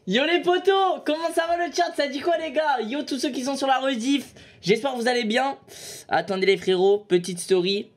Yo les potos, comment ça va le chat? Ça dit quoi les gars? Yo tous ceux qui sont sur la rediff, j'espère que vous allez bien. Attendez les frérots, petite story.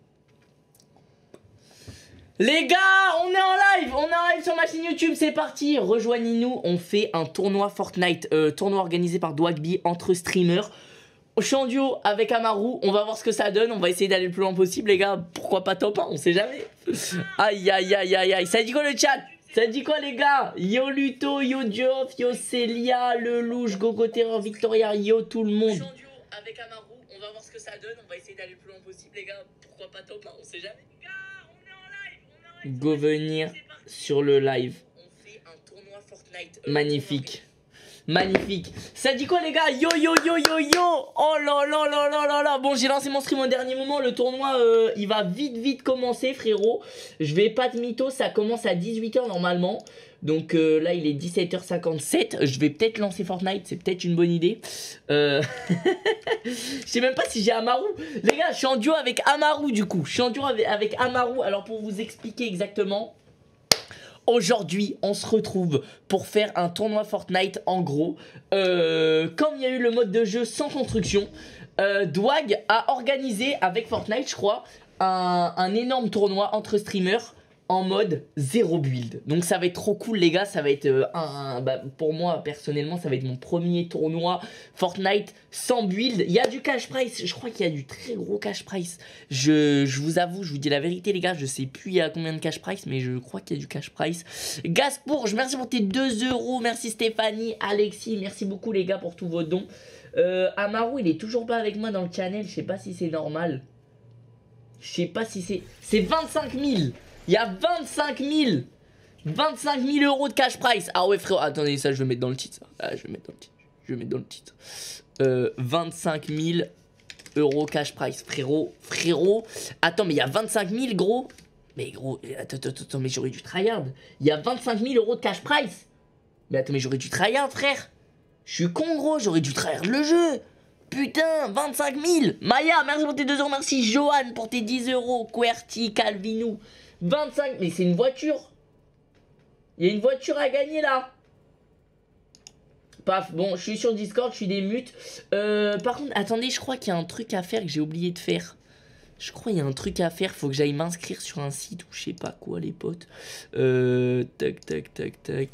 Les gars, on est en live sur ma chaîne YouTube, c'est parti. Rejoignez-nous, on fait un tournoi Fortnite, tournoi organisé par Dwagby entre streamers. Je suis en duo avec Amaru, on va voir ce que ça donne, on va essayer d'aller le plus loin possible les gars. Pourquoi pas top 1, on sait jamais. Aïe aïe aïe aïe aïe, ça dit quoi le chat? Ça dit quoi les gars? Yo Luto, yo Geoff, yo Célia, le louche, Gogo Terror, Victoria, yo tout le monde. Je suis en duo avec Amaru, on va voir ce que ça donne, on va essayer d'aller le plus loin possible les gars. Pourquoi pas top 1, on sait jamais. Les gars, on est en live, Go venir sur le live. On fait un tournoi Fortnite. Magnifique. Magnifique. Ça dit quoi les gars? Yo yo yo yo yo. Oh là là là là là là. Bon, j'ai lancé mon stream au dernier moment. Le tournoi il va vite commencer frérot. Je vais pas de mytho, ça commence à 18 h normalement. Donc là il est 17 h 57. Je vais peut-être lancer Fortnite, c'est peut-être une bonne idée. Je sais même pas si j'ai Amaru. Les gars, je suis en duo avec Amaru du coup. Je suis en duo avec Amaru. Alors pour vous expliquer exactement, aujourd'hui, on se retrouve pour faire un tournoi Fortnite en gros. Comme il y a eu le mode de jeu sans construction, Dwag a organisé avec Fortnite, je crois, un énorme tournoi entre streamers en mode 0 build. Donc ça va être trop cool les gars, ça va être pour moi personnellement, ça va être mon premier tournoi Fortnite sans build. Il y a du cash price, je crois qu'il y a du très gros cash price. Je vous avoue, je vous dis la vérité les gars, je sais plus il y a combien de cash price, mais je crois qu'il y a du cash price. Gaspourge, merci pour tes 2 €, merci Stéphanie, Alexis, merci beaucoup les gars pour tous vos dons. Amaru il est toujours pas avec moi dans le channel, je sais pas si c'est normal. Je sais pas si c'est 25 000. Il y a 25 000 € de cash price. Ah ouais frérot, attendez ça je vais mettre dans le titre ça. Ah, je vais mettre dans le titre, 25 000 € cash price frérot. Attends mais il y a 25 000 gros. Mais gros, attends mais j'aurais dû tryhard. Il y a 25 000 € de cash price. Mais attends mais j'aurais dû tryhard frère. Je suis con gros, j'aurais dû tryhard le jeu. Putain, 25 000. Maya, merci pour tes 2 €, merci Johan pour tes 10 €. QWERTY, Calvinou 25, mais c'est une voiture. Il y a une voiture à gagner là. Paf, bon, je suis sur Discord, je suis des mutes. Par contre, attendez, je crois qu'il y a un truc à faire que j'ai oublié de faire. Je crois qu'il y a un truc à faire, faut que j'aille m'inscrire sur un site ou je sais pas quoi les potes. Tac.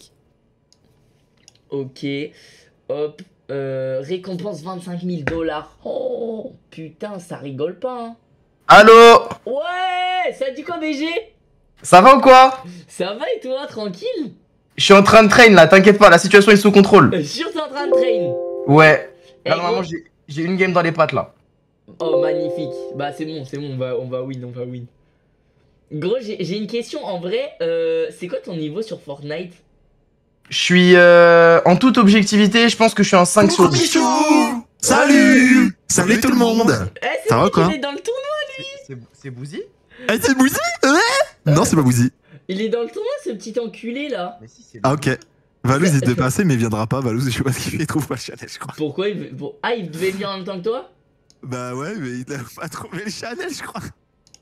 Ok, hop. Récompense 25 000 $. Oh, putain, ça rigole pas, hein. Allô? Ouais, ça dit quoi, BG? Ça va ou quoi? Ça va et toi, tranquille? Je suis en train de train là, t'inquiète pas, la situation est sous contrôle. Sûr, t'es en train de train? Ouais. Là, Hey, normalement, j'ai une game dans les pattes là. Oh, magnifique. Bah, c'est bon, on va win. Gros, j'ai une question en vrai. C'est quoi ton niveau sur Fortnite? Je suis en toute objectivité, je pense que je suis un 5 sur 10. Salut. Salut tout le monde. Eh, Ça va quoi? Il est dans le tournoi. C'est Bouzy? Eh, c'est Bouzy? Ouais. Non, c'est pas Bouzy. Il est dans le tournoi, ce petit enculé là. Mais si, c'est Ah, ok. Valouz il devait passer, mais il viendra pas. Valouz, je sais pas ce qu'il fait, il trouve pas le channel, je crois. Pourquoi Ah, il devait venir en même temps que toi? Bah ouais, mais il a pas trouvé le channel, je crois.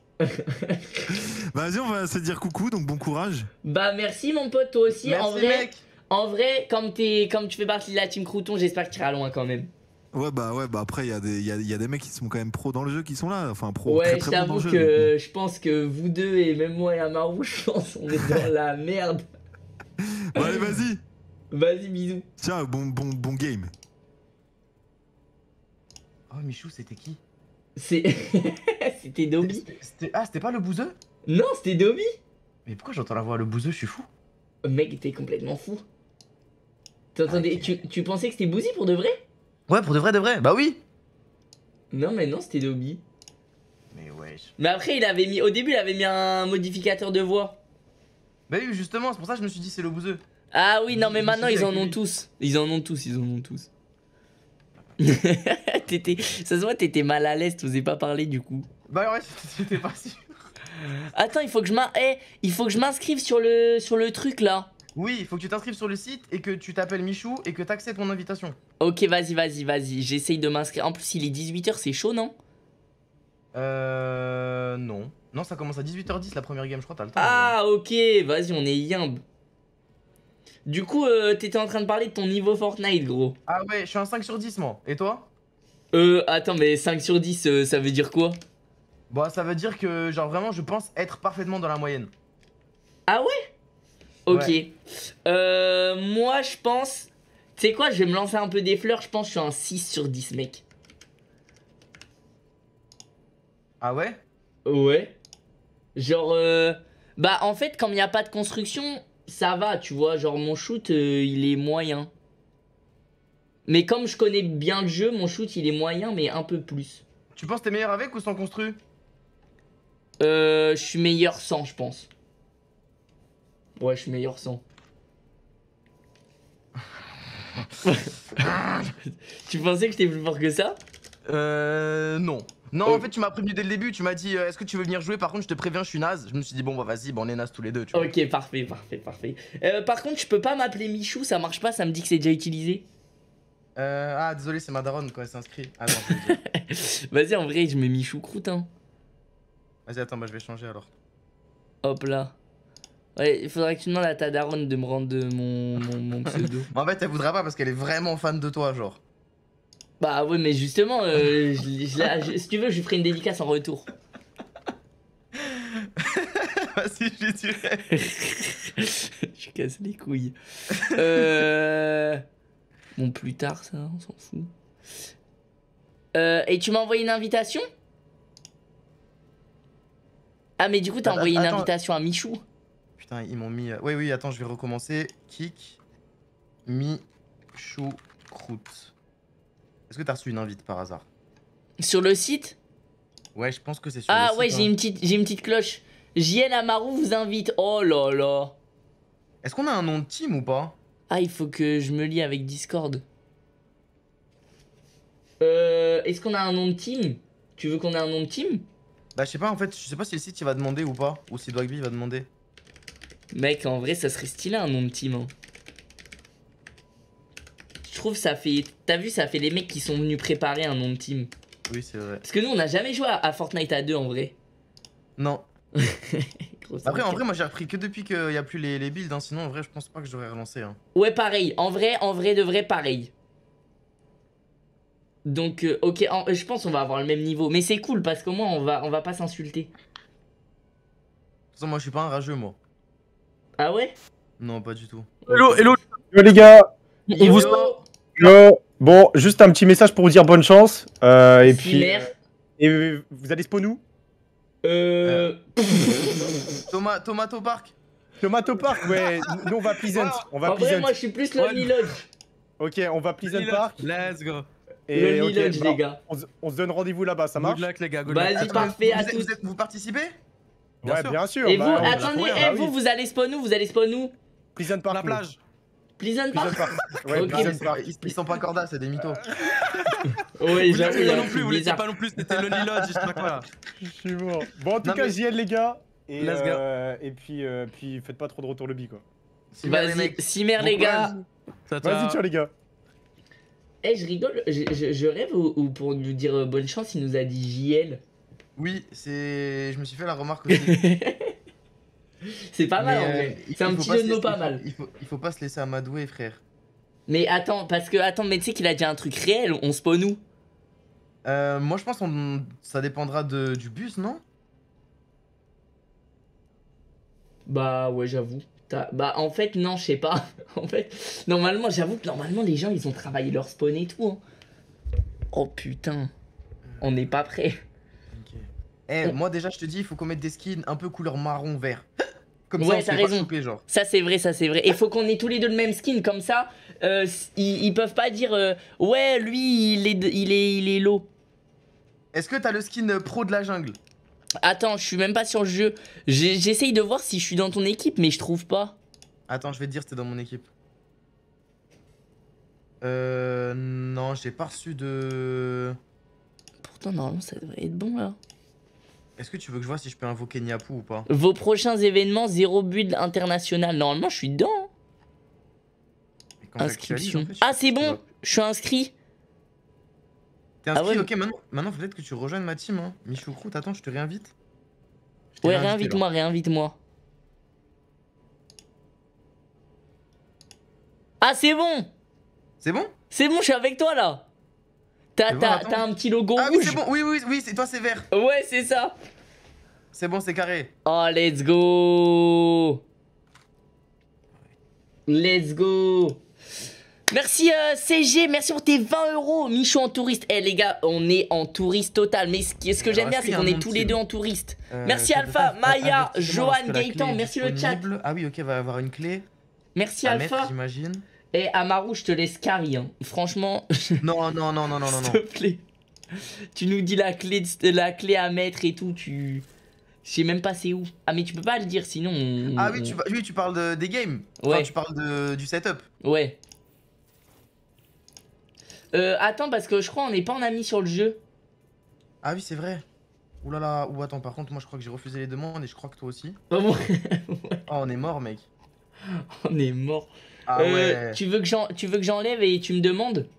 Vas-y, on va se dire coucou, donc bon courage. Bah, merci mon pote, toi aussi. Merci, mec. En vrai, comme tu fais partie de la team Crouton, j'espère que tu iras loin quand même. Ouais, bah après, il y a des mecs qui sont quand même pros dans le jeu qui sont là. Enfin, pros, Ouais, très je très pros dans t'avoue le jeu. que je pense que vous deux et même moi et Amaru, je pense on est dans la merde. Bon, allez, vas-y. Vas-y, bisous. Tiens, bon game. Oh, Michou, c'était qui? C'était Dobby. C'était pas le bouseux? Non, c'était Dobby. Mais pourquoi j'entends la voix le bouseux, je suis fou. Mec, t'es complètement fou. T'entendais, Ok. tu pensais que c'était Boozy pour de vrai? Ouais, pour de vrai, bah oui. Non, mais non, c'était Dobby. Mais wesh. Mais après, au début, il avait mis un modificateur de voix. Bah oui, justement, c'est pour ça que je me suis dit c'est le bouseux. Ah oui, non, mais Je maintenant, suis ils en avec ont lui. tous. Ils en ont tous. Ça se voit, t'étais mal à l'aise, t'osais pas parler du coup. Bah ouais, c'était pas sûr. Attends, il faut que je m'inscrive sur le truc là. Oui, il faut que tu t'inscrives sur le site et que tu t'appelles Michou et que t'acceptes mon invitation. Ok, vas-y. J'essaye de m'inscrire. En plus, il est 18 h, c'est chaud, non? Non. Non, ça commence à 18 h 10 la première game, je crois, t'as le temps. Ah, ok, vas-y, on est yimbe. Du coup, t'étais en train de parler de ton niveau Fortnite, gros. Ah ouais, je suis un 5 sur 10 moi. Et toi? Attends, mais 5 sur 10, ça veut dire quoi? Bah ça veut dire que genre vraiment je pense être parfaitement dans la moyenne. Ah ouais? Ok. Ouais. Moi, je pense... Tu sais quoi, je vais me lancer un peu des fleurs, je pense que je suis un 6 sur 10, mec. Ah ouais? Ouais. Genre, bah en fait, comme il n'y a pas de construction, ça va, tu vois. Genre, mon shoot, il est moyen. Mais comme je connais bien le jeu, mon shoot, il est moyen, mais un peu plus. Tu penses que t'es meilleur avec ou sans construit? Je suis meilleur sans, je pense. Ouais, je suis meilleur sans. Tu pensais que j'étais plus fort que ça? Non. Non, en fait, tu m'as prévenu dès le début. Tu m'as dit, est-ce que tu veux venir jouer? Par contre, je te préviens, je suis naze. Je me suis dit, bon, bah vas-y, bah, on est naze tous les deux, tu vois. Ok, parfait, parfait, parfait. Par contre, je peux pas m'appeler Michou, ça marche pas, ça me dit que c'est déjà utilisé. Ah, désolé, c'est ma daronne quand elle s'est inscrite. Attends, je vais le dire. Vas-y, en vrai, je mets Michou Croûte, hein. Vas-y, attends, bah je vais changer alors. Hop là. Ouais, il faudrait que tu demandes à ta daronne de me rendre mon pseudo. En fait, elle voudra pas parce qu'elle est vraiment fan de toi, genre. Bah ouais, mais justement, si tu veux, je lui ferai une dédicace en retour. Vas-y, je lui dirai. Je casse les couilles. Bon, plus tard, ça, on s'en fout. Et tu m'as envoyé une invitation? Ah, mais du coup, t'as envoyé une Attends. invitation à Michou? Putain, ils m'ont mis. Oui, oui, attends, je vais recommencer. Kick. Mi. Chou. Croûte. Est-ce que t'as reçu une invite par hasard? Sur le site? Ouais, je pense que c'est sur le Ah site. ouais, hein. j'ai une petite cloche. JN Amaru vous invite. Oh là là. Est-ce qu'on a un nom de team ou pas? Ah, il faut que je me lie avec Discord. Est-ce qu'on a un nom de team? Tu veux qu'on ait un nom de team? Bah, je sais pas, en fait, je sais pas si le site il va demander ou pas. Ou si Dogby va demander. Mec, en vrai, ça serait stylé un nom de team. Hein. Je trouve ça fait... T'as vu, ça fait les mecs qui sont venus préparer un nom de team. Oui, c'est vrai. Parce que nous, on n'a jamais joué à Fortnite à deux en vrai. Non. Gros, Après, en ok. vrai, moi j'ai repris que depuis qu'il y a plus les builds. Hein. Sinon, en vrai, je pense pas que j'aurais relancé. Hein. Ouais, pareil. En vrai de vrai, pareil. Donc, ok, je pense qu'on va avoir le même niveau. Mais c'est cool parce qu'au moins, on va pas s'insulter. De toute façon, moi je suis pas un rageux, moi. Ah ouais? Non, pas du tout. Hello, hello, yo les gars. Yo, vous- Yo. Bon, juste un petit message pour vous dire bonne chance. Et puis, Cimer. et vous allez spawn où? Tomato Park. Tomato Park, ouais. Nous on va Pleasant. On va En vrai, Pleasant. moi, je suis plus Lonely Lodge. Ok, on va Pleasant Park. Let's go. Et Lonely ok, Lodge, bah, les gars. on se donne rendez-vous là-bas, ça marche? Good luck les gars, good luck. Vas-y, parfait, à tous. Vous participez? Bien Ouais, sûr. bien sûr. Et vous, bah, on- attendez, bah vous, oui. vous allez spawn où? Vous allez spawn où? Pleasant Park. La nous. plage. Pleasant Pleasant Park? Park. Ouais, Ok. Pleasant Park. Ils sont pas cordas, c'est des mythos. Ouais, Vous j'avoue, il y l'étiez a pas un non plus, truc vous l'étiez bizarre. pas non plus, c'était Lonely Lodge, je sais pas quoi là. Je suis mort. Bon, en tout Non, cas, mais- JL les gars. Et, Let's go. et puis faites pas trop de retour le bi quoi. Vas-y, Cimer, Bon les gars. courage. Vas-y, ciao les gars. Eh, je rigole, je rêve ou pour nous dire bonne chance, il nous a dit JL. Oui, c'est. Je me suis fait la remarque aussi. C'est pas mal en Mais, vrai. il C'est un faut petit pas jeu se de mots laisser- pas mal. Il faut pas se laisser amadouer, frère. Mais attends, parce que, attends, mais tu sais qu'il a dit un truc réel, on spawn où? Moi, je pense que ça dépendra du bus, non? Bah ouais, j'avoue. Bah en fait, non, je sais pas. En fait, normalement, j'avoue que normalement, les gens, ils ont travaillé leur spawn et tout. Hein. Oh putain, on n'est pas prêt. Ok. Eh, moi déjà, je te dis, il faut qu'on mette des skins un peu couleur marron vert. Comme ça, Ouais, on se t'as fait pas raison. choper, genre. Ça c'est vrai, ça c'est vrai. Et faut qu'on ait tous les deux le même skin, comme ça, ils peuvent pas dire ouais, lui, il est low. Est-ce que t'as le skin pro de la jungle? Attends, je suis même pas sur le jeu. J'essaye de voir si je suis dans ton équipe, mais je trouve pas. Attends, je vais te dire si t'es dans mon équipe. Non, j'ai pas reçu de... Pourtant, normalement, ça devrait être bon là. Est-ce que tu veux que je vois si je peux invoquer Niapu ou pas? Vos prochains événements, 0 build international. Normalement, je suis dedans. Hein. Et quand j'actualise, Inscription. en fait, je- Ah, c'est tu bon, vois. je suis inscrit. T'es inscrit? Ah ouais, Ok, maintenant faut peut-être que tu rejoignes ma team. Hein. Michoucroute, attends, je te réinvite. Je t'ai Ouais, réinvité, là. réinvite-moi. Ah, c'est bon. C'est bon? C'est bon, je suis avec toi là. C'est bon, attends. T'as un petit logo Ah oui, rouge. c'est bon. Oui, c'est toi, c'est vert. Ouais, c'est ça. C'est bon, c'est carré. Oh, let's go. Let's go. Merci CG, merci pour tes 20 euros. Michou en touriste. Eh les gars, on est en touriste total. Mais ce que j'aime bien, c'est qu'on est tous les deux en touriste. Merci Alpha, Maya, Johan, Gaëtan, merci le chat. Ah oui, ok, va y avoir une clé. Merci à Alpha. mettre, j'imagine. Et Amaru, je te laisse carry. Hein. Franchement. Non. S'il te plaît. Tu nous dis la clé à mettre et tout. Je sais même pas c'est où. Ah, mais tu peux pas le dire sinon. Ah oui, tu parles des games. Ouais. Enfin, tu parles du setup. Ouais. Attends, parce que je crois on n'est pas en ami sur le jeu. Ah oui, c'est vrai. Ouh là là, ou attends, par contre, moi je crois que j'ai refusé les demandes et je crois que toi aussi. Oh, ouais. Oh, on est mort, mec. On est mort. Ah ouais. Tu veux que j'enlève et tu me demandes?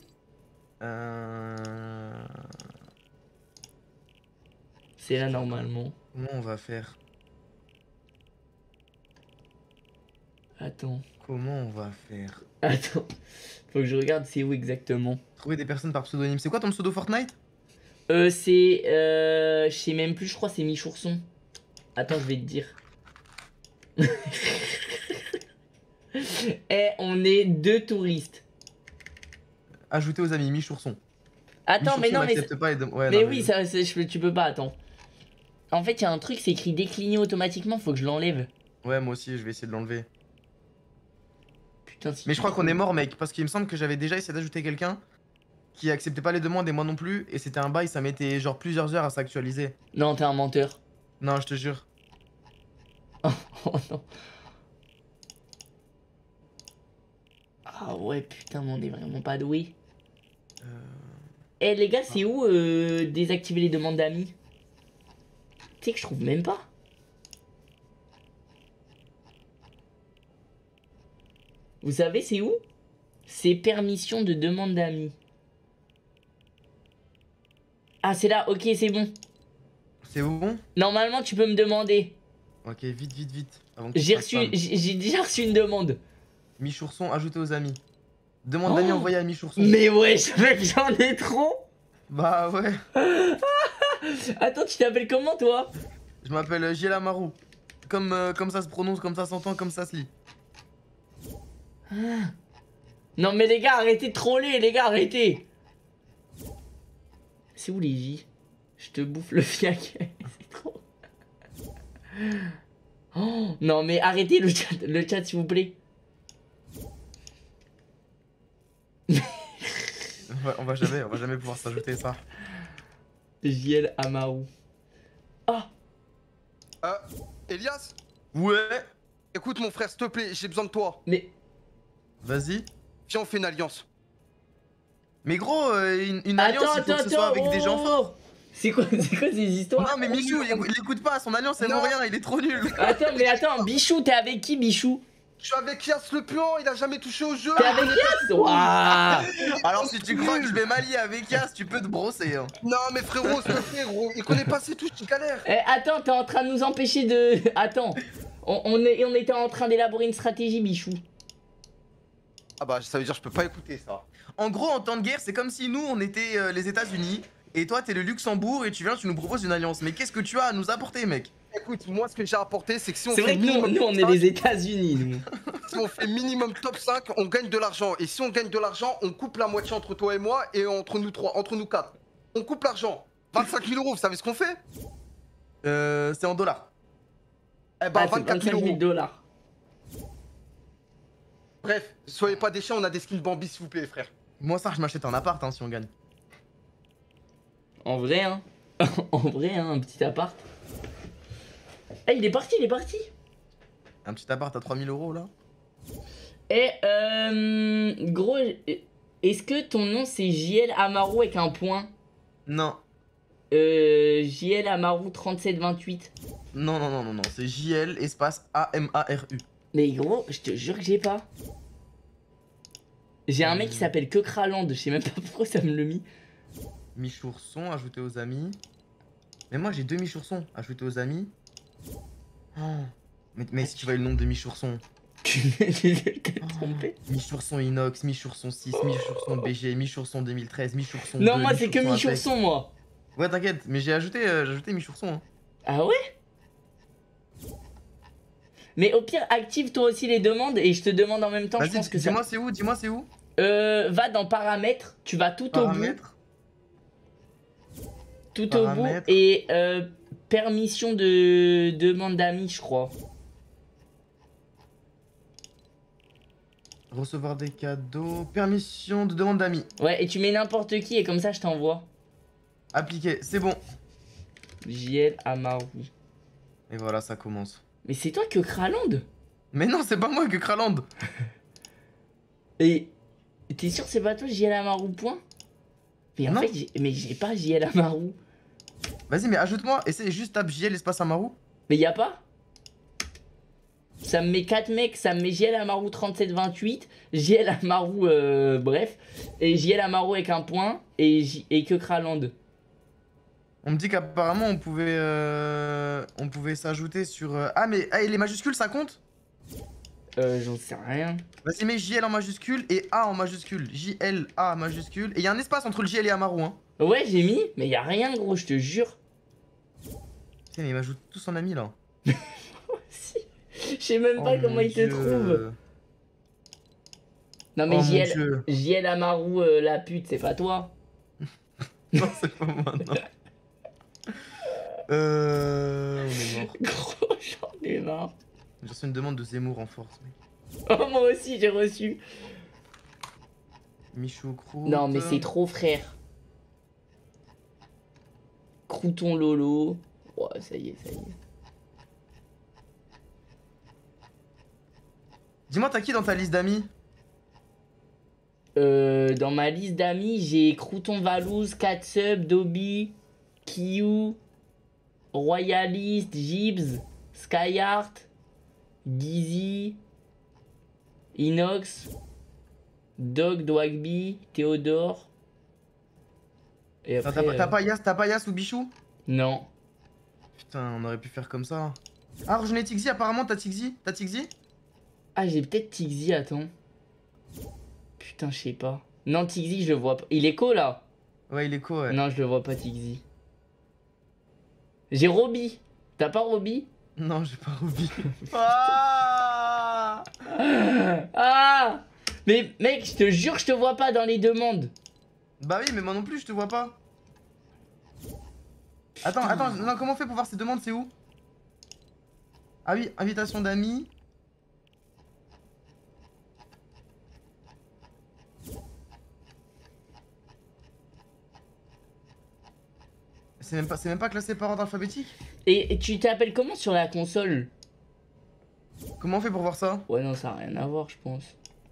C'est là normalement. Comment on va faire? Attends. Comment on va faire? Attends. Faut que je regarde c'est où exactement. Trouver des personnes par pseudonyme. C'est quoi ton pseudo Fortnite? C'est... je sais même plus, je crois c'est Michourson. Attends, je vais te dire. Eh, on est deux touristes. Ajouter aux amis, Michourson. Attends, mais non, mais... Pas les ouais, mais non, oui, ça, tu peux pas, attends. En fait, il y a un truc, c'est écrit décliner automatiquement, faut que je l'enlève. Ouais, moi aussi, je vais essayer de l'enlever. Putain, si Mais je crois qu'on est mort, mec, parce qu'il me semble que j'avais déjà essayé d'ajouter quelqu'un qui acceptait pas les demandes et moi non plus, et c'était un bail, ça mettait genre plusieurs heures à s'actualiser. Non, t'es un menteur. Non, je te jure. Oh non. Ah ouais, putain, mais on est vraiment pas doué. Eh les gars, c'est où désactiver les demandes d'amis? Tu sais que je trouve même pas. Vous savez c'est où? C'est permission de demande d'amis. Ah c'est là, ok c'est bon. C'est bon? Normalement tu peux me demander. Ok, vite. avant que J'ai tu fasses spam. déjà reçu une demande. Michourson, ajouter aux amis. Demande d'amis envoyée à Michourson. Mais ouais, j'en ai trop. Bah ouais. Attends, tu t'appelles comment toi? Je m'appelle Giel Amaru. Comme ça se prononce, comme ça s'entend, comme ça se lit. Non mais les gars, arrêtez de troller, les gars, arrêtez. C'est où les J? Je te bouffe le fiac. C'est trop. Oh, non mais arrêtez le chat s'il vous plaît. On va jamais pouvoir s'ajouter ça. JL Amaru. Ah. Elias, Ouais. écoute mon frère, s'il te plaît, j'ai besoin de toi. Mais... Vas-y. Viens, on fait une alliance. Mais gros, une alliance, il faut que ce soit avec des gens forts. C'est quoi ces histoires? Non mais Michou, il écoute pas, son alliance elle vaut rien, il est trop nul. Attends, Bichou, t'es avec qui Bichou? Je suis avec Yas le puant, il a jamais touché au jeu. T'es avec Yas? Waouh. Alors si tu crois que je vais m'allier avec Yas, tu peux te brosser. Hein. Non mais frérot, s'il te plaît, gros, il connaît pas ses touches, il galère. Eh, attends, t'es en train de nous empêcher de... Attends, on était en train d'élaborer une stratégie, Bichou. Ah bah ça veut dire que je peux pas écouter ça. En gros, en temps de guerre, c'est comme si nous on était les États-Unis et toi t'es le Luxembourg et tu nous proposes une alliance. Mais qu'est-ce que tu as à nous apporter, mec? Écoute, moi ce que j'ai apporté, c'est que si on C'est fait vrai que nous on est les États-Unis, nous. Si on fait minimum top 5, on gagne de l'argent. Et si on gagne de l'argent, on coupe la moitié entre toi et moi et entre nous trois, entre nous quatre. On coupe l'argent. 25 000 euros, vous savez ce qu'on fait? C'est en dollars. Eh ben, Ah, c'est 24 000 25 000 euros. $. Bref, soyez pas des chiens, on a des skins Bambi, s'il vous plaît, frère. Moi ça, je m'achète un appart hein, si on gagne. En vrai, hein. En vrai, hein, un petit appart. Eh, il est parti. Un petit appart à 3000 euros là. Eh, gros, est-ce que ton nom c'est JL Amaru avec un point? Non. JL Amaru 3728. Non, c'est JL espace AMARU. Mais gros, je te jure que j'ai pas. J'ai un mec qui s'appelle Kokraland, je sais même pas pourquoi ça me le mis. Michourson, ajouter aux amis. Mais moi j'ai 2 Michoursons, ajouter aux amis. Oh. Mais si tu vois le nombre de Michoursons. Tu t'es trompé? Mi-Chourson Inox, Mi-Chourson 6, Mi-Chourson BG, Mi-Chourson 2013, Mi-Chourson 2, Non, moi c'est que Mi-Chourson Apex. mi-chourson, moi. Ouais, t'inquiète, mais j'ai ajouté Mi-Chourson. Hein. Ah ouais? Mais au pire, active toi aussi les demandes et je te demande en même temps, je pense Vas-y, que ça... dis-moi c'est où, dis-moi c'est où. Va dans paramètres, tu vas tout au bout. Paramètres. Tout Paramètres. au bout et permission de demande d'amis, je crois. Recevoir des cadeaux. Permission de demande d'amis. Ouais, et tu mets n'importe qui et comme ça je t'envoie. Appliqué, c'est bon. JL Amaru. Et voilà, ça commence. Mais c'est toi que Kraland? Mais non, c'est pas moi que Kraland. Et t'es sûr que c'est pas toi JL Amaru point? Mais en Non. fait, j'ai pas JL Amaru. Vas-y, mais ajoute-moi. Essaye juste tape JL espace Amaru. Mais y a pas? Ça me met 4 mecs, ça me met JL Amaru 3728, JL Amaru bref, et JL Amaru avec un point, et que Kraland. On me dit qu'apparemment on pouvait s'ajouter sur. Ah, mais et les majuscules ça compte? J'en sais rien. Vas-y, mets JL en majuscule et A en majuscule. JL, A majuscule. Et y a un espace entre le JL et Amaru, hein. Ouais, j'ai mis, mais y a rien gros, je te jure. Putain, mais ils m'ajoutent tous en ami là. Si. Je sais même pas Oh comment mon ils te Dieu. trouvent. Non mais Oh mon JL, Dieu. JL Amaru la pute, c'est pas toi. Non, c'est pas moi, non. On est mort. Gros, j'en ai marre. J'ai reçu une demande de Zemmour en force, mec. Oh, moi aussi j'ai reçu. Michou Croûte. Non mais c'est trop frère. Crouton Lolo. Ouais, ça y est, ça y est. Dis-moi, t'as qui dans ta liste d'amis? Dans ma liste d'amis, j'ai Crouton Valouz, Katsub, Dobby, Kiyu, Royalist, Gibbs, Skyheart, Gizzy, Inox, Dog, Dwagby, Théodore. Et T'as après, t'as pas Yas ou Bichou? non. Putain, on aurait pu faire comme ça. Ah, rejoignez Tixi, apparemment t'as Tixi? T'as Tixi? Ah, j'ai peut-être Tixi, attends. Putain, je sais pas. Non, Tixi, je le vois pas. Il est co là? Ouais, il est co, ouais. Non, je le vois pas, Tixi. J'ai Roby. T'as pas Roby? Non, j'ai pas Ruby. Ah Ah! Mais mec, je te jure, je te vois pas dans les demandes. Bah oui, mais moi non plus, je te vois pas. Attends, non, comment on fait pour voir ces demandes, c'est où? Ah oui, invitation d'amis. C'est même pas classé par ordre alphabétique? Et tu t'appelles comment sur la console? Comment on fait pour voir ça? Ouais, non, ça a rien à voir, je pense.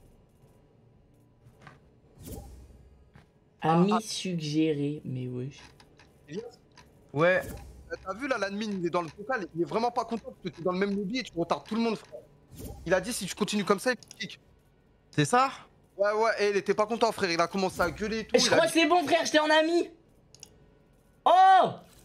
Ami suggéré, mais wesh. Ouais. T'as vu là, l'admin, il est dans le vocal, il est vraiment pas content parce que t'es dans le même lobby et tu retardes tout le monde, frère. Il a dit si tu continues comme ça, il te kick. C'est ça? Ouais, ouais, et il était pas content, frère, il a commencé à gueuler et tout. Je il a crois dit- que c'est bon, frère, j'étais en ami. Oh!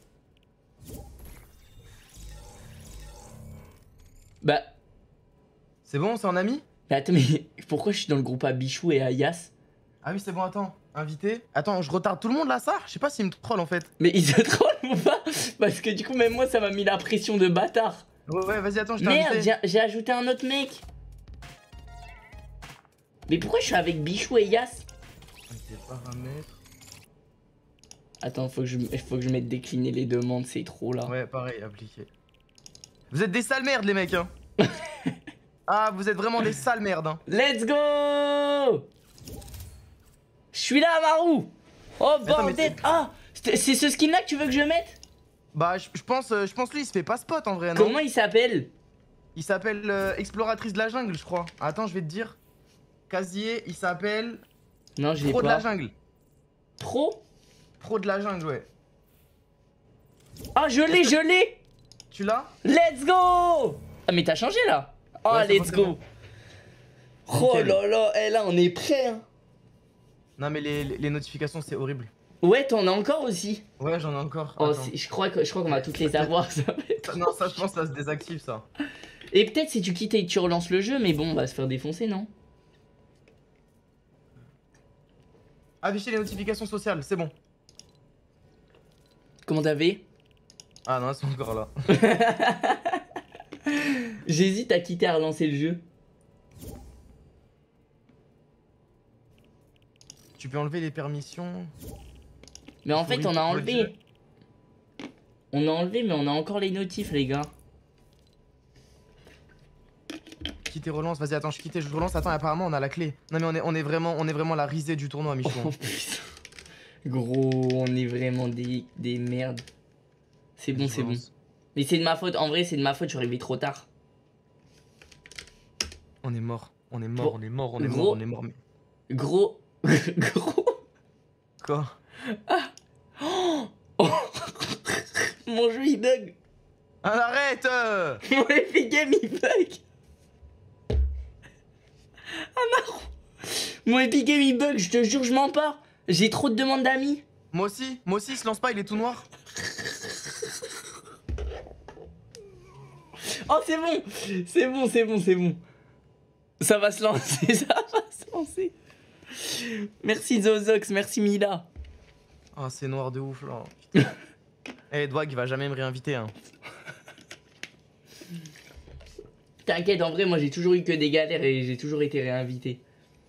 Bah, C'est bon, c'est en ami? mais attends, mais pourquoi je suis dans le groupe à Bichou et à Yas? Ah oui, c'est bon, attends. Invité. Attends, je retarde tout le monde là, ça? Je sais pas s'il me troll en fait. Mais ils se trollent ou pas? Parce que du coup, même moi, ça m'a mis la pression de bâtard. Ouais, vas-y, attends, je t'ai Merde, invité. j'ai ajouté un autre mec. Mais pourquoi je suis avec Bichou et Yas? Invité paramètres. Attends, faut que je mette décliner les demandes, c'est trop là. Ouais, pareil, appliqué. Vous êtes des sales merdes, les mecs, hein. Ah, vous êtes vraiment des sales merdes, hein. Let's go! Je suis là, Amaru! Oh Attends, mais bordel! Ah! C'est ce skin là que tu veux que je mette? Bah, je pense lui, il se fait pas spot en vrai, non? Comment il s'appelle? Il s'appelle Exploratrice de la jungle, je crois. Attends, je vais te dire. Casier, il s'appelle Non, je l'ai Pro de la pas. jungle. Pro? Pro de la jungle, ouais. Ah, je l'ai! Tu l'as? Let's go! Ah, mais t'as changé là? Oh, Ouais, c'est let's bon, c'est go! bon. Oh Nickel. là là, eh, là, on est prêt, hein. Non, mais les notifications, c'est horrible. Ouais, t'en as encore aussi. Ouais, j'en ai encore. Oh, Attends. je crois qu'on va toutes les avoir, ça va être Non, ça, je pense, ça se désactive, ça. Et peut-être si tu quittes et que tu relances le jeu, mais bon, on va se faire défoncer, non? Afficher les notifications sociales, c'est bon. Comment t'avais? Ah non, elles sont encore là. J'hésite à quitter à relancer le jeu. Tu peux enlever les permissions. Mais en fait, Oui, on a pour le enlevé. jeu. On a enlevé, mais on a encore les notifs, les gars. Quitter, relance, vas-y, attends, je quitte et je relance. Attends, apparemment, on a la clé. Non, mais on est vraiment la risée du tournoi, Michou. Oh putain. Gros, on est vraiment des merdes. C'est bon, c'est bon. Mais c'est de ma faute, en vrai, c'est de ma faute, je suis arrivé trop tard. On est mort, on est Bon, mort, on est mort, on est gros. mort, on est mort. Mais... Gros. Gros. Quoi? Oh. Mon jeu il bug. Ah, arrête Mon Epic Game il bug. Ah marron. Mon Epic Game il bug, je te jure, je mens pas. J'ai trop de demandes d'amis. Moi aussi, il se lance pas, il est tout noir. Oh c'est bon. C'est bon, c'est bon, c'est bon. Ça va se lancer, ça va se lancer. Merci Zozox, merci Mila. Ah, c'est noir de ouf là. Putain. Eh, Dwag, il va jamais me réinviter, hein. T'inquiète, en vrai, moi j'ai toujours eu que des galères et j'ai toujours été réinvité.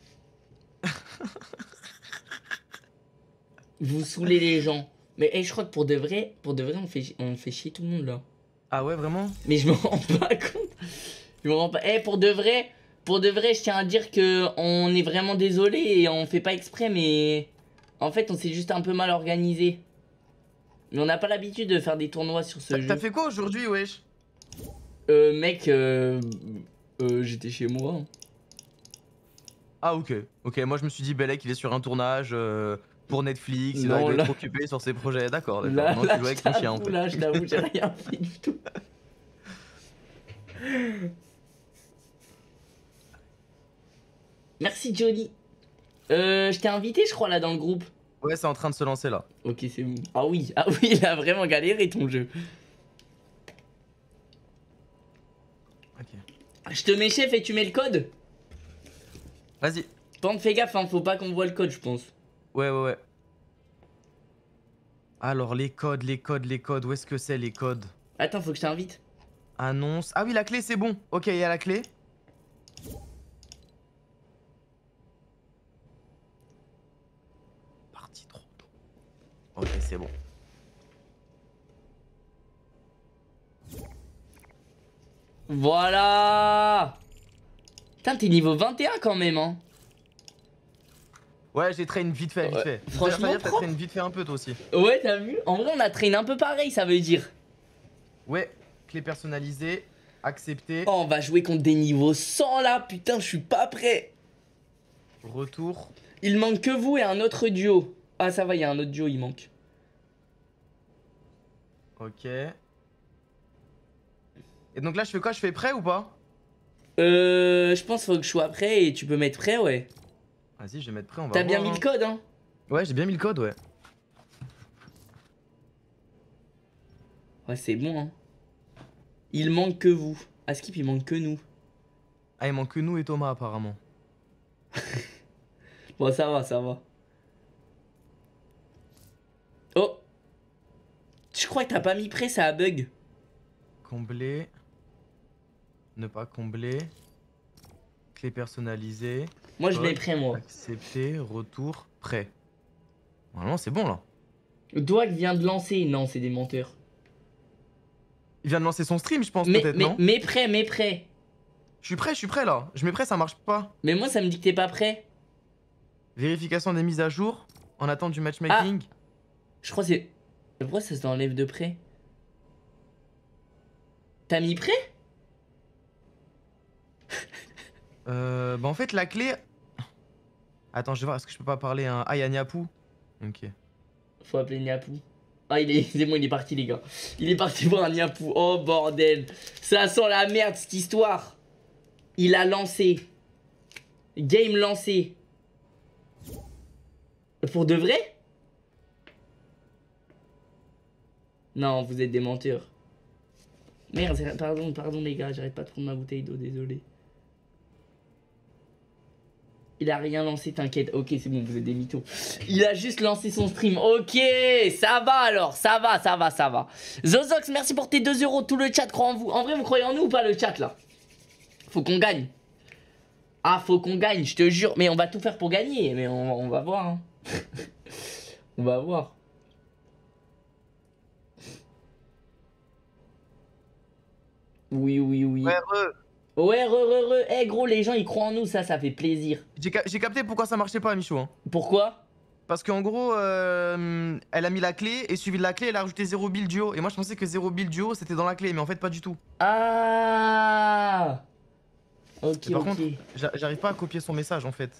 Vous saoulez les gens. Mais je crois que pour de vrai, on fait chier tout le monde là. Ah ouais, vraiment? Mais je me rends pas compte. Je me rends pas. Pour de vrai, je tiens à dire que on est vraiment désolé et on fait pas exprès, mais en fait, on s'est juste un peu mal organisé. Mais on n'a pas l'habitude de faire des tournois sur ce jeu. T'as fait quoi aujourd'hui, wesh? Mec, j'étais chez moi. Hein. Ah, ok. Ok, moi je me suis dit, Belek, il est sur un tournage pour Netflix, il Non, doit là- être occupé sur ses projets. D'accord, Là, d'accord. Non, là, tu jouais avec ton chien en fait. Là, je t'avoue, j'ai rien fait du tout. Merci Johnny. Je t'ai invité, je crois, là dans le groupe. Ouais, c'est en train de se lancer là. Ok, c'est bon. Ah oui, il a vraiment galéré ton jeu. Ok. Je te mets chef et tu mets le code. Vas-y. Pente, fais gaffe, hein, faut pas qu'on voit le code, je pense. Ouais. Alors, les codes, où est-ce que c'est les codes? Attends, faut que je t'invite. Annonce. Ah oui, la clé, c'est bon. Ok, il y a la clé. Partie 3. Ok, c'est bon. Voilà. Putain, t'es niveau 21 quand même, hein. Ouais, j'ai train vite fait, vite Ouais, fait. franchement, t'as train vite fait un peu toi aussi. Ouais, t'as vu? En vrai, on a traîné un peu pareil, ça veut dire. Ouais, clé personnalisée, accepté, Oh, on va jouer contre des niveaux 100 là, putain, je suis pas prêt. retour. Il manque que vous et un autre duo. Ah, ça va, il y a un autre duo, il manque. Ok. Et donc là, je fais quoi? Je fais prêt ou pas? Je pense qu'il faut que je sois prêt et tu peux mettre prêt, ouais. Vas-y, je vais mettre prêt, on va T'as bien voir, mis le code, hein? Ouais, j'ai bien mis le code, ouais. Ouais, c'est bon, hein. Il manque que vous. À Skip, il manque que nous. Ah, il manque que nous et Thomas, apparemment. Bon, ça va, ça va. Oh! Je crois que t'as pas mis prêt, ça a bug. Combler. Ne pas combler. Clé personnalisée. Moi, je Code, mets prêt, moi. Accepter, retour, prêt. Normalement, c'est bon là. Dwag vient de lancer. Non, c'est des menteurs. Il vient de lancer son stream, je pense, Mais, peut-être, mais, non? mais prêt, mais prêt. Je suis prêt là. Je mets prêt, ça marche pas. Mais moi, ça me dit que t'es pas prêt. Vérification des mises à jour. En attente du matchmaking. Je crois que c'est. Pourquoi ça s'enlève de près? T'as mis prêt? Bah en fait la clé... Attends, je vais voir, est-ce que je peux pas parler un... Ah, il y a Niapou. Ok. Faut appeler Niapou. Ah, c'est bon, il est parti, les gars. Il est parti voir un Niapou. Oh, bordel. Ça sent la merde, cette histoire. Il a lancé. Game lancé. Pour de vrai? Non, vous êtes des menteurs. Merde, pardon les gars, j'arrête pas de prendre ma bouteille d'eau, désolé. Il a rien lancé, t'inquiète. Ok, c'est bon, vous êtes des mythos. Il a juste lancé son stream. Ok, ça va alors, ça va. Zozox, merci pour tes 2 €. Tout le chat croit en vous. En vrai, vous croyez en nous ou pas le chat là? Faut qu'on gagne. Ah, faut qu'on gagne, je te jure. Mais on va tout faire pour gagner. Mais on va voir. Hein. On va voir. Oui. Ouais, Eh gros, les gens ils croient en nous, ça fait plaisir. J'ai capté pourquoi ça marchait pas, Michou. Hein. Pourquoi? Parce qu'en gros, elle a mis la clé et suivi de la clé, elle a rajouté 0 build duo. Et moi, je pensais que 0 build duo c'était dans la clé, mais en fait, pas du tout. Ah. Ok, Par contre, j'arrive pas à copier son message en fait.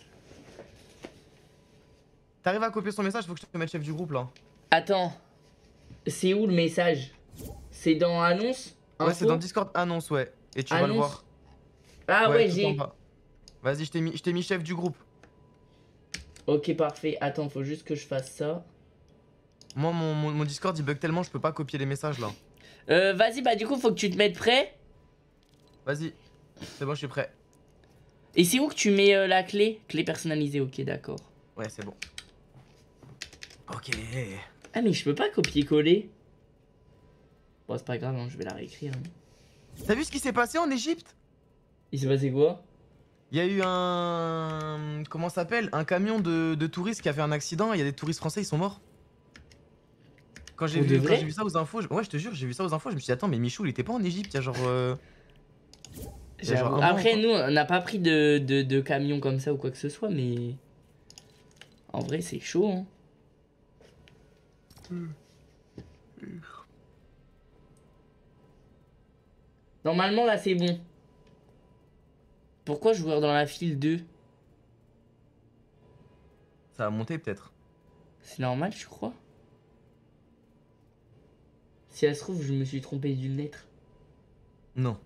T'arrives à copier son message, faut que je te mette chef du groupe là. Attends, c'est où le message? C'est dans annonce? Ouais, c'est dans Discord annonce, ouais. Et tu vas le voir. Ah ouais, tout j'ai. en bas. Vas-y, je t'ai mis chef du groupe. Ok, parfait. Attends, faut juste que je fasse ça. Moi, mon Discord il bug tellement, je peux pas copier les messages là. Vas-y, bah du coup, faut que tu te mettes prêt. Vas-y, c'est bon, je suis prêt. Et c'est où que tu mets la clé? Clé personnalisée, ok, d'accord. Ouais, c'est bon. Ok. Ah, mais je peux pas copier-coller. Bon, c'est pas grave, hein, je vais la réécrire. Hein. T'as vu ce qui s'est passé en Égypte? Il s'est passé quoi? Il y a eu un... Comment ça s'appelle? Un camion de touristes qui a fait un accident, il y a des touristes français, ils sont morts. Quand j'ai vu ça aux infos, ouais je te jure, j'ai vu ça aux infos, je me suis dit attends mais Michou il était pas en Égypte, il y a genre... Après nous on n'a pas pris de camion comme ça ou quoi que ce soit mais... En vrai c'est chaud hein. Normalement là c'est bon. Pourquoi joueur dans la file 2? Ça a monté peut-être. C'est normal je crois. Si elle se trouve je me suis trompé d'une lettre. Non.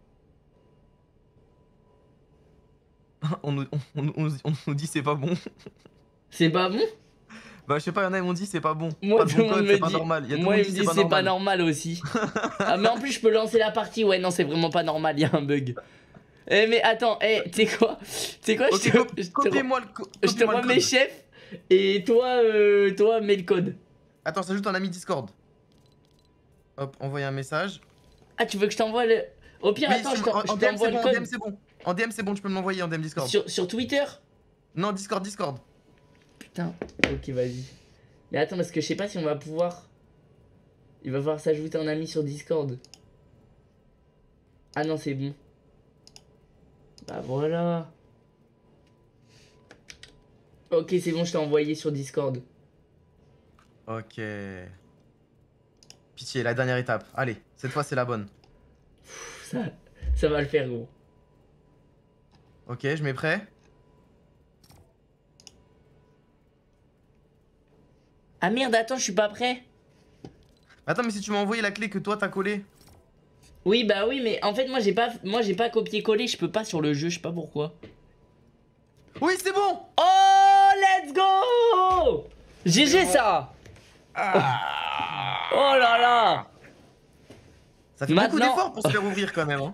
on nous dit c'est pas bon. C'est pas bon? Bah je sais pas, y'en a ils m'ont dit c'est pas bon. Moi pas de tout bon le monde code, me c'est pas dit... normal. Moi il me dit c'est pas normal aussi. Ah mais en plus je peux lancer la partie, ouais non c'est vraiment pas normal, il y a un bug. Eh mais attends, tu sais quoi? Okay, copiez-moi le je te remets chef et toi mets le code. Attends, s'ajoute un ami Discord. Hop, envoyer un message. Ah tu veux que je t'envoie le... Au pire oui, attends je en t'envoie le code. En DM c'est bon. En DM c'est bon, tu peux me l'envoyer en DM Discord. Sur Twitter? Non, Discord. Putain, ok vas-y. Mais attends parce que je sais pas si on va pouvoir... Il va falloir s'ajouter un ami sur Discord. Ah non c'est bon. Bah voilà. Ok c'est bon je t'ai envoyé sur Discord. Ok. Pitié, la dernière étape. Allez, cette fois c'est la bonne. Ça va le faire gros. Ok, je mets prêt. Ah merde attends je suis pas prêt. Attends mais si tu m'as envoyé la clé que toi t'as collée. Oui bah oui mais en fait moi j'ai pas copié-collé, je peux pas sur le jeu, je sais pas pourquoi. Oui c'est bon. Oh let's go. GG ça. Oh là là. Ça fait beaucoup d'efforts pour se faire ouvrir quand même hein.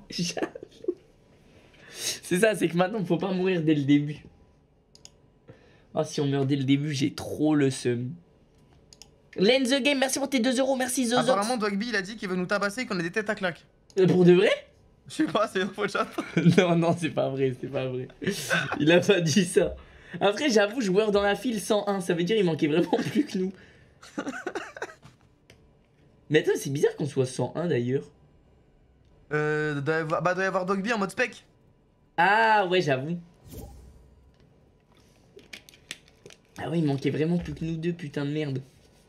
C'est ça, c'est que maintenant faut pas mourir dès le début. Oh si on meurt dès le début j'ai trop le seum. Lens the Game, merci pour tes 2 €, merci Zozox. Apparemment Dogby il a dit qu'il veut nous tabasser et qu'on a des têtes à claque. Pour de vrai? Je sais pas, c'est faux chat. Non c'est pas vrai, c'est pas vrai. Il a pas dit ça. Après j'avoue joueur dans la file 101, ça veut dire il manquait vraiment plus que nous. Mais attends c'est bizarre qu'on soit 101 d'ailleurs. Doit y avoir Dogby en mode spec. Ah ouais j'avoue. Ah ouais il manquait vraiment plus que nous deux, putain de merde.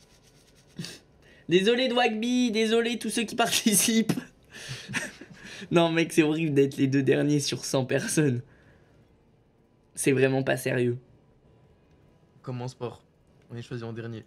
Désolé Dwagby, désolé tous ceux qui participent. Non mec c'est horrible d'être les 2 derniers sur 100 personnes. C'est vraiment pas sérieux. Comme en sport, on est choisi en dernier.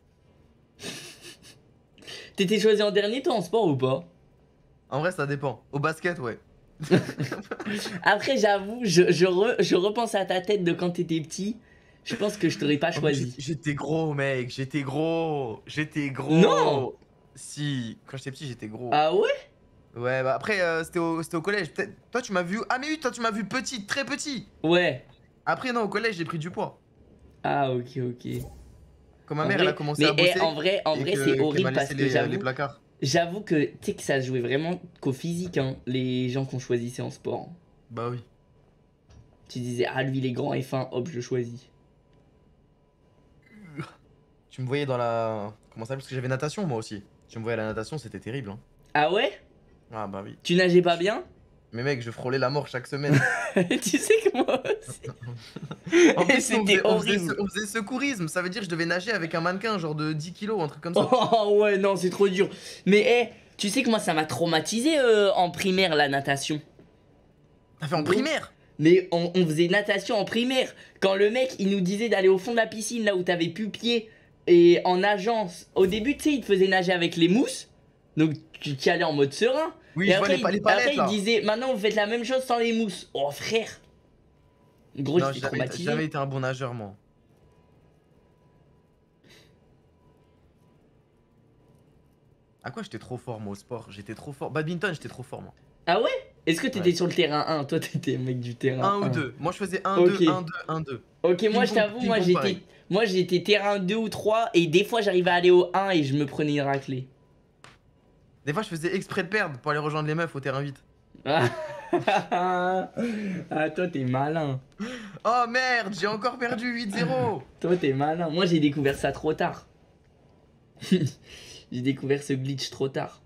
T'étais choisi en dernier toi en sport ou pas? En vrai ça dépend, au basket ouais. Après j'avoue, je repense à ta tête de quand t'étais petit. Je pense que je t'aurais pas choisi. J'étais gros mec, j'étais gros. Non. Si, quand j'étais petit j'étais gros. Ah ouais? Ouais, bah après, c'était au collège. Toi, tu m'as vu. Ah, mais oui, toi, tu m'as vu petit, très petit. Ouais. Après, non, au collège, j'ai pris du poids. Ah, ok, ok. Quand ma En mère, vrai- elle a commencé mais à bosser. en vrai, c'est qu'elle horrible m'a parce laissé que les placards. j'avoue que tu sais que ça se jouait vraiment qu'au physique, hein, les gens qu'on choisissait en sport. Bah oui. Tu disais, ah lui il est grand et fin, hop, je le choisis. Tu me voyais dans la. Comment ça s'appelle? Parce que j'avais natation, moi aussi. Tu me voyais à la natation, c'était terrible. Hein. Ah ouais? Ah, bah oui. Tu nageais pas bien? Mais mec, je frôlais la mort chaque semaine. Tu sais que moi aussi. En plus, C'était horrible. on faisait secourisme, ça veut dire que je devais nager avec un mannequin, genre de 10 kilos, un truc comme ça. Oh ouais, non, c'est trop dur. Mais tu sais que moi ça m'a traumatisé en primaire la natation. T'as fait en primaire? Mais on faisait natation en primaire. Quand le mec il nous disait d'aller au fond de la piscine là où t'avais plus pied et en nageant, au début tu sais il te faisait nager avec les mousses. Donc tu y allais en mode serein. Oui, et je vois après, les palettes après là. il disait maintenant vous faites la même chose sans les mousses. Oh frère. Gros Non, j'étais j'ai traumatisé. jamais été un bon nageur, moi. À quoi j'étais trop fort, moi, au sport? J'étais trop fort. Badminton, j'étais trop fort, moi. Ah ouais? Est-ce que t'étais Ouais. sur le terrain 1? Toi t'étais mec du terrain 1 ou 2. Moi, je faisais 1, Ok. 2, 1, 2, 1, 2. Ok, moi je Ping-pong, t'avoue, ping-pong, pareil. moi j'étais terrain 2 ou 3 et des fois j'arrivais à aller au 1 et je me prenais une raclée. Des fois, je faisais exprès de perdre pour aller rejoindre les meufs au terrain 8. Ah, toi t'es malin. Oh merde, j'ai encore perdu 8-0. Toi t'es malin. Moi j'ai découvert ça trop tard. J'ai découvert ce glitch trop tard.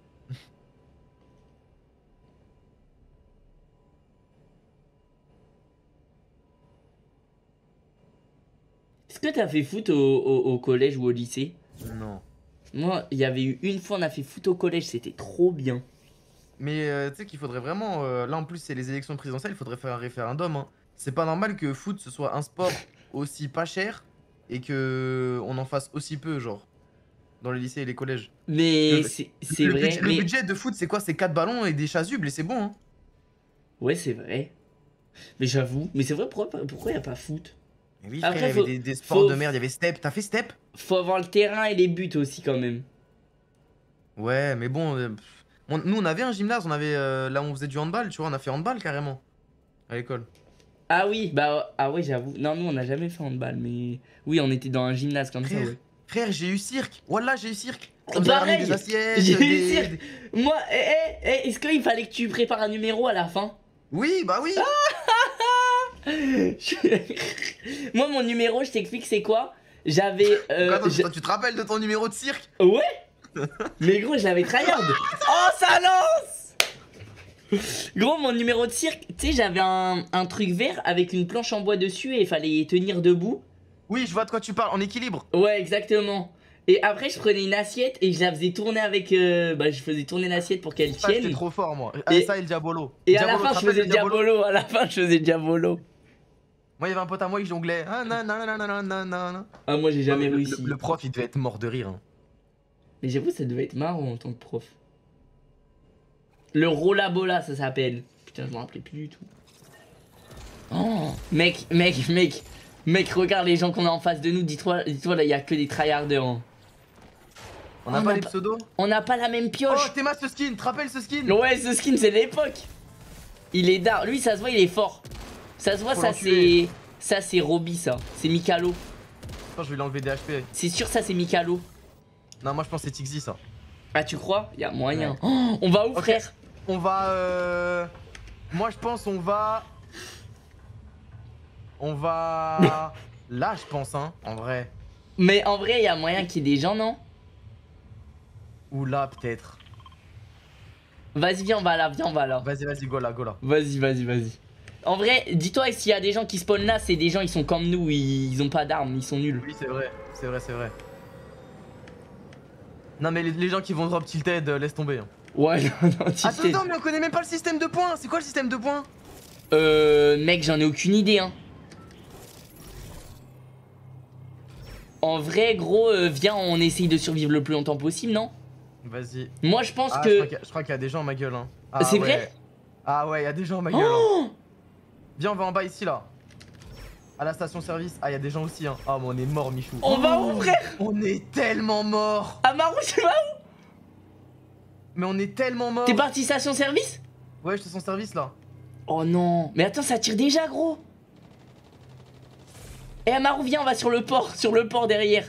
Est-ce que t'as fait foot au collège ou au lycée? Non. Moi, il y avait eu une fois, on a fait foot au collège, c'était trop bien. Mais tu sais qu'il faudrait vraiment. Là, en plus, c'est les élections présidentielles, il faudrait faire un référendum. Hein. C'est pas normal que foot ce soit un sport aussi pas cher et que on en fasse aussi peu, genre, dans les lycées et les collèges. Mais Le- c'est vrai. Le mais... budget de foot, c'est quoi? C'est 4 ballons et des chasubles et c'est bon. Hein. Ouais, c'est vrai. Mais j'avoue. Mais c'est vrai, pourquoi y a pas foot? Mais oui, Après, frère, il y faut- avait des sports faut- de merde. Il y avait step. T'as fait step? Faut avoir le terrain et les buts aussi, quand même. Ouais, mais bon. Nous, on avait un gymnase. On avait là où on faisait du handball. Tu vois, on a fait handball carrément à l'école. Ah oui, bah. Ah ouais, j'avoue. Non, nous, on n'a jamais fait handball, mais. Oui, on était dans un gymnase comme ça, Frère, ouais. frère, j'ai eu cirque. Voilà, j'ai eu cirque. Oh, On nous a pareil, ramené des assiettes. j'ai eu cirque. Moi, est-ce qu'il fallait que tu prépares un numéro à la fin? Oui, bah oui. Moi, mon numéro, je t'explique, c'est quoi? J'avais. Attends, tu te rappelles de ton numéro de cirque? Ouais. Mais gros, je l'avais tryhard. Oh, ça lance. Gros, mon numéro de cirque, tu sais, j'avais un truc vert avec une planche en bois dessus et il fallait tenir debout. Oui, je vois de quoi tu parles. En équilibre. Ouais, exactement. Et après, je prenais une assiette et je la faisais tourner avec. Bah, je faisais tourner l'assiette pour qu'elle Ça, j'étais tienne. trop fort, moi. Et- Ça et le Diabolo. Et à la Diabolo, fin, tu je te rappelles faisais le Diabolo? Diabolo. À la fin, je faisais Diabolo. Moi, il y avait un pote à moi qui jonglait. Ah, nan, nan, nan, nan, nan, nan. Ah, moi, j'ai jamais Le- réussi. Le prof, il devait être mort de rire. Hein. Mais j'avoue, ça devait être marrant en tant que prof. Le Rollabola, ça s'appelle. Putain, je m'en rappelais plus du tout. Oh, mec, regarde les gens qu'on a en face de nous. Dis-toi, là, il y a que des tryharders. Hein. On n'a On pas a les pas- pseudos? On n'a pas la même Oh, pioche. Théma, ce skin. Tu te rappelles ce skin? Ouais, ce skin, c'est de l'époque. Il est d'art. Lui, ça se voit, il est fort. Ça se voit, Faut ça l'enculer. c'est. Ça, c'est Roby, ça. C'est Mikalo. Attends, je vais lui enlever des HP. C'est sûr, ça, c'est Mikalo. Non, moi, je pense que c'est Tixi, ça. Ah, tu crois? Y a moyen. Ouais. Oh, on va où, Ok. frère? On va. Moi, je pense on va. On va. Là, je pense, hein, en vrai. Mais en vrai, y a moyen qu'il y ait des gens, non? Ou là, peut-être. Vas-y, viens, on va là, Vas-y, vas-y, go là, go là. Vas-y. En vrai, dis-toi, s'il y a des gens qui spawnent là, c'est des gens, ils sont comme nous, ils ont pas d'armes, ils sont nuls. Oui, c'est vrai, c'est vrai, c'est vrai. Non, mais les gens qui vont drop tilted, laisse tomber. Hein. Ouais, non, tu sais. Attends, mais on connaît même pas le système de points. C'est quoi le système de points? Mec, j'en ai aucune idée, hein. En vrai, gros, viens, on essaye de survivre le plus longtemps possible, non? Vas-y. Moi, je pense Ah, que. je crois qu'il y a des gens à ma gueule. Hein. Ah, C'est ouais. vrai? Ah ouais, il y a des gens à ma gueule. Hein. Oh, Viens, on va en bas ici là. À la station service. Ah, il y a des gens aussi. Hein. Ah, mais on est mort, Michou. on va où, frère? On est tellement mort. Amaru, tu vas où? Mais on est tellement mort. T'es parti station service? Ouais, j'étais son service là. Oh non. Mais attends, ça tire déjà, gros. Eh, Amaru, viens, on va sur le port derrière.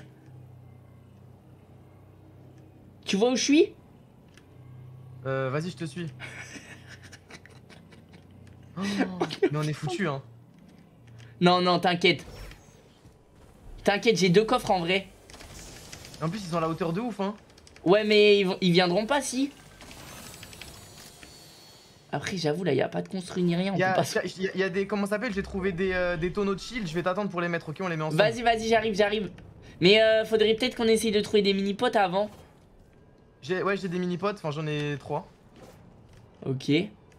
Tu vois où je suis? Vas-y, je te suis. Oh, mais on est foutu, hein. Non, non, t'inquiète. T'inquiète, j'ai 2 coffres en vrai. En plus, ils sont à la hauteur de ouf, hein. Ouais, mais ils viendront pas si. Après, j'avoue, là, y a pas de construit ni rien. On peut pas... Y a des. Comment ça s'appelle? J'ai trouvé des tonneaux de shield. Je vais t'attendre pour les mettre, ok? On les met ensemble. Vas-y, j'arrive. Mais faudrait peut-être qu'on essaye de trouver des mini-potes avant. Ouais, j'ai des mini-potes. Enfin, j'en ai 3. Ok.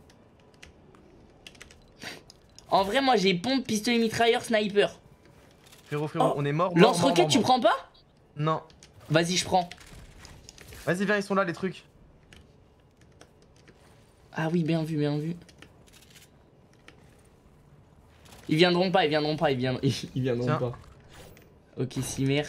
En vrai, moi, j'ai pompe, pistolet mitrailleur, sniper. Frérot, Oh, on est mort. Lance-roquette, tu prends pas? Non. Vas-y, je prends. Vas-y, viens, ils sont là, les trucs. Ah oui, bien vu. Ils viendront pas. Ils viendront Tiens. pas. Ok, Cimer.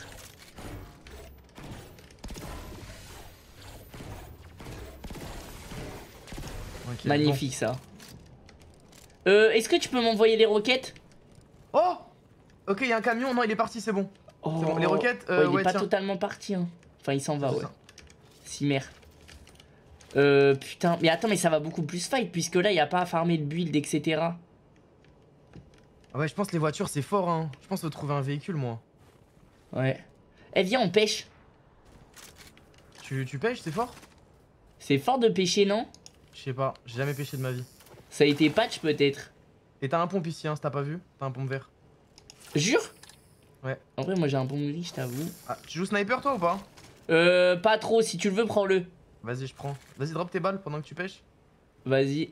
Okay, Magnifique ça. Est-ce que tu peux m'envoyer les roquettes? Oh! Ok, il y a un camion. Non, il est parti, c'est bon. Oh. C'est bon, les roquettes, il est pas tiens. totalement parti. Hein. Enfin, il s'en va, ouais. Ça. Cimer. Putain, mais attends, mais ça va beaucoup plus fight puisque là, il n'y a pas à farmer le build, etc. Ah ouais, je pense que les voitures, c'est fort, hein. Je pense qu'il faut trouver un véhicule, moi. Ouais. Eh, viens, on pêche. Tu pêches, c'est fort? C'est fort de pêcher, non? Je sais pas, j'ai jamais pêché de ma vie. Ça a été patch, peut-être. Et t'as un pompe ici, hein, si t'as pas vu. T'as un pompe vert. Jure? Ouais. En vrai, moi, j'ai un pompe gris, je t'avoue. Ah, tu joues sniper, toi, ou pas? Pas trop. Si tu le veux, prends-le. Vas-y, je prends. Vas-y, drop tes balles pendant que tu pêches. Vas-y.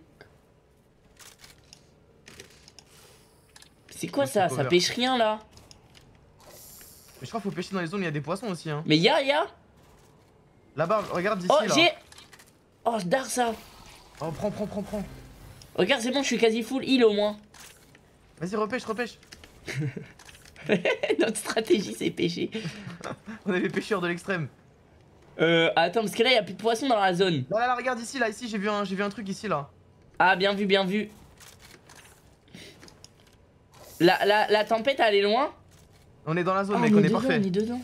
C'est quoi ça? Ça pêche rien, là? Mais je crois qu'il faut pêcher dans les zones où il y a des poissons aussi, hein. Mais y'a. Là-bas, regarde d'ici, Oh, là. j'ai. Oh, je dare ça. Oh, prends. Regarde, c'est bon, je suis quasi full heal au moins. Vas-y, repêche. Notre stratégie, c'est pêcher. On est les pêcheurs de l'extrême. Attends, parce que là, il y a plus de poissons dans la zone. Là, regarde ici, j'ai vu un truc ici, là. Ah, bien vu. La tempête, elle est loin? On est dans la zone, Ah, mec, on est parfait. On est dedans.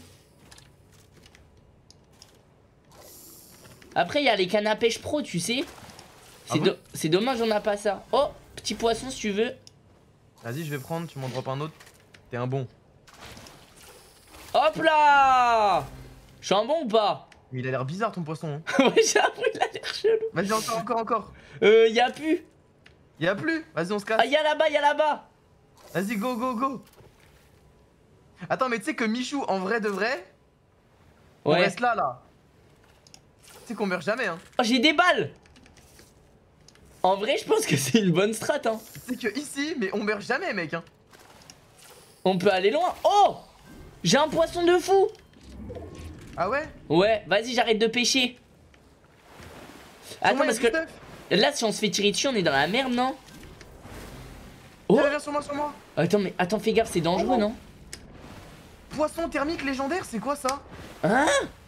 Après, il y a les cannes à pêche pro, tu sais. C'est dommage, on n'a pas ça. Oh, petit poisson, si tu veux. Vas-y, je vais prendre, tu m'en drops un autre. T'es un bon. Hop là! Je suis un bon ou pas? Mais il a l'air bizarre, ton poisson. Hein. Ouais, j'ai appris, il a l'air chelou. Vas-y, encore. Y'a plus. Y a plus. Vas-y, on se casse. Ah, y'a là-bas. Vas-y, go. Attends, mais tu sais que Michou, en vrai de vrai, on reste là. Tu sais qu'on meurt jamais, hein. Oh, j'ai des balles. En vrai, je pense que c'est une bonne strat, hein. Tu sais que ici, mais on meurt jamais, mec, hein. On peut aller loin. Oh! J'ai un poisson de fou. Ah ouais? Ouais, vas-y, j'arrête de pêcher. Attends, parce que là, si on se fait tirer dessus, on est dans la merde, non? Oh! Viens sur moi. Attends, fais gaffe, c'est dangereux, non? Poisson thermique légendaire, c'est quoi ça? Hein?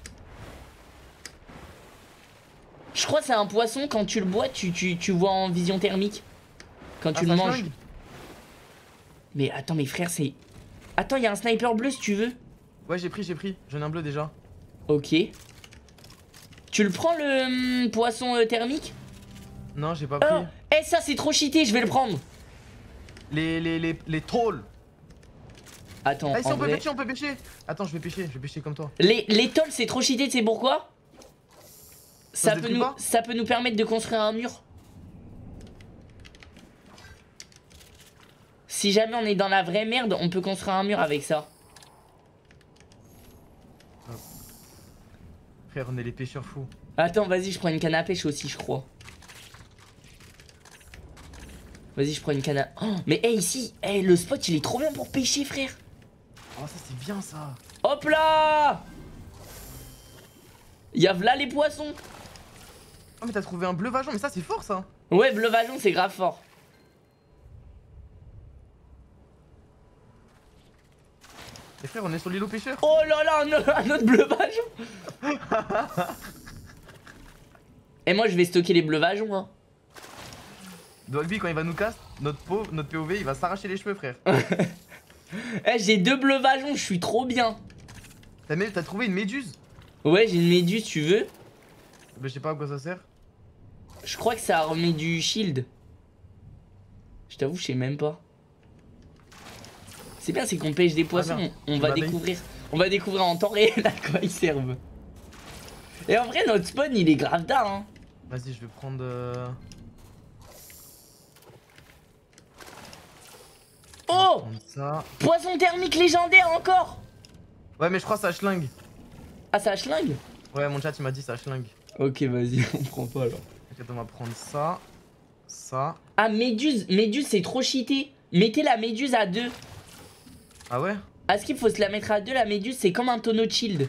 Je crois que c'est un poisson, quand tu le bois, tu vois en vision thermique. Quand tu le manges. Mais attends, mes frères, c'est... Attends, il y a un sniper bleu si tu veux. Ouais, j'ai pris. J'en ai un bleu déjà. Ok. Tu le prends le poisson thermique? Non, j'ai pas pris. Oh, eh, ça c'est trop cheaté, je vais le prendre. Les trolls. Attends, ah, ici, on peut pêcher. Attends, je vais pêcher comme toi. Les trolls, c'est trop cheaté, tu sais pourquoi? Ça peut nous permettre de construire un mur. Si jamais on est dans la vraie merde, on peut construire un mur avec ça. Frère, on est les pêcheurs fous. Attends, vas-y, je prends une canne à pêche aussi, je crois. Vas-y, je prends une canne à... Oh, mais hey, ici, hey, le spot, il est trop bien pour pêcher, frère. Oh, ça, c'est bien, ça. Hop là! Y'a là les poissons. Oh, mais t'as trouvé un bleuvageon, mais ça, c'est fort, ça. Ouais, bleuvageon, c'est grave fort. Et frère, on est sur l'îlot pêcheur. Oh là là, un autre bleuvageon. Et moi je vais stocker les bleuvageons hein. Dogby quand il va nous casse, notre POV il va s'arracher les cheveux frère. Eh j'ai 2 bleuvageons, je suis trop bien. T'as trouvé une méduse? Ouais j'ai une méduse tu veux? Bah je sais pas à quoi ça sert. Je crois que ça remet du shield. Je t'avoue je sais même pas. C'est bien c'est qu'on pêche des poissons, merde. on va découvrir. On va découvrir en temps réel à quoi ils servent. Et en vrai notre spawn il est grave tard hein. Vas-y je vais prendre... Oh ça. Poisson thermique légendaire encore. Ouais mais je crois que ça schlingue. Ah ça schlingue. Ouais mon chat il m'a dit ça schlingue. Ok vas-y on prend pas alors. Ok on va prendre ça. Ça. Ah méduse, méduse c'est trop cheaté. Mettez la méduse à 2. Ah ouais? À ce qu'il faut se la mettre à 2 la méduse c'est comme un tonneau de shield.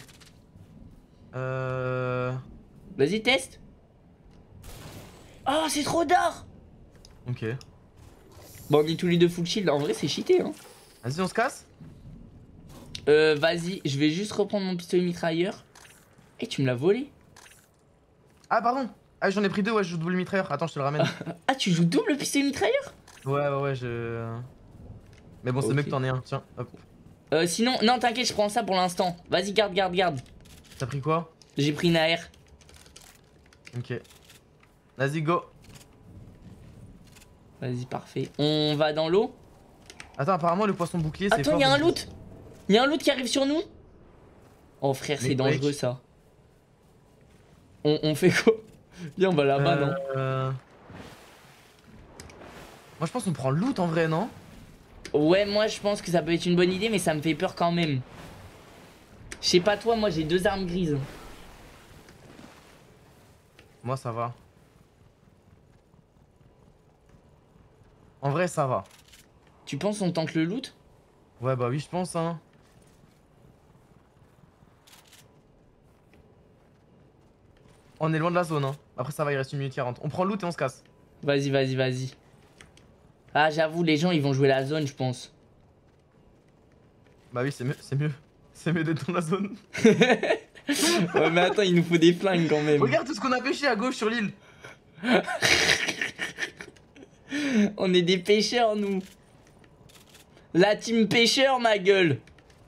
Vas-y teste. Oh c'est trop d'or. Ok. Bon on est tous les deux full shield, en vrai c'est cheaté hein. Vas-y on se casse? Vas-y, je vais juste reprendre mon pistolet mitrailleur. Eh tu me l'as volé. Ah pardon. Ah j'en ai pris 2 ouais je joue double mitrailleur. Attends je te le ramène. Ah tu joues double pistolet mitrailleur. Ouais je... Mais bon c'est Ok. mieux que t'en aies un, tiens hop. Sinon, non t'inquiète je prends ça pour l'instant. Vas-y garde. T'as pris quoi? J'ai pris une AR. Ok. Vas-y go. Vas-y parfait. On va dans l'eau. Attends apparemment le poisson bouclier c'est Attends fort. y'a un loot. Y'a un loot qui arrive sur nous. Oh frère c'est Mais dangereux wesh. ça. On fait quoi? Viens on va là-bas non? Moi je pense qu'on prend le loot en vrai non? Ouais moi je pense que ça peut être une bonne idée mais ça me fait peur quand même. Je sais pas toi moi j'ai 2 armes grises. Moi ça va. En vrai ça va. Tu penses on tente le loot? Ouais bah oui je pense hein. On est loin de la zone hein. Après ça va il reste 1 minute 40. On prend le loot et on se casse. Vas-y. Ah j'avoue les gens ils vont jouer la zone je pense. Bah oui c'est mieux. C'est mieux d'être dans la zone. Ouais mais attends il nous faut des flingues quand même. Regarde tout ce qu'on a pêché à gauche sur l'île. On est des pêcheurs nous. La team pêcheur ma gueule.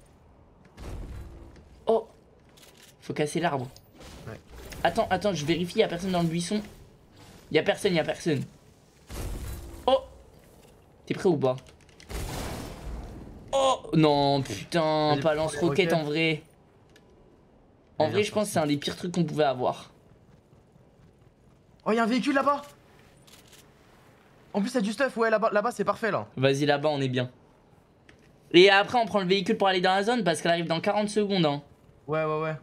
Oh. Faut casser l'arbre. Ouais. Attends je vérifie y'a personne dans le buisson. Y'a personne. Oh. T'es prêt ou pas? Oh non putain Vas-y, pas lance-roquette ok. en vrai. En Allez, vrai viens, je pense que c'est un des pires trucs qu'on pouvait avoir. Oh y'a un véhicule là-bas. En plus y'a du stuff ouais là-bas c'est parfait là. Vas-y là-bas on est bien. Et après on prend le véhicule pour aller dans la zone parce qu'elle arrive dans 40 secondes hein. Ouais.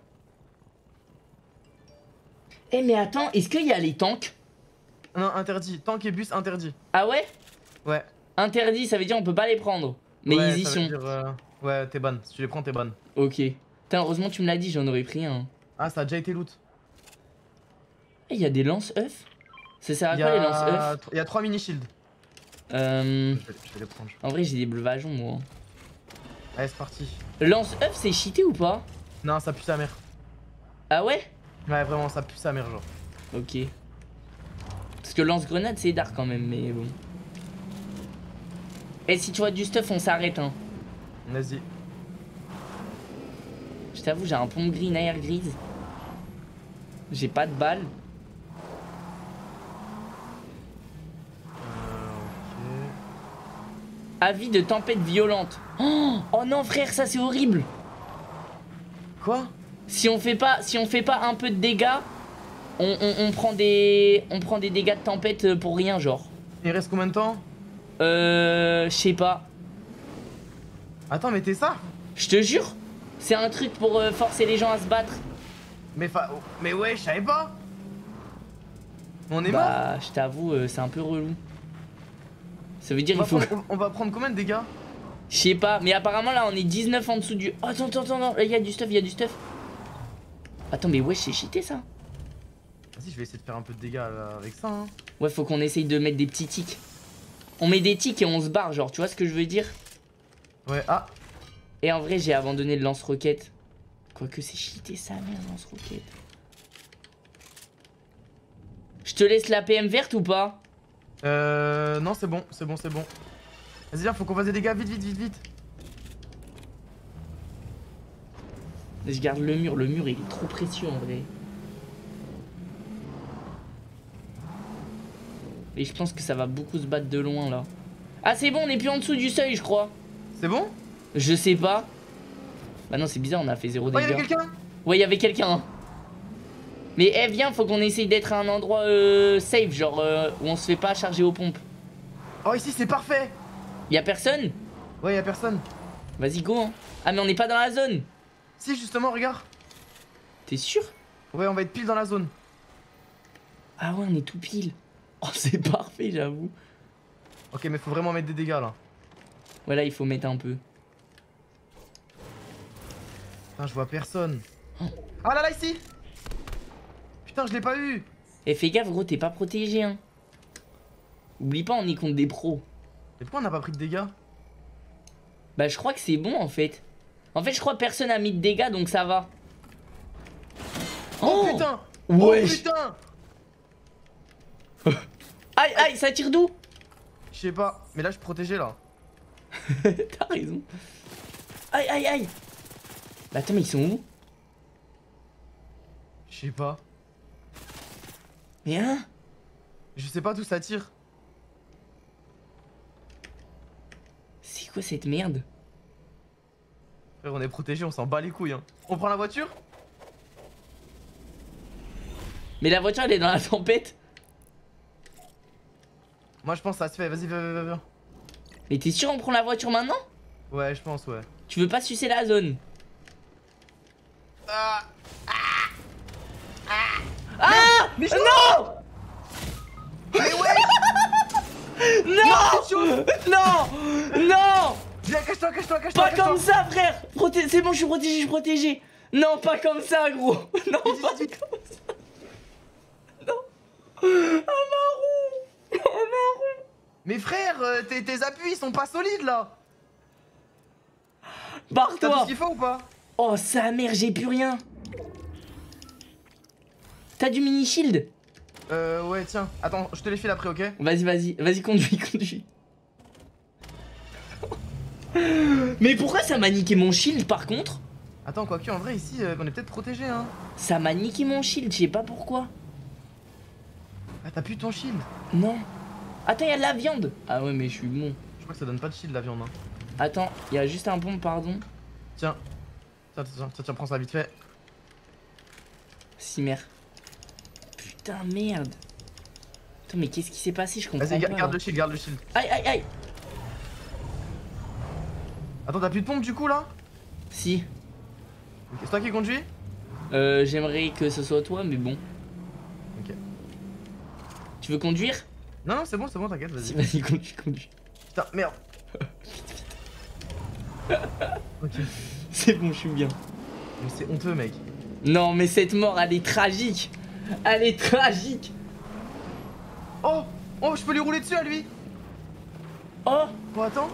Eh mais attends, est-ce qu'il y a les tanks? Non interdit. Tank et bus interdit. Ah ouais? Ouais. Interdit, ça veut dire on peut pas les prendre. Mais ouais, ils y ça veut sont. dire, ouais t'es ban. Si tu les prends t'es ban. Ok. Putain, heureusement tu me l'as dit, j'en aurais pris un. Ah ça a déjà été loot. Eh, il y a des lance-œufs? Ça sert à quoi les lance-œufs? Il y a 3 mini shields. En Je vais les prendre. vrai j'ai des bleuvageons moi. Allez c'est parti. Lance-œuf c'est cheaté ou pas? Non ça pue sa mère. Ah ouais? Ouais vraiment ça pue sa mère genre. Ok. Parce que lance-grenade c'est dark quand même, mais bon. Et si tu vois du stuff on s'arrête hein. Vas-y. Je t'avoue j'ai un pompe gris, une air grise. J'ai pas de balles. Avis de tempête violente. Oh non frère ça c'est horrible. Quoi? Si on fait pas un peu de dégâts, on prend des dégâts de tempête pour rien genre. Il reste combien de temps? Je sais pas. Attends mais t'es ça? Je te jure, c'est un truc pour forcer les gens à se battre. Mais ouais je savais pas. On est mort. Bah je t'avoue c'est un peu relou. Ça veut dire il faut... On va prendre combien de dégâts? Je sais pas, mais apparemment là on est 19 en dessous du... Oh, attends, là il y a du stuff, Attends mais ouais c'est cheaté ça. Vas-y je vais essayer de faire un peu de dégâts là, avec ça hein. Ouais faut qu'on essaye de mettre des petits tics. On met des tics et on se barre genre, tu vois ce que je veux dire? Ouais ah. Et en vrai j'ai abandonné le lance-roquette. Quoique c'est cheaté sa mère lance-roquette. Je te laisse la PM verte ou pas? Non, c'est bon, c'est bon, c'est bon. Vas-y, viens, faut qu'on fasse des dégâts, vite, vite, vite, vite. Je garde le mur il est trop précieux en vrai. Et je pense que ça va beaucoup se battre de loin là. Ah c'est bon, on est plus en dessous du seuil je crois. C'est bon? Je sais pas. Bah non c'est bizarre, on a fait 0 Oh, y'avait dégâts. quelqu'un? Ouais y'avait quelqu'un. Mais viens, faut qu'on essaye d'être à un endroit safe, genre où on se fait pas charger aux pompes. Oh ici c'est parfait. Y'a personne? Ouais, y'a personne. Vas-y go hein. Ah mais on n'est pas dans la zone. Si justement, regarde. T'es sûr? Ouais, on va être pile dans la zone. Ah ouais on est tout pile. Oh c'est parfait j'avoue. Ok, mais faut vraiment mettre des dégâts là. Voilà il faut mettre un peu. Putain, je vois personne. Ah là là, ici. Putain, je l'ai pas eu. Eh fais gaffe gros, t'es pas protégé hein. Oublie pas on est contre des pros. Et pourquoi on n'a pas pris de dégâts? Bah je crois que c'est bon en fait. En fait je crois que personne a mis de dégâts donc ça va. Oh, putain. Wesh. Oh putain. Aïe aïe ça tire d'où? Je sais pas, mais là je suis protégé là. T'as raison. Aïe aïe aïe. Bah attends mais ils sont où? Je sais pas. Mais hein? Je sais pas d'où ça tire. C'est quoi cette merde? Frère, on est protégé, on s'en bat les couilles hein. On prend la voiture? Mais la voiture elle est dans la tempête. Moi je pense que ça se fait, vas-y, viens. Mais t'es sûr on prend la voiture maintenant? Ouais, je pense, ouais. Tu veux pas sucer la zone? Ah Mais non! Mais ouais. Non! Non! Non! Viens, cache-toi, cache-toi, cache-toi. Pas cache-toi. comme ça frère! C'est bon je suis protégé, je suis protégé. Non pas comme ça gros. Non Vite, pas vite, vite. comme ça. Non. Un marron. Un marron. Mais frère, tes appuis ils sont pas solides là. T'as tout Barre-toi. ce qu'il faut ou pas? Oh sa mère j'ai plus rien. T'as du mini shield? Ouais, tiens. Attends, je te les file après, ok? Vas-y conduis. Mais pourquoi ça m'a niqué mon shield par contre? Attends, quoique, en vrai, ici, on est peut-être protégé, hein. Ça m'a niqué mon shield, je sais pas pourquoi. Ah, t'as plus ton shield. Non. Attends, y'a de la viande. Ah ouais, mais je suis bon. Je crois que ça donne pas de shield la viande, hein. Attends, y'a juste un pompe, pardon. Tiens. Tiens, prends ça vite fait. Si, merde. Putain, merde. Attends, mais qu'est-ce qui s'est passé? Je comprends Vas-y, pas. garde le shield, garde le shield. Aïe, aïe, aïe. Attends, t'as plus de pompe du coup là? Si. Ok, c'est toi qui conduis? J'aimerais que ce soit toi, mais bon. Ok. Tu veux conduire? Non, c'est bon, t'inquiète, Si, vas-y. vas-y, conduis. Putain, merde. Ok. C'est bon, je suis bien. Mais c'est honteux, mec. Non, mais cette mort, elle est tragique. Elle est tragique. Oh! Oh, je peux lui rouler dessus à lui! Oh, Bon, attends.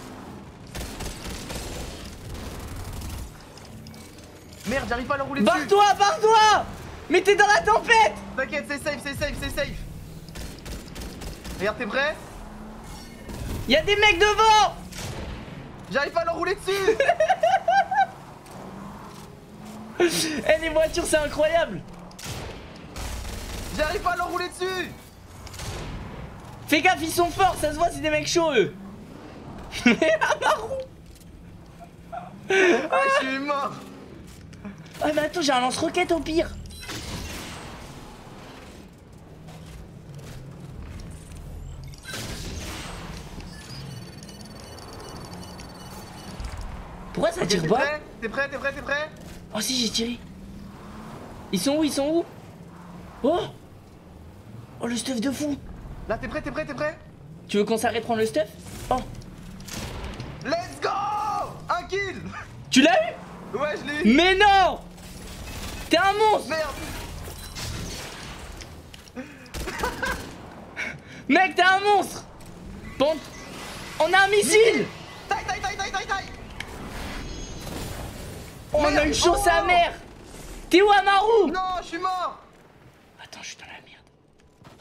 Merde, j'arrive pas à le rouler dessus! barre-toi. Mais t'es dans la tempête. T'inquiète, c'est safe! Regarde, t'es prêt? Y'a des mecs devant. J'arrive pas à le rouler dessus! Eh, les voitures, c'est incroyable. J'arrive pas à le rouler dessus! Fais gaffe, ils sont forts, ça se voit, c'est des mecs chauds, eux. Mais un marron. Ah, je suis mort! Ah, mais attends, j'ai un lance-roquette au pire. Pourquoi ça tire pas? T'es prêt? Oh si, j'ai tiré. Ils sont où? Oh. Oh, le stuff de fou. Là, t'es prêt? Tu veux qu'on s'arrête prendre le stuff? Oh. Let's go! Un kill! Tu l'as eu? Ouais, je l'ai eu! Mais non. T'es un monstre. Merde! Mec, t'es un monstre. Bon, on a un missile. Taille! On a eu chaud sa mère. T'es où, Amaru? Non, je suis mort! Attends, je suis dans la merde.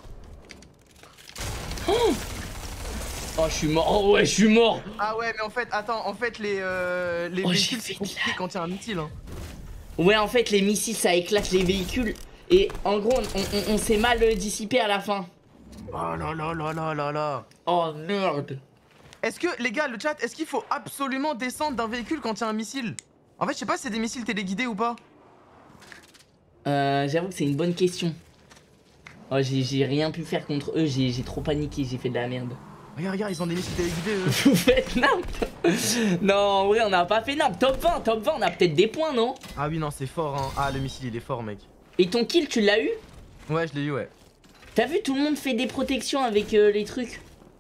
Oh, je suis mort. Oh ouais, je suis mort. Ah ouais, mais en fait, attends, en fait, les véhicules, c'est compliqué quand il y a un missile. Hein. Ouais, en fait, les missiles, ça éclate les véhicules. Et en gros, on s'est mal dissipé à la fin. Oh là là là là là là. Oh merde. Est-ce que, les gars, le chat, est-ce qu'il faut absolument descendre d'un véhicule quand il y a un missile? En fait, je sais pas si c'est des missiles téléguidés ou pas. J'avoue que c'est une bonne question. Oh, j'ai rien pu faire contre eux, j'ai trop paniqué, j'ai fait de la merde. Regarde, regarde, ils ont des missiles téléguidés, eux. Vous faites n'importe. Non, en vrai, on n'a pas fait n'importe. Top 20, on a peut-être des points, non? Ah oui, non, c'est fort, hein. Ah, le missile, il est fort, mec. Et ton kill, tu l'as eu? Ouais, je l'ai eu, ouais. T'as vu, tout le monde fait des protections avec les trucs.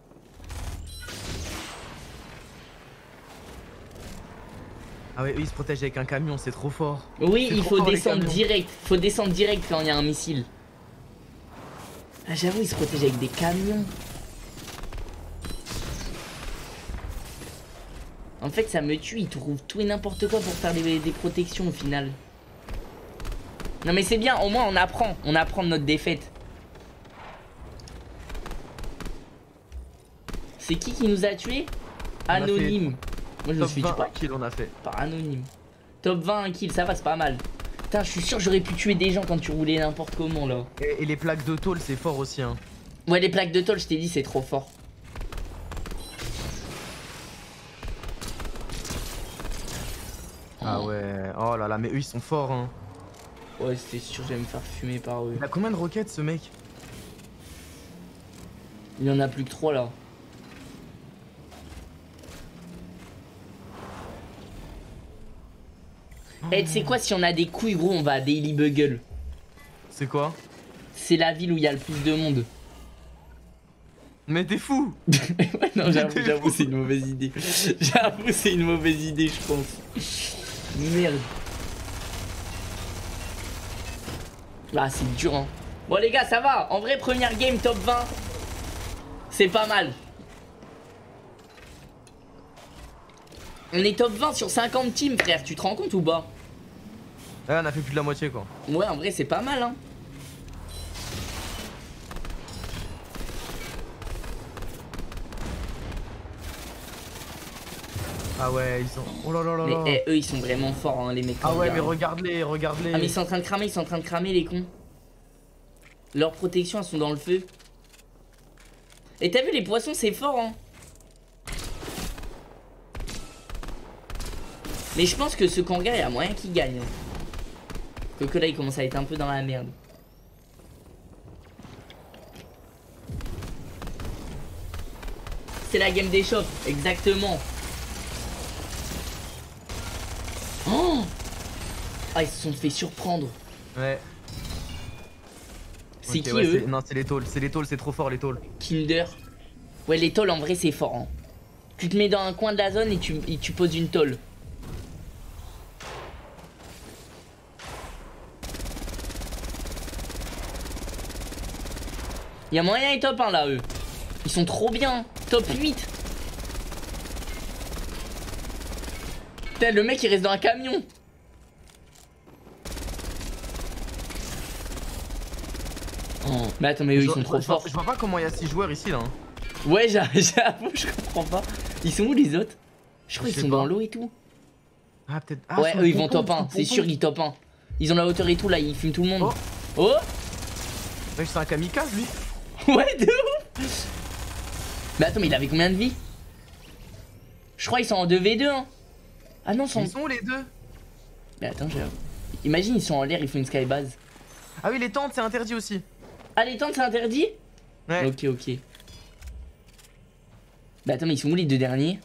Ah ouais, eux, ils se protègent avec un camion, c'est trop fort. Oui, il faut fort, les descendre camions. direct. Faut descendre direct quand il y a un missile. Ah, j'avoue, ils se protègent avec des camions. En fait, ça me tue, ils trouvent tout et n'importe quoi pour faire des protections au final. Non mais c'est bien, au moins on apprend de notre défaite. C'est qui nous a tués? Anonyme. Moi je me suis dit pas kill on a fait. par anonyme. Top 20 kills, ça va, c'est pas mal. Putain, je suis sûr que j'aurais pu tuer des gens quand tu roulais n'importe comment là. Et les plaques de tôle, c'est fort aussi, hein. Ouais, les plaques de tôle, je t'ai dit, c'est trop fort. Ah ouais, oh là là, mais eux ils sont forts, hein. Ouais, c'était sûr, j'allais me faire fumer par eux. Il a combien de roquettes ce mec? Il y en a plus que 3 là. Eh, tu sais quoi, si on a des couilles, gros, on va à Daily Bugle. C'est quoi? C'est la ville où il y a le plus de monde. Mais t'es fou! Ouais, non, j'avoue, c'est une mauvaise idée. J'avoue, c'est une mauvaise idée, je pense. Merde. Ah, c'est dur, hein. Bon, les gars, ça va. En vrai, première game top 20. C'est pas mal. On est top 20 sur 50 teams, frère. Tu te rends compte ou pas? Ouais, on a fait plus de la moitié, quoi. Ouais, en vrai, c'est pas mal, hein. Ah ouais, ils sont... Oh là là là là. Mais eux, ils sont vraiment forts, hein, les mecs. Ah ouais, mais regarde. regarde-les, regarde-les. Ah, mais ils sont en train de cramer, les cons. Leurs protections, elles sont dans le feu. Et t'as vu, les poissons, c'est fort, hein. Mais je pense que ce Kanga, il y a moyen qu'il gagne. Hein. Que là, il commence à être un peu dans la merde. C'est la game des shops, exactement. Oh! Ah, ils se sont fait surprendre. Ouais. C'est Ok, qui ouais, eux? Non, c'est les tôles, c'est trop fort les tôles. Kinder. Ouais, les tôles en vrai c'est fort. Hein. Tu te mets dans un coin de la zone et tu poses une tôle. Y'a moyen et top 1 là eux. Ils sont trop bien. Top 8. Putain, le mec il reste dans un camion. Oh. Mais attends, mais eux ils sont trop forts. Je vois pas comment il y a 6 joueurs ici là. Hein. Ouais, j'avoue, je comprends pas. Ils sont où les autres? Je crois qu'ils sont dans l'eau et tout. Ah, peut-être. Ah, ouais, eux ils vont top 1, c'est sûr qu'ils top 1. Ils ont la hauteur et tout là, ils fument tout le monde. Oh, oh. Mec, c'est un kamikaze lui. Ouais, de ouf. Mais attends, mais il avait combien de vie? Je crois qu'ils sont en 2v2 hein. Ah non, Ils sont les deux. Mais attends, imagine ils sont en l'air, ils font une skybase. Ah oui, les tentes c'est interdit aussi. Ah, les tentes c'est interdit? Ouais. Ok, ok. Bah attends, mais ils sont où les deux derniers?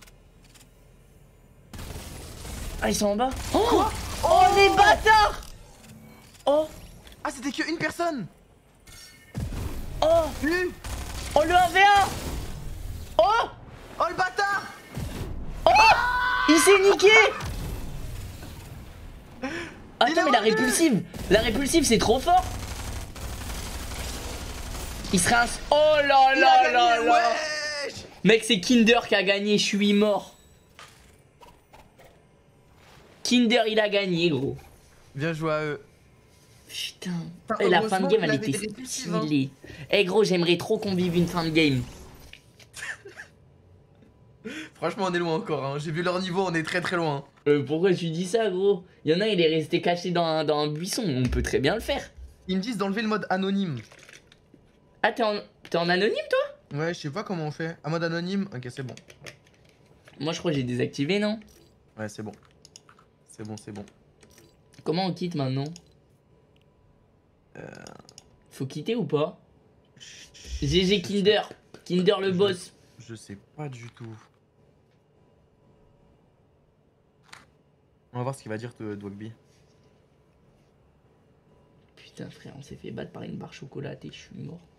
Ah, ils sont en bas. Oh, quoi? Oh les bâtards. Oh. Ah, c'était que une personne. Oh. Lui. Oh le 1v1. Oh. Oh le bâtard. Oh. Il s'est niqué. Attends, mais la répulsive c'est trop fort. Il serait un... Oh là là là là. Wesh. Mec, c'est Kinder qui a gagné, je suis mort. Kinder il a gagné, gros. Bien joué à eux. Putain. Et la fin de game elle était stylée. Eh gros, j'aimerais trop qu'on vive une fin de game. Franchement, on est loin encore. Hein. J'ai vu leur niveau, on est très très loin. Pourquoi tu dis ça, gros? Il y en a, il est resté caché dans un buisson. On peut très bien le faire. Ils me disent d'enlever le mode anonyme. Ah, t'es en anonyme, toi? Ouais, je sais pas comment on fait. Un mode anonyme, ok, c'est bon. Moi, je crois que j'ai désactivé, non? Ouais, c'est bon. C'est bon, c'est bon. Comment on quitte maintenant? Faut quitter ou pas? GG Kinder. Kinder le boss. Je sais pas du tout. On va voir ce qu'il va dire de Dwagby. Putain, frère, on s'est fait battre par une barre chocolatée, je suis mort.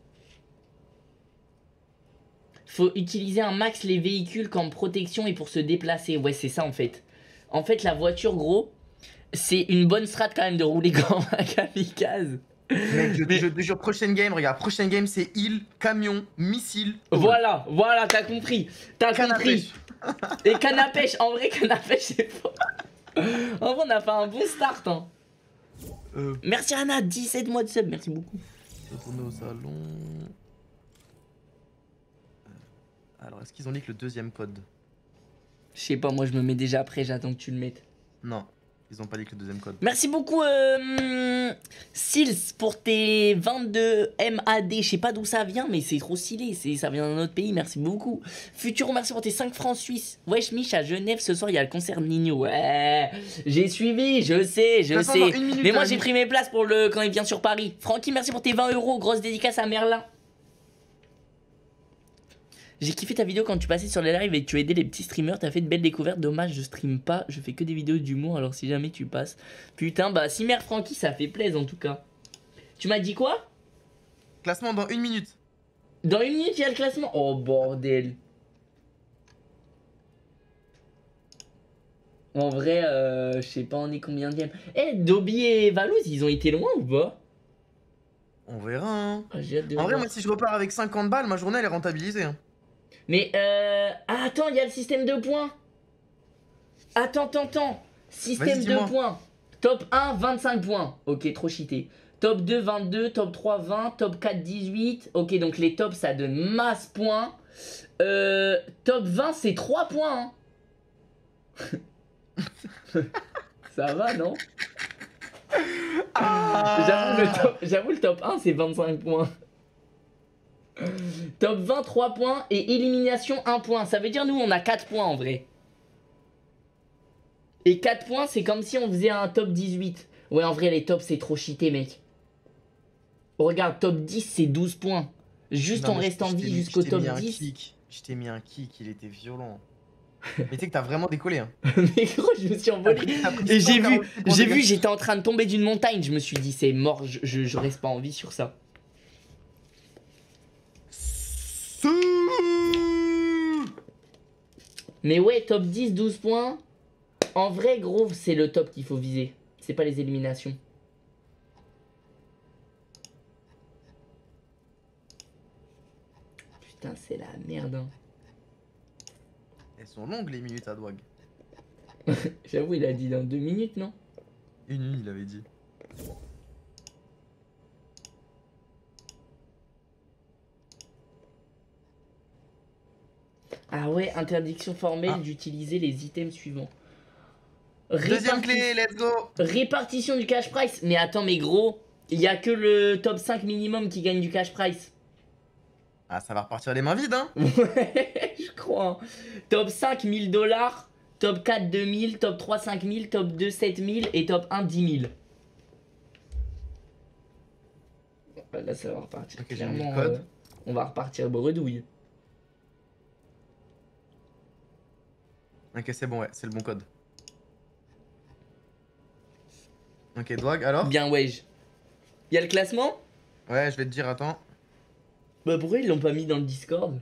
Faut utiliser un max les véhicules comme protection et pour se déplacer. Ouais, c'est ça en fait. En fait, la voiture, gros, c'est une bonne strat quand même de rouler comme un kamikaze. Mec, je te jure, prochaine game, regarde, prochaine game c'est île, camion, missile. Voilà, t'as compris. T'as compris. Et canne à pêche, en vrai, canne à pêche, c'est fort. En vrai, on a fait un bon start. Hein. Merci Anna, 17 mois de sub, merci beaucoup. Retourner au salon. Alors, est-ce qu'ils ont leak le deuxième code? Je sais pas, moi je me mets déjà après, j'attends que tu le mettes. Non, ils ont pas leak le deuxième code. Merci beaucoup Sils pour tes 22 MAD. Je sais pas d'où ça vient, mais c'est trop stylé. Ça vient d'un autre pays, merci beaucoup. Futuro, merci pour tes 5 francs suisses. Wesh Mich, à Genève ce soir il y a le concert de Nino. Ouais, j'ai suivi, je sais. Mais moi j'ai pris mes places pour quand il vient sur Paris. Francky, merci pour tes 20 €. Grosse dédicace à Merlin. J'ai kiffé ta vidéo quand tu passais sur les lives et que tu aidais les petits streamers, t'as fait de belles découvertes, dommage je stream pas, je fais que des vidéos d'humour alors si jamais tu passes. Putain bah si mère Francky ça fait plaisir en tout cas. Tu m'as dit quoi? Classement dans 1 minute. Dans 1 minute il y a le classement? Oh bordel. En vrai je sais pas on est combien de. Eh Dobby et Valouz ils ont été loin ou pas? On verra hein. Ah, j'ai hâte de en vrai voir. moi si je repars avec 50 balles, ma journée elle est rentabilisée hein. Mais ah, attends, il y a le système de points. Attends. Système de points. Top 1, 25 points. Ok, trop cheaté. Top 2, 22. Top 3, 20. Top 4, 18. Ok, donc les tops, ça donne masse points. Top 20, c'est 3 points. Hein. Ça va, non? J'avoue, le top 1, c'est 25 points. Top 20, 3 points et élimination 1 point. Ça veut dire nous on a 4 points en vrai. Et 4 points c'est comme si on faisait un top 18. Ouais en vrai les tops c'est trop cheaté mec. Regarde top 10 c'est 12 points. Juste non, on reste en vie jusqu'au top 10. Je t'ai mis un kick, il était violent. Mais tu sais que t'as vraiment décollé hein. Mais gros je me suis envolé. Et j'ai vu j'étais en train de tomber d'une montagne. Je me suis dit c'est mort, je reste pas en vie sur ça. Mais ouais, top 10, 12 points. En vrai, gros, c'est le top qu'il faut viser. C'est pas les éliminations. Putain, c'est la merde. Hein. Elles sont longues les minutes à Dwag. J'avoue, il a dit dans 2 minutes, non? 1 minute, il avait dit. Ah ouais, interdiction formelle d'utiliser les items suivants. Deuxième clé, let's go. Répartition du cash price. Mais attends, mais gros, il y a que le top 5 minimum qui gagne du cash price. Ah, ça va repartir les mains vides, hein. Ouais, je crois. Top 5, 1000 $. Top 4, 2000. Top 3, 5000. Top 2, 7000. Et top 1, 10 000. Là, ça va repartir. Ok, j'ai clairement, mis le code. On va repartir bredouille. Ok, c'est bon, ouais, c'est le bon code. Ok, Dwag, alors? Bien, wesh. Y'a le classement? Ouais, je vais te dire, attends. Bah, pourquoi ils l'ont pas mis dans le Discord?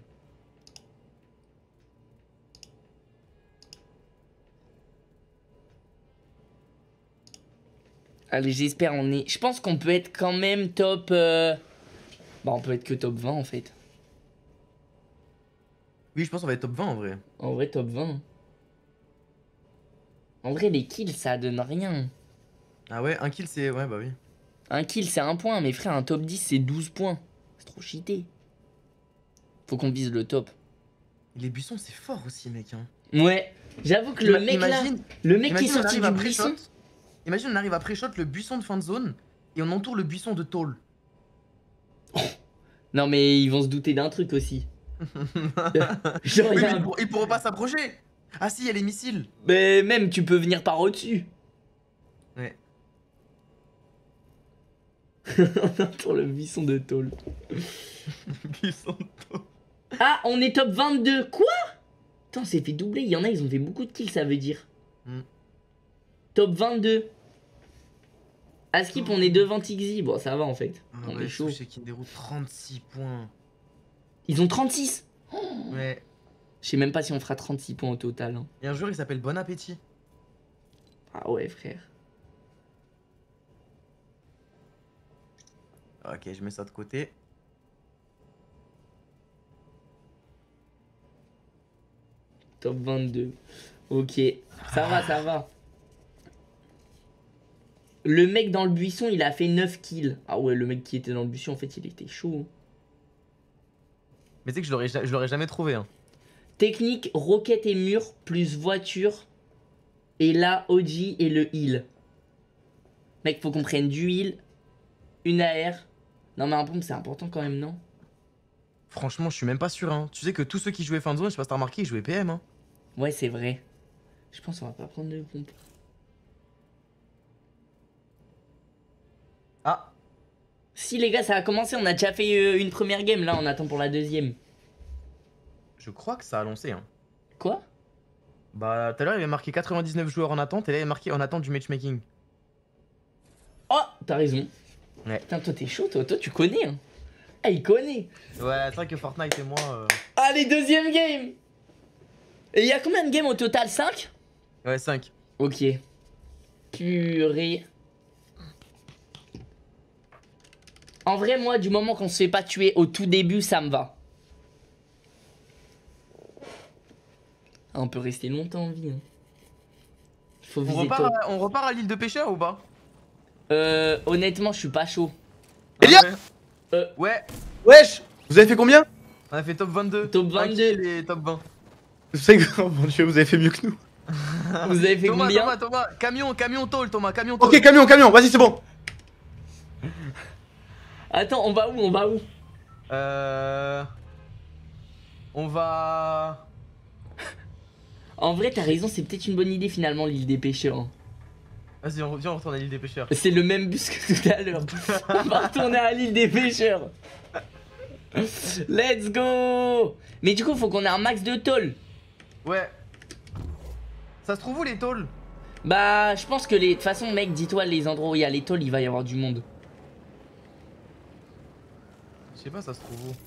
Allez, j'espère on est... Je pense qu'on peut être quand même top... Bah, on peut être que top 20 en fait. Oui, je pense qu'on va être top 20 en vrai. En vrai, top 20. En vrai, les kills, ça donne rien. Ah ouais, un kill c'est... Ouais, bah oui. Un kill, c'est 1 point, mais frère, un top 10, c'est 12 points. C'est trop cheaté. Faut qu'on vise le top. Les buissons, c'est fort aussi, mec. Hein. Ouais, j'avoue que le mec là, le mec qui est imagine, on sorti arrive du à buisson. pré-shot. Imagine, on arrive à pré-shot le buisson de fin de zone et on entoure le buisson de tôle. Non mais ils vont se douter d'un truc aussi. Genre, Oui, y a mais un- ils pourront pas s'approcher. Ah si, il y a les missiles. Mais même tu peux venir par au-dessus. Ouais. Pour le buisson de tôle. Buisson de tôle. Ah, on est top 22. Quoi? Putain, on s'est fait doubler. Il y en a, ils ont fait beaucoup de kills, ça veut dire. Mm. Top 22. À Skip, on est devant Tixi. Bon, ça va en fait. Ah On ouais, est chaud. Chez Kinderu, 36 points. Ils ont 36. Ouais. Je sais même pas si on fera 36 points au total. Hein. Il y a un joueur, il s'appelle Bon Appétit. Ah ouais, frère. Ok, je mets ça de côté. Top 22. Ok. Ça va, ça va. Le mec dans le buisson, il a fait 9 kills. Ah ouais, le mec qui était dans le buisson, en fait, il était chaud. Mais tu sais que je l'aurais jamais trouvé. Hein. Technique, roquette et mur, plus voiture. Et là, OG et le heal. Mec, faut qu'on prenne du heal. Une AR. Non, mais un pompe, c'est important quand même, non? Franchement, je suis même pas sûr. Hein. Tu sais que tous ceux qui jouaient fin de zone, je sais pas si t'as remarqué, ils jouaient PM. Hein. Ouais, c'est vrai. Je pense qu'on va pas prendre de pompe. Ah, Si, les gars, ça a commencé. On a déjà fait une première game. Là, on attend pour la deuxième. je crois que ça a lancé. Hein. Quoi? Bah, tout à l'heure, il y avait marqué 99 joueurs en attente et là, il y avait marqué en attente du matchmaking. Oh, t'as raison. Ouais. Putain, toi, t'es chaud, toi, tu connais. Hein. Ah, il connaît. Ouais, c'est vrai que Fortnite et moi. Allez, deuxième game. Et il y a combien de games au total? 5? Ouais, 5. Ok. Purée. En vrai, moi, du moment qu'on se fait pas tuer au tout début, ça me va. Ah, on peut rester longtemps en vie. Hein. Faut viser top. On repart à l'île de pêcheurs ou pas? Honnêtement, je suis pas chaud. Elia Ouais, Wesh, vous avez fait combien? on a fait top 22. Top 22. Tranquille et top 20. Vous savez que, oh mon dieu, vous avez fait mieux que nous. Vous avez fait combien? Thomas, camion tôle, Thomas, camion tôle. Ok, camion, vas-y, c'est bon. Attends, on va où? On va où? On va. En vrai, t'as raison, c'est peut-être une bonne idée finalement, l'île des pêcheurs. Hein. Vas-y, viens, on retourne à l'île des pêcheurs. C'est le même bus que tout à l'heure. On va retourner à l'île des pêcheurs. Let's go. Mais du coup, faut qu'on ait un max de tôle. Ouais. Ça se trouve où les tôles? Bah, je pense que les... De toute façon, mec, dis-toi, les endroits où il y a les tôles, il va y avoir du monde. Je sais pas, ça se trouve où.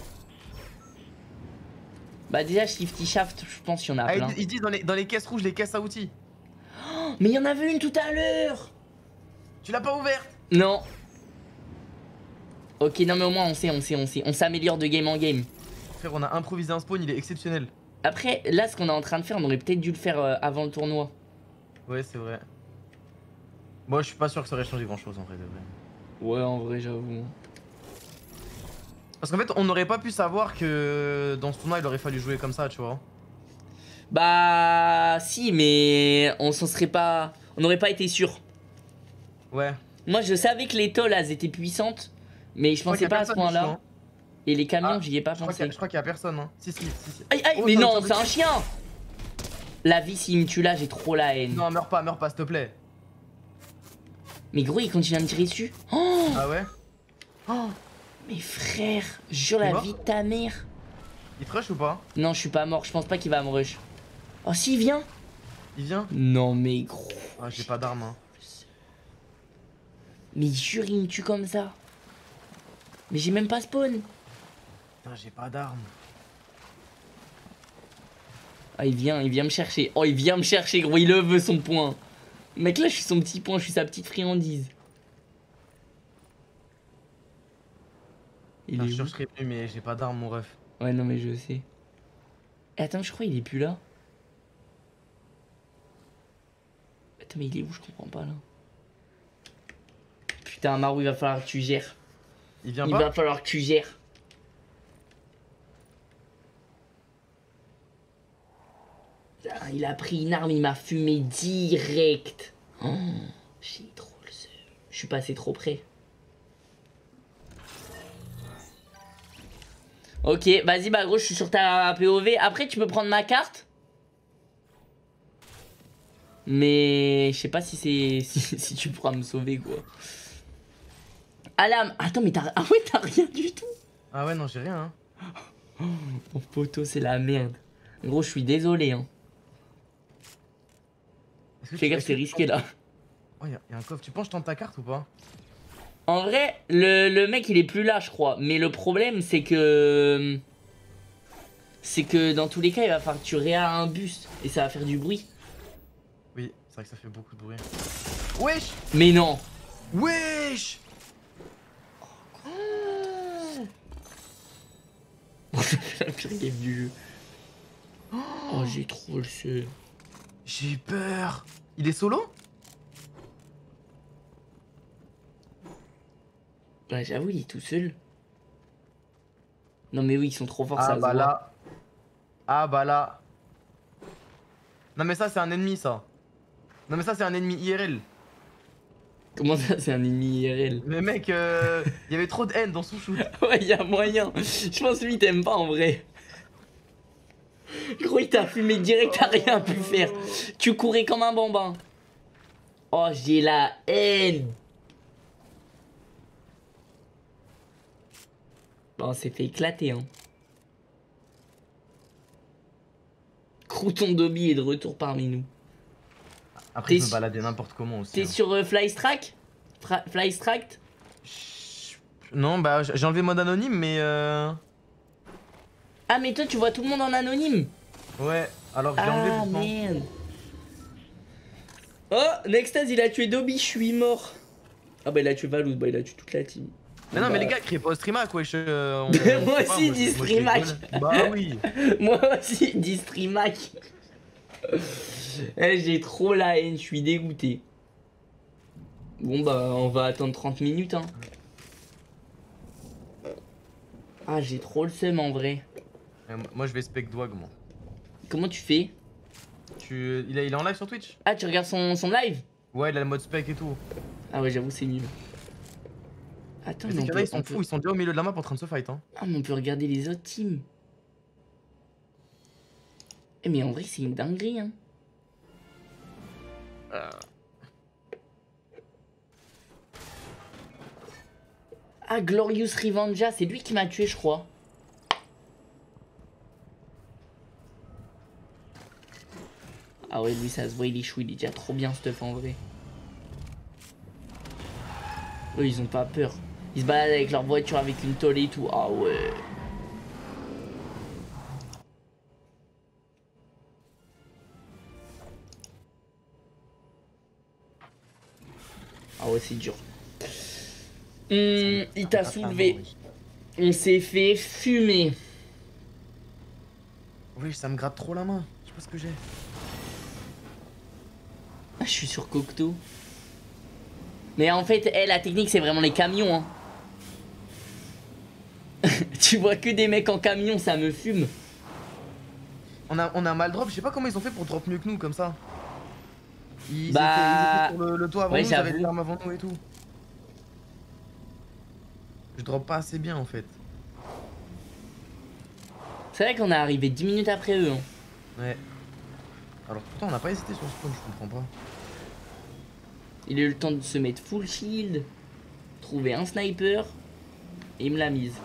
Bah déjà, Shifty Shaft, je pense qu'il y en a Ah, plein. ils disent dans les caisses rouges, les caisses à outils. Mais il y en avait une tout à l'heure. Tu l'as pas ouverte? Non. Ok, non mais au moins on sait. On s'améliore de game en game. Frère, on a improvisé un spawn, il est exceptionnel. Après, là, ce qu'on est en train de faire, on aurait peut-être dû le faire avant le tournoi. Ouais, c'est vrai. Moi, je suis pas sûr que ça aurait changé grand chose en vrai de vrai. Ouais, en vrai, j'avoue. Parce qu'en fait, on n'aurait pas pu savoir que dans ce tournoi, il aurait fallu jouer comme ça, tu vois. Bah, si, mais on s'en serait pas... On n'aurait pas été sûr. Ouais. Moi, je savais que les tôles, elles étaient puissantes, mais je pensais pas à ce point-là. Et les camions, Ah, j'y ai pas Je pensé. crois qu'il y a personne, hein. Si. Aïe, aïe, Oh, mais ça- non, ça- c'est un chien. La vie, s'il me tue là, j'ai trop la haine. Non, meurs pas, s'il te plaît. Mais gros, il continue à me tirer dessus. Oh, Ah ouais? oh, mais frère, jure T'es la mort vie de ta mère. Il te rush ou pas? Non, je suis pas mort, je pense pas qu'il va me rush. Oh, s'il vient. Il vient? Non, mais gros. Ah, j'ai pas d'arme, hein. Mais jure, il me tue comme ça. Mais j'ai même pas spawn. Putain, j'ai pas d'arme. Ah, il vient me chercher. Oh, il vient me chercher, gros, il le veut son point. Mec, là, je suis son petit point, je suis sa petite friandise. Il Putain, est je où? chercherai plus, mais j'ai pas d'arme, mon ref. Ouais, non, mais je sais. Attends, je crois qu'il est plus là. Attends, mais il est où? Je comprends pas là. Putain, Marou, il va falloir que tu gères. Il vient Il pas? va falloir que tu gères. il a pris une arme, il m'a fumé direct. Oh, j'ai trop le seum. Je suis passé trop près. Ok, vas-y, bah gros, je suis sur ta POV. Après, tu peux prendre ma carte. Mais je sais pas si c'est si tu pourras me sauver, quoi. Alam, attends, mais t'as... Ah ouais, t'as rien du tout. Ah ouais, non, j'ai rien. Hein. Mon poteau, c'est la merde. Gros, je suis désolé, hein. Fais gaffe, c'est risqué, là. Oh, y'a un coffre. Tu penses que je tente ta carte ou pas? En vrai, le mec, il est plus là, je crois. Mais le problème, c'est que... C'est que dans tous les cas, il va falloir que tu réas un bus. Et ça va faire du bruit. Oui, c'est vrai que ça fait beaucoup de bruit. Wesh! Mais non. Wesh! La pire game du jeu. Oh, j'ai trop le seum. J'ai peur. Il est solo? Ouais, j'avoue, il est tout seul. Non, mais oui, ils sont trop forts, Ah ça bah se voit. là. Ah bah là. Non mais ça c'est un ennemi ça. Non mais ça c'est un ennemi IRL. Comment ça, c'est un ennemi IRL? Mais mec, il y avait trop de haine dans son shoot. Ouais, il y a moyen. Je pense que lui, t'aimes pas en vrai. Gros, il t'a fumé direct, t'as rien pu faire. Tu courais comme un bambin. Oh, j'ai la haine. Bon, on s'est fait éclater, hein. Crouton Dobby est de retour parmi nous. Après, T'es je me baladais n'importe comment aussi. T'es hein. sur Flystrike? Flystrike? Non, bah j'ai enlevé mode anonyme, mais Ah, mais toi, tu vois tout le monde en anonyme. ouais, alors j'ai enlevé Ah, pourtant. merde. Oh, Nextaz, il a tué Dobby, je suis mort. Ah, bah, il a tué Valoud, bah, il a tué toute la team. Mais non, Bah, mais les gars, criez pas au streamac, wesh. Moi aussi, dis streamac. Bah oui. Moi aussi, dis streamac. Eh, j'ai trop la haine, je suis dégoûté. Bon, bah, on va attendre 30 minutes, hein. Ah, j'ai trop le seum en vrai. Moi, je vais spec Dwag, moi. Comment tu fais? Il est en live sur Twitch? Ah, tu regardes son live? Ouais, il a le mode spec et tout. Ah ouais, j'avoue, c'est nul. Attends, Mais mais c'est qu'il y en a, ils sont fous, ils sont déjà au milieu de la map en train de se fight. Hein. Ah, mais on peut regarder les autres teams. Eh, mais en vrai, c'est une dinguerie, hein. Ah, Glorious Revenge, c'est lui qui m'a tué, je crois. Ah ouais, lui, ça se voit, il est chou, il est déjà trop bien stuff en vrai. Eux, ils ont pas peur. Ils se baladent avec leur voiture avec une tôle et tout. Ah ouais. Ah ouais, c'est dur. Il t'a soulevé. On s'est fait fumer. Oui, ça me gratte trop la main. Je sais pas ce que j'ai. Ah, je suis sur Cocteau. Mais en fait, la technique, c'est vraiment les camions. Hein. Tu vois que des mecs en camion, ça me fume. On a mal drop, je sais pas comment ils ont fait pour drop mieux que nous comme ça. Ils Bah, étaient sur le toit avant ouais, nous, ils avaient j'avoue. les armes avant nous et tout. Je drop pas assez bien en fait. C'est vrai qu'on est arrivé 10 minutes après eux. Hein. Ouais. Alors pourtant on n'a pas hésité sur ce spawn, je comprends pas. Il a eu le temps de se mettre full shield, trouver un sniper, et il me l'a mise.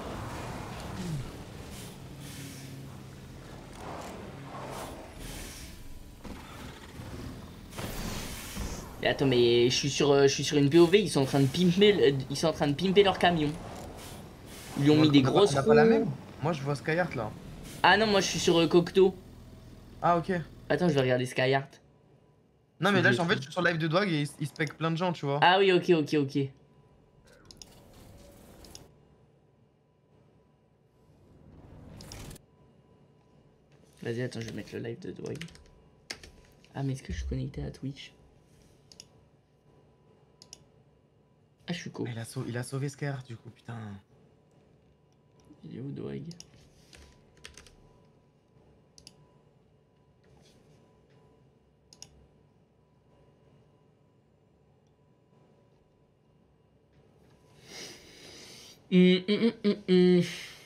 Et attends, mais je suis sur une POV, ils sont en train de pimper leur camion. Ils lui ont mis des grosses On a pas la roues. même. Moi je vois Skyheart là. Ah non, moi je suis sur Cocteau. Ah ok. Attends, je vais regarder Skyheart. Non mais Je là le en fait trouve. je suis sur live de Dwag et il spec plein de gens tu vois. Ah oui, ok. Vas-y, attends, je vais mettre le live de Dwag. Ah, mais est-ce que je suis connecté à Twitch? Ah, je suis co. Il a sauvé Skyheart du coup putain. Il est où, Dwag? Hum, hum, hum, hum.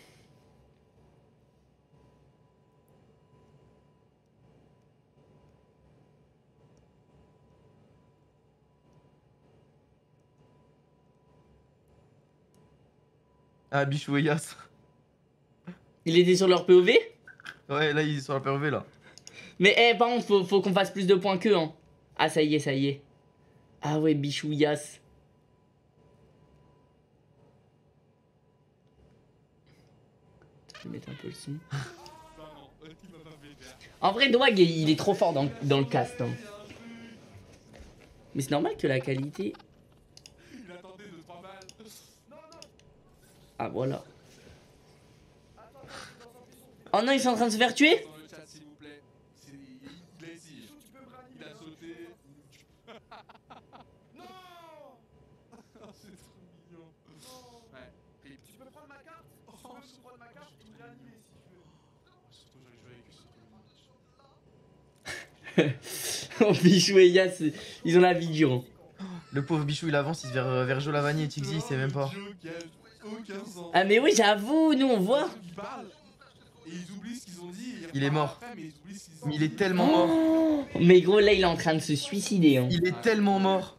Ah, Bichou et Yas. Il était sur leur POV? Ouais, là, il est sur la POV, là. Mais par contre, faut qu'on fasse plus de points qu'eux, hein. Ah, ça y est, ça y est. Ah ouais, Bichou Yas. Je vais mettre un peu le son. En vrai, Dwag, il est trop fort dans le cast. Hein. Mais c'est normal que la qualité... Ah, voilà. Oh non, ils sont en train de se faire tuer? Oh, Bichou et Yas, ils ont la vie dure. Hein. Le pauvre Bichou, il avance, il se vers Joe Lavani et Tixi, il sait même pas. Ah mais oui, j'avoue, nous on voit. Il est mort. Mais il est tellement mort. Oh, mais gros, là il est en train de se suicider. Hein. Il est tellement mort.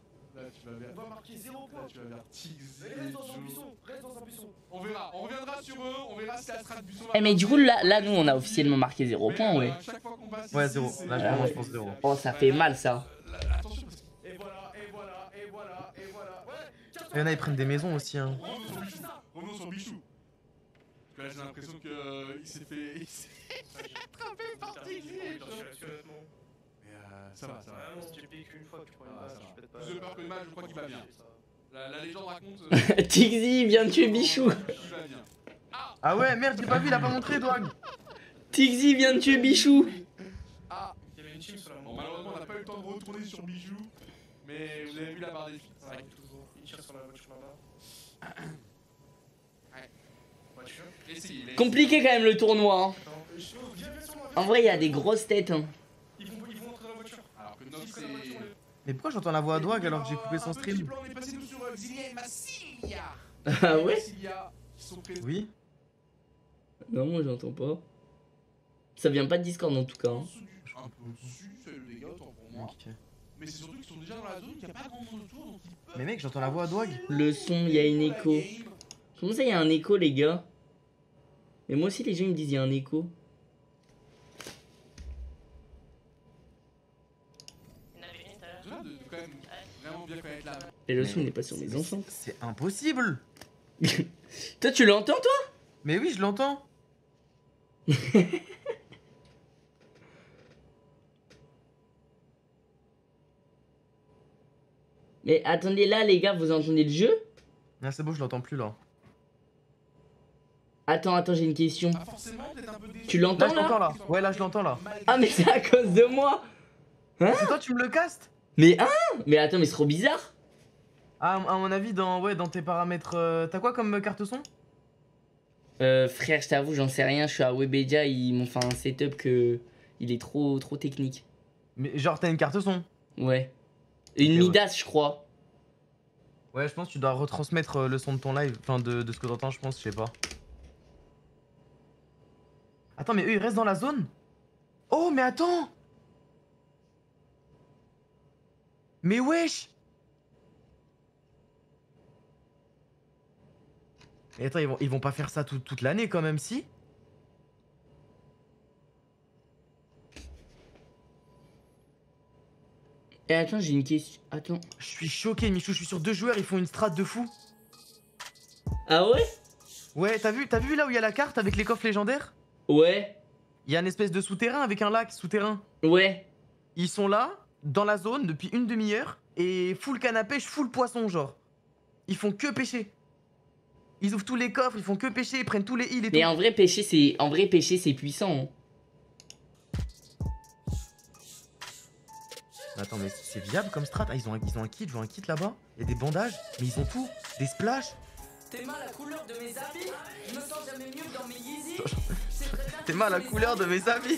On verra, on reviendra sur eux, on verra si la strat buisson va. Eh mais du coup là nous on a officiellement marqué 0 points, ouais. Ouais, 0. Là je pense 0. Oh, ça fait mal ça. Attention. Et voilà, et voilà, et voilà, et voilà. Il y en a, ils prennent des maisons aussi, hein. Revenons sur Bichou. Parce que là j'ai l'impression qu'il s'est fait. Il s'est attrapé par Tiggy. Mais ça va, ça va. Ah non, si tu piques une fois, tu prends une balle, je pète pas. Plus de peur que de mal, je crois qu'il va bien. La légende raconte. Tixi vient de tuer Bichou. Ah ouais, merde, j'ai pas vu, il a pas montré, Dwag. Tixi vient de tuer Bichou. Ah, Il y avait une team sur la bon, malheureusement, on n'a pas eu le temps de retourner sur Bichou. Mais vous avez vu la barre des filles. Ça arrive toujours. Il tire sur la voiture là-bas. Ouais. Voiture. Essayez. Compliqué quand même le tournoi. Hein. En vrai, il y a des grosses têtes. Hein. Ils vont entrer dans la voiture. Alors que Nox, c'est. Mais pourquoi j'entends la voix à Dwag alors que j'ai coupé son stream? On est passé nous sur Xilia et Massilia. Ah ouais? Massilia, qui sont présents. Oui. Non, moi j'entends pas. Ça vient pas de Discord en tout cas. Hein. Un peu au-dessus, les gars, autant pour moi. Ok. Mais c'est surtout qu'ils sont déjà dans la zone, qu'il n'y a pas grand monde autour, donc ils peuvent. Mais mec, j'entends la voix à Dwag. Le son, il y a une écho. Comment ça, il y a un écho, les gars? Mais moi aussi, les gens ils me disent il y a un écho. De quand même vraiment bien connaître la. Et le son, il n'est pas sur mes enceintes. C'est impossible. Toi, tu l'entends, toi? Mais oui, je l'entends. Mais attendez, là, les gars, vous entendez le jeu? Ah, c'est bon, je l'entends plus là. Attends, j'ai une question. Ah, forcément, peut-être un peu déçu. Tu Là, l'entends, je l'entends là? là. Ouais, là, je l'entends là. Ah, mais c'est à cause de moi! C'est toi, tu me le castes? Mais mais attends, mais c'est trop bizarre! Ah, à mon avis, dans tes paramètres. T'as quoi comme carte son? Frère, je t'avoue, j'en sais rien, je suis à Webedia, ils m'ont fait un setup que... Il est trop technique. Mais genre, t'as une carte son? Ouais. Une Ok, Midas, je crois. Ouais, je pense que tu dois retransmettre le son de ton live. Enfin, de ce que t'entends, je pense, je sais pas. Attends, mais eux, ils restent dans la zone? Oh, mais attends! Mais wesh! Mais attends, ils vont pas faire ça toute l'année quand même, si? Et attends, j'ai une question. Attends. Je suis choqué, Michou, je suis sur 2 joueurs, ils font une strat de fou. Ah ouais? Ouais, t'as vu là où il y a la carte avec les coffres légendaires? Ouais. Il y a une espèce de souterrain avec un lac souterrain. Ouais. Ils sont là, dans la zone, depuis une demi-heure, et full canne à pêche, full poisson, genre. Ils font que pêcher. Ils ouvrent tous les coffres, ils font que pêcher, ils prennent tous les îles et tout. Mais en vrai, pêcher, c'est puissant. Hein. Attends, mais c'est viable comme strat? Ah, ils ont un kit, je vois un kit là-bas. Il y a des bandages, mais ils ont tout. Des splashs. T'aimes la couleur de mes habits? Je me sens jamais mieux dans mes Yeezy. T'aimes la couleur de mes habits?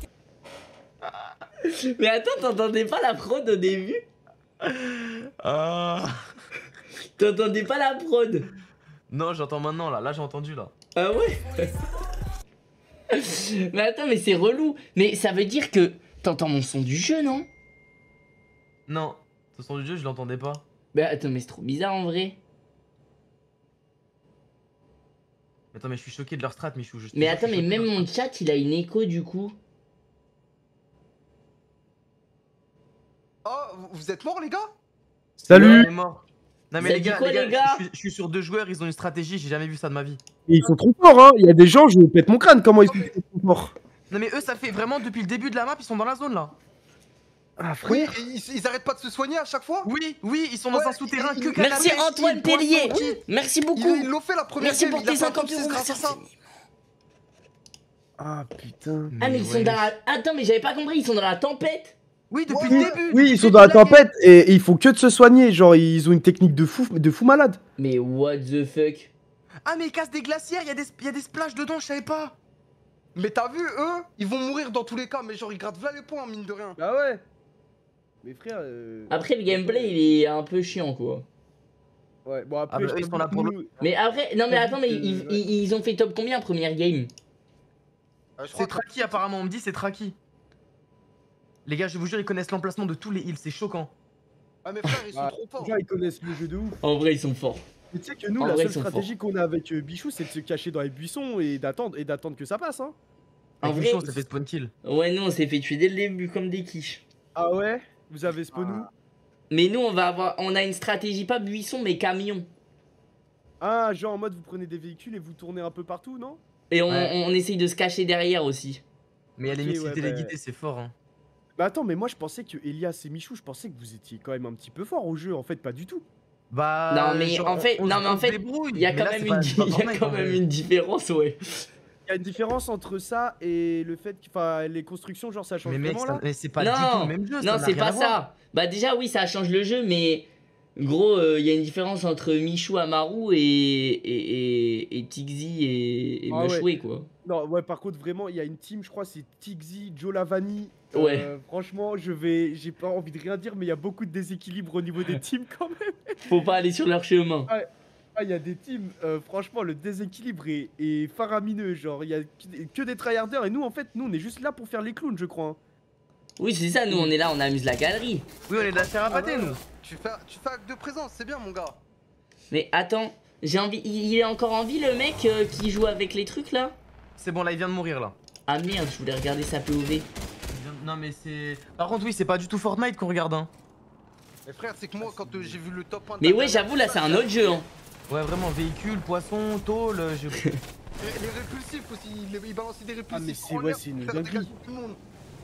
Mais attends, t'entendais pas la prod au début? Ah. T'entendais pas la prod? Non, j'entends maintenant là. Là, j'ai entendu là. Ah ouais. Mais attends, mais c'est relou. Mais ça veut dire que t'entends mon son du jeu, non? Non, ce son du jeu, je l'entendais pas. Bah attends, mais c'est trop bizarre en vrai. Attends, mais je suis choqué de leur strat, Michou. Mais attends, mais même mon chat, il a une écho du coup. Oh, vous êtes morts, les gars? Salut. Ouais, mort. Non mais Ça les dit gars, quoi, les gars je suis sur 2 joueurs, ils ont une stratégie, j'ai jamais vu ça de ma vie. Ils sont trop forts, hein. Il y a des gens, je pète mon crâne. Comment ils sont trop forts? Non mais eux, ça fait vraiment depuis le début de la map, ils sont dans la zone là. Ah, Oui, frère. et ils arrêtent pas de se soigner à chaque fois? Oui, oui, ils sont dans Ouais, un souterrain et- que Merci canapé, Antoine poisson, Tellier. qui- Merci beaucoup. Ils l'ont fait la première Merci game, pour il a tes fait un 50 top 6 euros. grâce à Merci ça. infiniment. Ah, putain. Ah mais ils sont dans la... Attends, mais j'avais pas compris, ils sont dans la tempête. Oui, depuis Oui, le début. oui, depuis ils sont le dans la début de tempête et ils font que de se soigner. Genre, ils ont une technique de fou malade. Mais what the fuck? Ah mais ils cassent des glacières, il y a des splashes dedans, je savais pas. Mais t'as vu, eux, ils vont mourir dans tous les cas, mais genre ils grattent 20 les points, mine de rien. Bah ouais. Mais frère. Après le gameplay il est un peu chiant quoi. Ouais, bon, après, Ah bah, ils sont là pour nous- Mais après, non mais attends, mais Ouais. ils ont fait top combien première game? Je crois C'est Traki apparemment, on me dit c'est Traki. Les gars, je vous jure, ils connaissent l'emplacement de tous les heals, c'est choquant. Ah mais frère, ils sont Ah, trop forts. déjà, ils connaissent le jeu de ouf. En vrai ils sont forts. Mais tu sais que nous, En la vrai, seule ils sont stratégie qu'on a avec Bichou, c'est de se cacher dans les buissons et d'attendre que ça passe, hein. En Avec vrai, Michou, on s'est fait spawn kill. ouais nous on s'est fait tuer dès le début comme des quiches. Ah ouais. Vous avez spawn où? Mais nous on a une stratégie pas buisson mais camion. Ah, genre en mode vous prenez des véhicules et vous tournez un peu partout, non? Et Ouais. on essaye de se cacher derrière aussi. Mais il y a les Ok, missiles ouais, téléguidés, c'est fort hein. Bah attends, mais moi je pensais que Elias et Michou, je pensais que vous étiez quand même un petit peu fort au jeu, en fait, pas du tout. Bah. Non, mais en fait- non, mais en fait, Il y a quand même une différence ouais. Il y a une différence entre ça et le fait que, enfin, les constructions, genre ça change Mais mec, vraiment là? mais c'est pas du tout Non, le même jeu. non n'a c'est rien pas à voir. ça. Bah déjà oui ça change le jeu mais gros il y a une différence entre Michou, Amaru et Tixi et Ah ouais. Mushway quoi. Non, ouais, par contre, vraiment, il y a une team, je crois, c'est Tixi, Joe Lavani. Ouais. Franchement, j'ai pas envie de rien dire, mais il y a beaucoup de déséquilibre au niveau des teams quand même. Faut pas aller sur leur chemin. Ah, il y a des teams, franchement, le déséquilibre est faramineux. Genre, il y a que des tryharders et nous, en fait, nous, on est juste là pour faire les clowns, je crois, hein. Oui c'est ça, nous on est là, on amuse la galerie. Oui, on est de la terre à pâté, Ah ouais. nous. Tu fais acte de présence, c'est bien mon gars. Mais attends, j'ai envie. Il est encore en vie le mec qui joue avec les trucs là? C'est bon, là, il vient de mourir là. Ah merde, je voulais regarder sa POV. Non, mais c'est. Par contre, oui, c'est pas du tout Fortnite qu'on regarde, hein. Mais frère, c'est que moi, quand j'ai vu le top 1 de Mais la ouais, dernière j'avoue, là fois, c'est un autre jeu. Hein. Ouais, vraiment, véhicule, poisson, tôle. Les répulsifs aussi, ils balançaient des répulsifs. Ah, mais c'est- en ouais, l'air c'est pour une faire dinguerie. dégager tout le monde.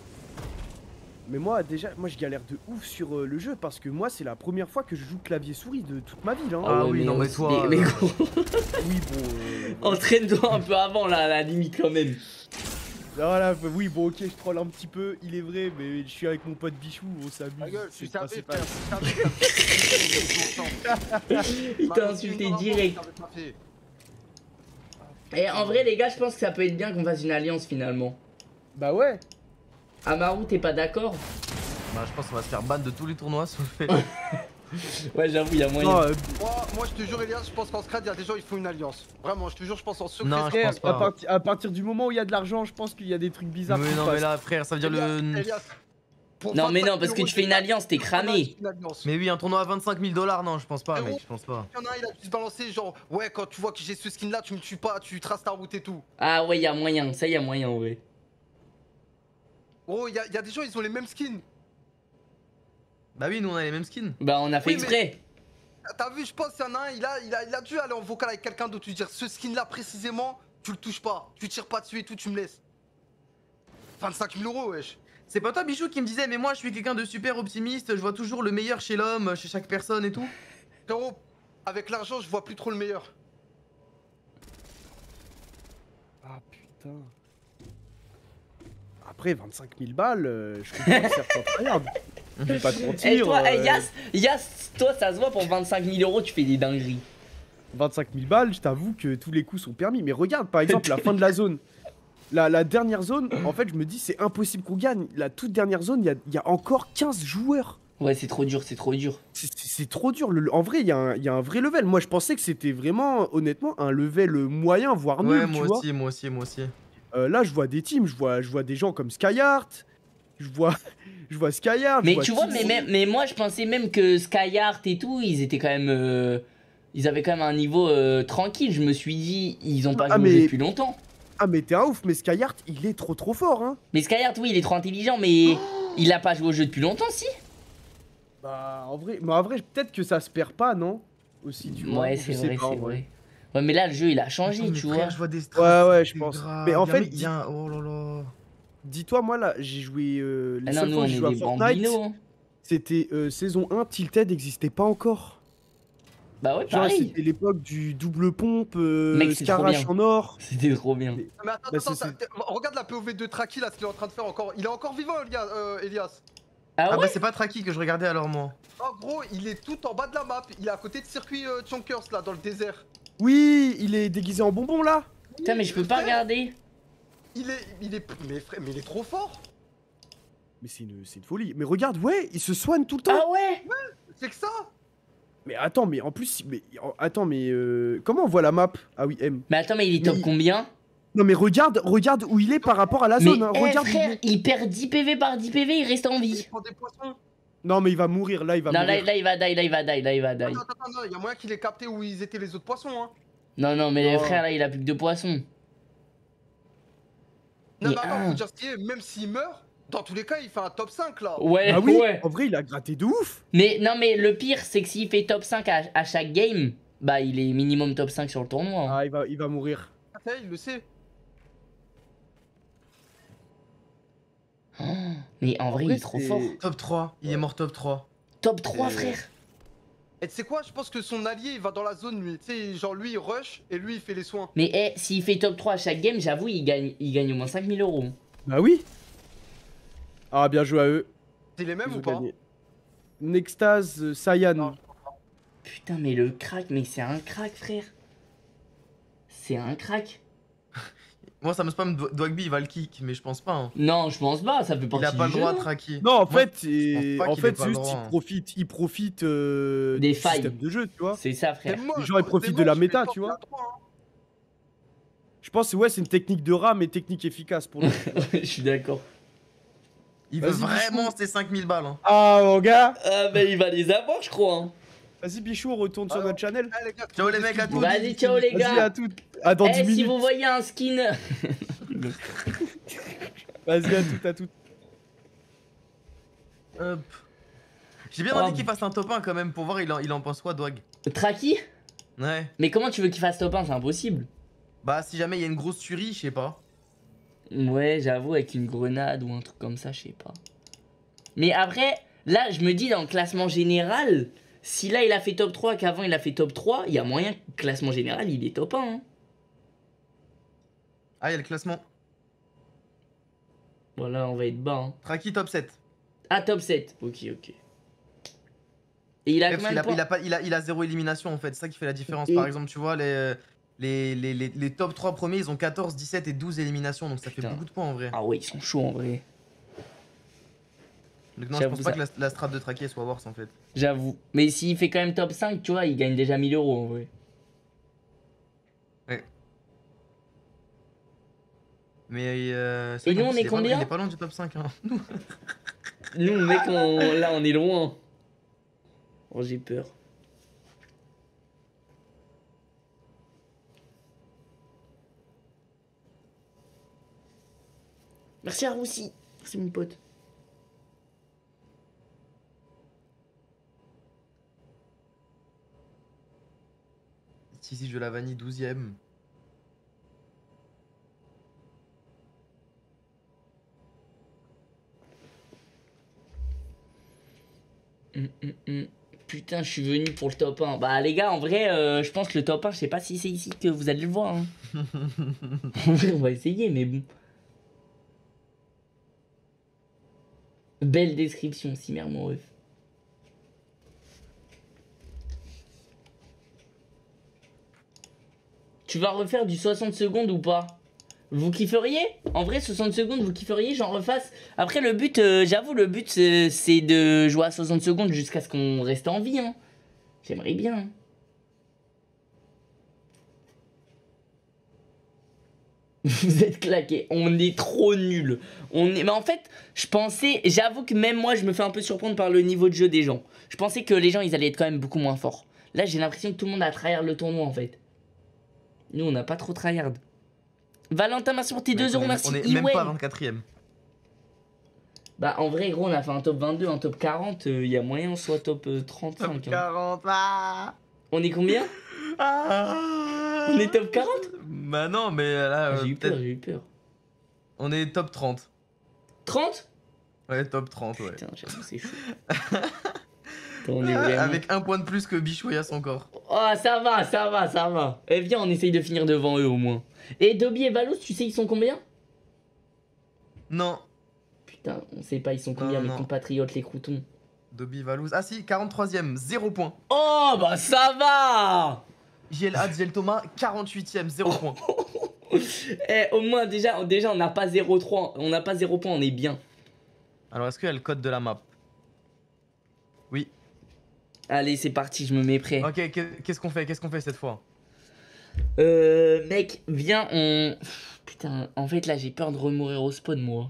Mais moi, déjà, moi, je galère de ouf sur le jeu parce que moi, c'est la première fois que je joue clavier-souris de toute ma vie, là, hein. Ah oui, non, mais toi, Mais gros, Oui, bon. entraîne-toi un peu avant là, à la limite quand même. Voilà, oui, bon, ok, je troll un petit peu, il est vrai, mais je suis avec mon pote Bichou, on s'amuse. Ta gueule, tu c'est le savais, principal. frère, tu savais. Il t'a insulté direct. Et en vrai, les gars, je pense que ça peut être bien qu'on fasse une alliance finalement. Bah ouais. Amaru, t'es pas d'accord? Bah, je pense qu'on va se faire ban de tous les tournois si on le fait. Ouais, j'avoue, y'a moyen. Non, Moi, je te jure, Elias, je pense qu'en scrad, il y a des gens, ils font une alliance. Vraiment, je te jure, je pense en secret. Non, je frère, pense pas. à partir du moment où il y a de l'argent, je pense qu'il y a des trucs bizarres. Mais qui non, se mais passent. là, frère, ça veut dire le. Elias, pour Non, mais 25 non, parce que 000 tu fais une alliance, t'es cramé. une alliance. Mais oui, un tournoi à 25 000 $, non, je pense pas, Frérot. mec, je pense pas. Il y en a un, il a dû se balancer, genre, ouais, quand tu vois que j'ai ce skin là, tu me tues pas, tu traces ta route et tout. Ah ouais, y'a moyen, ça y'a moyen en vrai. Gros, il y a des gens, ils ont les mêmes skins. Bah oui, nous on a les mêmes skins. Bah, on a fait Oui, mais- exprès. T'as vu, je pense qu'il y en a un, il a dû aller en vocal avec quelqu'un d'autre, lui dire ce skin là précisément, tu le touches pas, tu tires pas dessus et tout, tu me laisses. 25 000 €, wesh. C'est pas toi, Bichou, qui me disait, mais moi je suis quelqu'un de super optimiste, je vois toujours le meilleur chez l'homme, chez chaque personne et tout. Frérot, avec l'argent, je vois plus trop le meilleur. Ah putain. Après, 25 000 balles, je comprends que certains tryhard. Je vais pas te mentir. Eh, toi, hey, Yas, toi, ça se voit pour 25 000 €, tu fais des dingueries. 25 000 balles, je t'avoue que tous les coups sont permis. Mais regarde, par exemple, la fin de la zone. La dernière zone, en fait, je me dis, c'est impossible qu'on gagne. La toute dernière zone, il y a encore 15 joueurs. Ouais, c'est trop dur, c'est trop dur. C'est trop dur. En vrai, il y a un vrai level. Moi, je pensais que c'était vraiment, honnêtement, un level moyen, voire nul, Ouais, tu moi vois. aussi, moi aussi, moi aussi. Là, je vois des teams, je vois des gens comme Skyheart, je vois, je vois Skyheart. Mais je tu vois, Team- mais moi je pensais même que Skyheart et tout, ils étaient quand même. Ils avaient quand même un niveau tranquille. Je me suis dit, ils ont pas Ah, joué au jeu mais- depuis longtemps. Ah, mais t'es un ouf, mais Skyheart, il est trop fort, hein. Mais Skyheart, oui, il est trop intelligent, mais il a pas joué au jeu depuis longtemps, si. Bah, en vrai, peut-être que ça se perd pas, non? Aussi, tu vois. Ouais, Je c'est sais vrai, pas, en c'est vrai. Ouais, mais là, le jeu, il a changé, Attends, mais tu frère, vois. je vois des strass, Ouais, je c'est pense. grave. Mais en fait, il y a un... Oh là là. Dis-toi, moi, là, j'ai joué. Les Ah non, seules nous, fois on que j'ai est joué à des Fortnite, bambinos. Hein. c'était saison 1, Tilted n'existait pas encore. Bah ouais, Genre, pareil. c'était l'époque du double pompe, Mec, c'est trop Scarache bien. en or. C'était trop bien. Mais- Mais attends, Bah, attends, c'est- regarde la POV de Traki là, ce qu'il est en train de faire encore. Il est encore vivant, Elias. Ah Ah ouais bah c'est pas Traki que je regardais alors moi. En gros, il est tout en bas de la map. Il est à côté de circuit Chonkers là, dans le désert. Oui, il est déguisé en bonbon là. Putain, mais je peux pas regarder. Mais il est trop fort. Mais c'est une folie. Mais regarde, ouais, il se soigne tout le temps. Ah ouais. C'est que ça. Mais attends, mais en plus, comment on voit la map? Ah oui, M. Mais attends, mais il est top Mais- combien? Non mais regarde où il est par rapport à la Mais zone. Hein. eh, Regarde. où il frère, est. il perd 10 PV par 10 PV, il reste en Il vie. prend des poissons. Non mais il va mourir. Là, il va Non, mourir. là, il va die, là, il va die, là, il va die. Attends, non, il y a moyen qu'il ait capté où ils étaient les autres poissons. Hein. Non, mais Non. frère, là, il a plus que 2 poissons. Non, Mais mais attends, un. faut dire ce qu'il est, même s'il meurt, dans tous les cas, il fait un top 5 là. Ouais, Ah oui. ouais. En vrai, il a gratté de ouf. Mais non, mais le pire, c'est que s'il fait top 5 à chaque game, bah, il est minimum top 5 sur le tournoi. Hein. Ah, il va mourir. Ah, il le sait. Oh, mais en vrai, il est trop c'est- fort. Top 3, il est mort top 3. Top 3, Euh, frère. Et tu sais quoi, je pense que son allié, il va dans la zone, lui. Tu sais, genre lui, il rush et lui, il fait les soins. Mais eh, s'il fait top 3 à chaque game, j'avoue, il gagne au moins 5000 euros. Bah oui. Ah, bien joué à eux. C'est les mêmes Ils ou ont pas? gagné. Nextase, Saiyan. Non. Putain, mais le crack, mais c'est un crack, frère. C'est un crack. Moi ça me spam Dwagby, il va le kick, mais je pense pas. Hein. Non, je pense pas, ça fait partie Il a pas du le droit jeu. de traquer. Non, en Moi, fait, je pense pas qu'il ait pas c'est le juste droit, hein. il profite Des du failles. système de jeu, tu vois. C'est ça, frère. C'est moche, Genre, il profite de la méta, tu vois. Je pense que ouais, c'est une technique de rat, mais technique efficace pour le coup. Je suis d'accord. Il veut Vas-y, vraiment Bichou. ses 5000 balles. Hein. Ah, mon gars. Ah, bah, il va les avoir, je crois. Hein. Vas-y, Bichou, on retourne sur Alors, notre channel. Ah, les gars, Ciao, les mecs, à tous. Vas-y, ciao, les Vas-y, gars. à toutes. À dans 10 Eh, minutes. si vous voyez un skin. Vas-y, à toutes. Hop. J'ai bien Oh. envie qu'il fasse un top 1 quand même pour voir il en pense quoi, Dwag. Traki? Ouais. Mais comment tu veux qu'il fasse top 1? C'est impossible. Bah, si jamais il y a une grosse tuerie, je sais pas. Ouais, j'avoue, avec une grenade ou un truc comme ça, je sais pas. Mais après, là, je me dis dans le classement général, si là il a fait top 3, qu'avant il a fait top 3, il y a moyen que le classement général il est top 1. Hein. Ah, il y a le classement. Voilà, on va être bas. Hein. Traki top 7. Ah, top 7. Ok. Et il a Parce combien de points? il a 0 élimination en fait, c'est ça qui fait la différence. Et- Par exemple, tu vois, les top 3 premiers, ils ont 14, 17 et 12 éliminations, donc ça fait Putain. beaucoup de points en vrai. Ah ouais, ils sont chauds en vrai. Donc non, je J'avoue pense pas ça. que la strat de Traki soit worse en fait. J'avoue. Mais s'il fait quand même top 5, tu vois, il gagne déjà 1000 euros en vrai. Mais c'est Et vrai nous, qu'en on plus, est combien? Il est pas loin du top 5. Hein. Nous, mec, là on est loin. Oh, j'ai peur. Merci à Roussi. Merci mon pote. Si, je la vanille 12ème. Putain, je suis venu pour le top 1. Bah les gars, en vrai, je pense que le top 1, je sais pas si c'est ici que vous allez le voir. Hein. En vrai, on va essayer, mais bon. Belle description, Simer mon ref. Tu vas refaire du 60 secondes ou pas? Vous kifferiez? En vrai, 60 secondes, vous kifferiez, j'en refasse. Après, le but, j'avoue, le but, c'est de jouer à 60 secondes jusqu'à ce qu'on reste en vie. Hein. J'aimerais bien. Hein. Vous êtes claqués, on est trop nuls. Mais en fait, j'avoue que même moi, je me fais un peu surprendre par le niveau de jeu des gens. Je pensais que les gens, ils allaient être quand même beaucoup moins forts. Là, j'ai l'impression que tout le monde a tryhard le tournoi, en fait. Nous, on n'a pas trop tryhard. Valentin, merci pour tes 2 euros, merci. On est même pas 24ème. Bah, en vrai, gros, on a fait un top 22, un top 40. Il y a moyen on soit top 35. Top 40, ah. On est combien? On est top 40? Bah non, mais là... J'ai eu peur. On est top 30. 30? Ouais, top 30, ouais. Putain, j'avoue, c'est chaud. Attends, on est vraiment... Avec un point de plus que Bichouille à son corps. Oh, ça va. Eh, viens, on essaye de finir devant eux, au moins. Et Dobby et Valos, tu sais, ils sont combien? Non. Putain, on sait pas, ils sont combien, mes compatriotes, les croutons. Dobby, Valouz... Ah si, 43ème, 0 points. Oh, bah ça va. JL Had, JL Thomas, 48ème, 0 points. Eh, au moins, déjà on n'a pas 0,3. On n'a pas 0 points, on est bien. Alors, est-ce qu'il y a le code de la map? Oui. Allez, c'est parti, je me mets prêt. Ok, qu'est-ce qu'on fait cette fois? Mec, viens, on... Putain, en fait, là, j'ai peur de remourir au spawn, moi.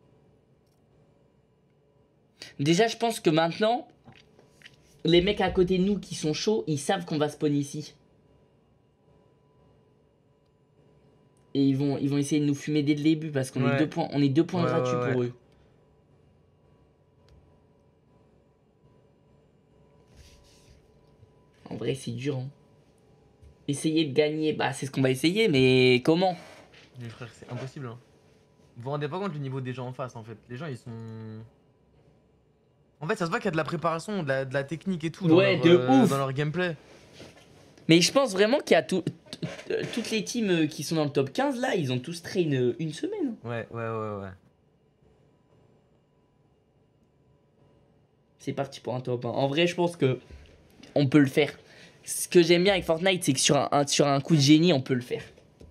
Déjà, je pense que maintenant, les mecs à côté de nous qui sont chauds, ils savent qu'on va spawn ici. Et ils vont essayer de nous fumer dès le début parce qu'on est 2 points, gratuits pour eux. En vrai, c'est dur. Hein. Essayer de gagner, bah c'est ce qu'on va essayer, mais comment? Mais frère, c'est impossible. Hein. Vous vous rendez pas compte du niveau des gens en face, en fait. Les gens, ils sont... En fait, ça se voit qu'il y a de la préparation, de la technique et tout ouais, dans leur gameplay. Mais je pense vraiment qu'il y a toutes les teams qui sont dans le top 15, là, ils ont tous train une semaine. Ouais. C'est parti pour un top 1. En vrai, je pense que on peut le faire. Ce que j'aime bien avec Fortnite, c'est que sur un coup de génie, on peut le faire.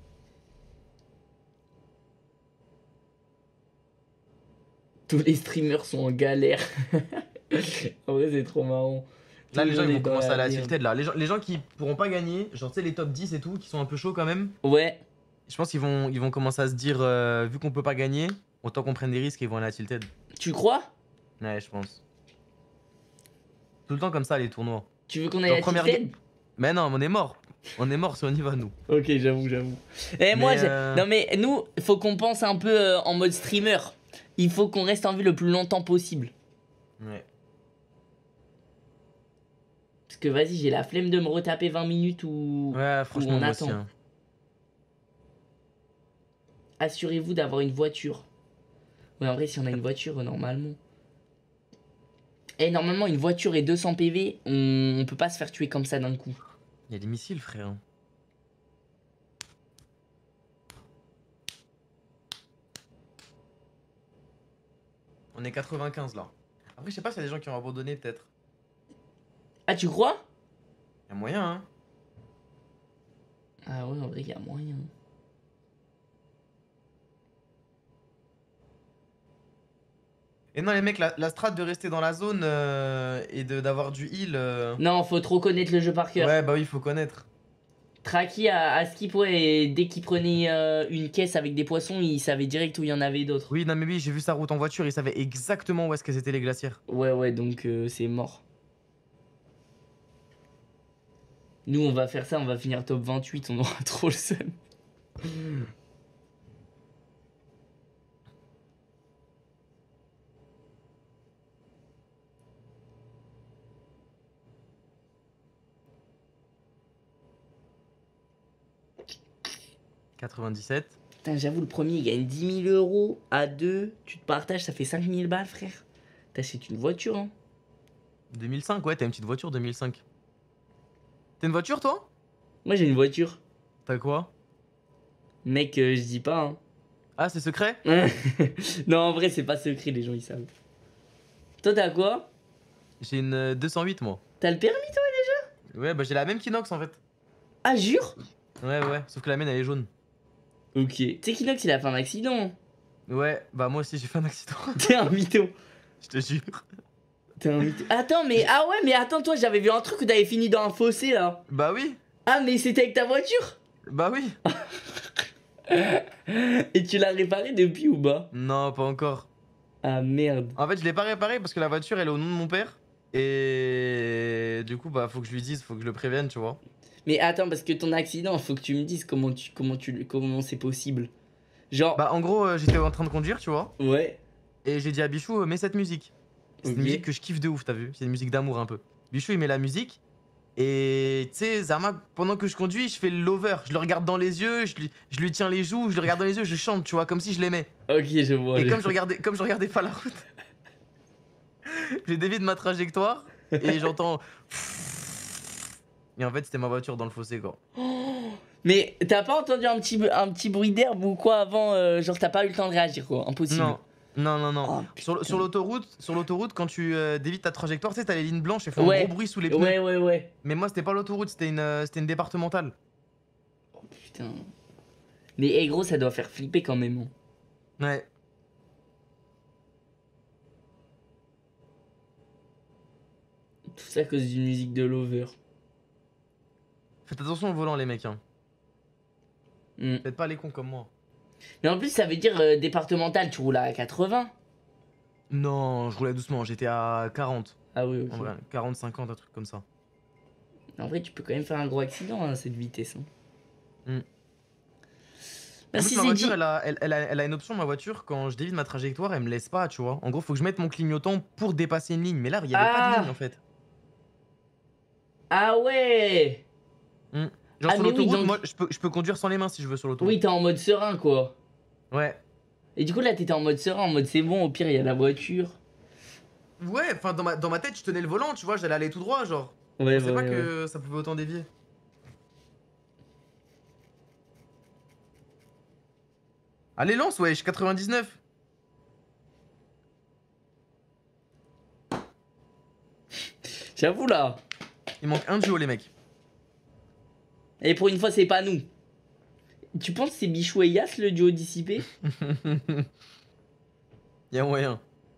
Tous les streamers sont en galère. En vrai, c'est trop marrant. Là, les gens, ils vont commencer à la tilted, là. Les gens qui pourront pas gagner, genre, tu sais, les top 10 et tout, qui sont un peu chauds quand même. Ouais. Je pense qu'ils vont commencer à se dire, vu qu'on peut pas gagner, autant qu'on prenne des risques et ils vont aller à la tilted. Tu crois? Ouais, je pense. Tout le temps comme ça, les tournois. Tu veux qu'on aille à la tilted? Mais non, on est mort. On est mort si on y va, nous. Ok, j'avoue. Et moi, non mais nous, il faut qu'on pense un peu en mode streamer. Il faut qu'on reste en vie le plus longtemps possible. Ouais. Parce que vas-y, j'ai la flemme de me retaper 20 minutes ou... Ouais, franchement, moi aussi. Hein. Assurez-vous d'avoir une voiture. Ouais, en vrai, si on a une voiture, normalement... Et normalement, une voiture et 200 PV, on peut pas se faire tuer comme ça d'un coup. Il y a des missiles, frère. On est 95 là. Après, je sais pas s'il y a des gens qui ont abandonné, peut-être. Ah, tu crois? Il y a moyen, hein. Ah ouais, en vrai, il y a moyen. Et non, les mecs, la strat de rester dans la zone et d'avoir du heal. Non, faut trop connaître le jeu par cœur. Ouais, bah oui, faut connaître. Traki à skip, ouais, et dès qu'il prenait une caisse avec des poissons, il savait direct où il y en avait d'autres. Oui, non, mais oui, j'ai vu sa route en voiture, il savait exactement où est-ce qu'elles étaient les glacières. Ouais, donc c'est mort. Nous, on va faire ça, on va finir top 28, on aura trop le seum. Putain, j'avoue, le premier, il gagne 10 000 euros. À 2, tu te partages, ça fait 5 000 balles, frère. T'achètes une voiture, hein. 2005, ouais, t'as une petite voiture 2005. T'as une voiture, toi? Moi, j'ai une voiture. T'as quoi? Mec, je dis pas, hein. Ah, c'est secret? Non, en vrai, c'est pas secret, les gens, ils savent. Toi, t'as quoi? J'ai une 208, moi. T'as le permis, toi, déjà? Ouais, bah j'ai la même qu'Inox, en fait. Ah, jure? Ouais, sauf que la mienne, elle est jaune. Ok. Tu sais qu'Inox, il a fait un accident. Ouais, bah moi aussi j'ai fait un accident. T'es un mytho. Je te jure. T'es un mytho. Attends, mais. Ah ouais, mais attends, toi, j'avais vu un truc où t'avais fini dans un fossé là. Bah oui. Ah, mais c'était avec ta voiture? Bah oui. Et tu l'as réparé depuis ou pas? Non, pas encore. Ah merde. En fait, je l'ai pas réparé parce que la voiture elle est au nom de mon père. Et du coup, bah faut que je lui dise, faut que je le prévienne, tu vois. Mais attends, parce que ton accident, faut que tu me dises comment c'est possible. Genre. Bah en gros, j'étais en train de conduire, tu vois. Ouais. Et j'ai dit à Bichou, mets cette musique. C'est Ok. une musique que je kiffe de ouf, t'as vu? C'est une musique d'amour un peu. Bichou, il met la musique. Et tu sais, Zama, pendant que je conduis, je fais le lover. Je le regarde dans les yeux, je lui tiens les joues, je le regarde dans les yeux, je chante, tu vois, comme si je l'aimais. Ok, je vois. Et comme je regardais pas la route, j'ai dévié de ma trajectoire et j'entends. Et en fait, c'était ma voiture dans le fossé, quoi. Mais t'as pas entendu un petit bruit d'herbe ou quoi avant? Genre, t'as pas eu le temps de réagir, quoi. Impossible. Non. Non. Oh, Sur l'autoroute, quand tu dévies ta trajectoire, tu sais, t'as les lignes blanches, elles font Ouais. un gros bruit sous les pneus. Ouais. Mais moi, c'était pas l'autoroute, c'était une départementale. Oh putain. Mais hey, gros, ça doit faire flipper quand même. Hein. Ouais. Tout ça à cause d'une musique de Lover. Faites attention au volant, les mecs. Hein. Hmm. Faites pas les cons comme moi. Mais en plus, ça veut dire départemental, tu roules à 80. Non, je roulais doucement, j'étais à 40. Ah oui, ok. En vrai, 40, 50, un truc comme ça. En vrai, tu peux quand même faire un gros accident à cette vitesse. Hein. Hmm. Bah, En si plus, ma c'est voiture, dit. elle a une option, ma voiture, quand je dévie de ma trajectoire, elle me laisse pas, tu vois. En gros, faut que je mette mon clignotant pour dépasser une ligne. Mais là, il y avait pas de ligne en fait. Ah ouais. Genre Ah, sur mais oui, l'autoroute, donc- moi, je peux conduire sans les mains si je veux sur l'autoroute. Oui, t'es en mode serein, quoi. Ouais. Et du coup, là, t'étais en mode serein, en mode c'est bon, au pire, il y a la voiture. Ouais, enfin, dans ma tête, je tenais le volant, tu vois, j'allais aller tout droit, genre. Ouais, Je sais pas que ça pouvait autant dévier. Allez, lance, wesh, 99. J'avoue, là. Il manque un duo, les mecs. Et pour une fois, c'est pas nous. Tu penses que c'est Bichou et Yas, le duo dissipé? Y'a moyen.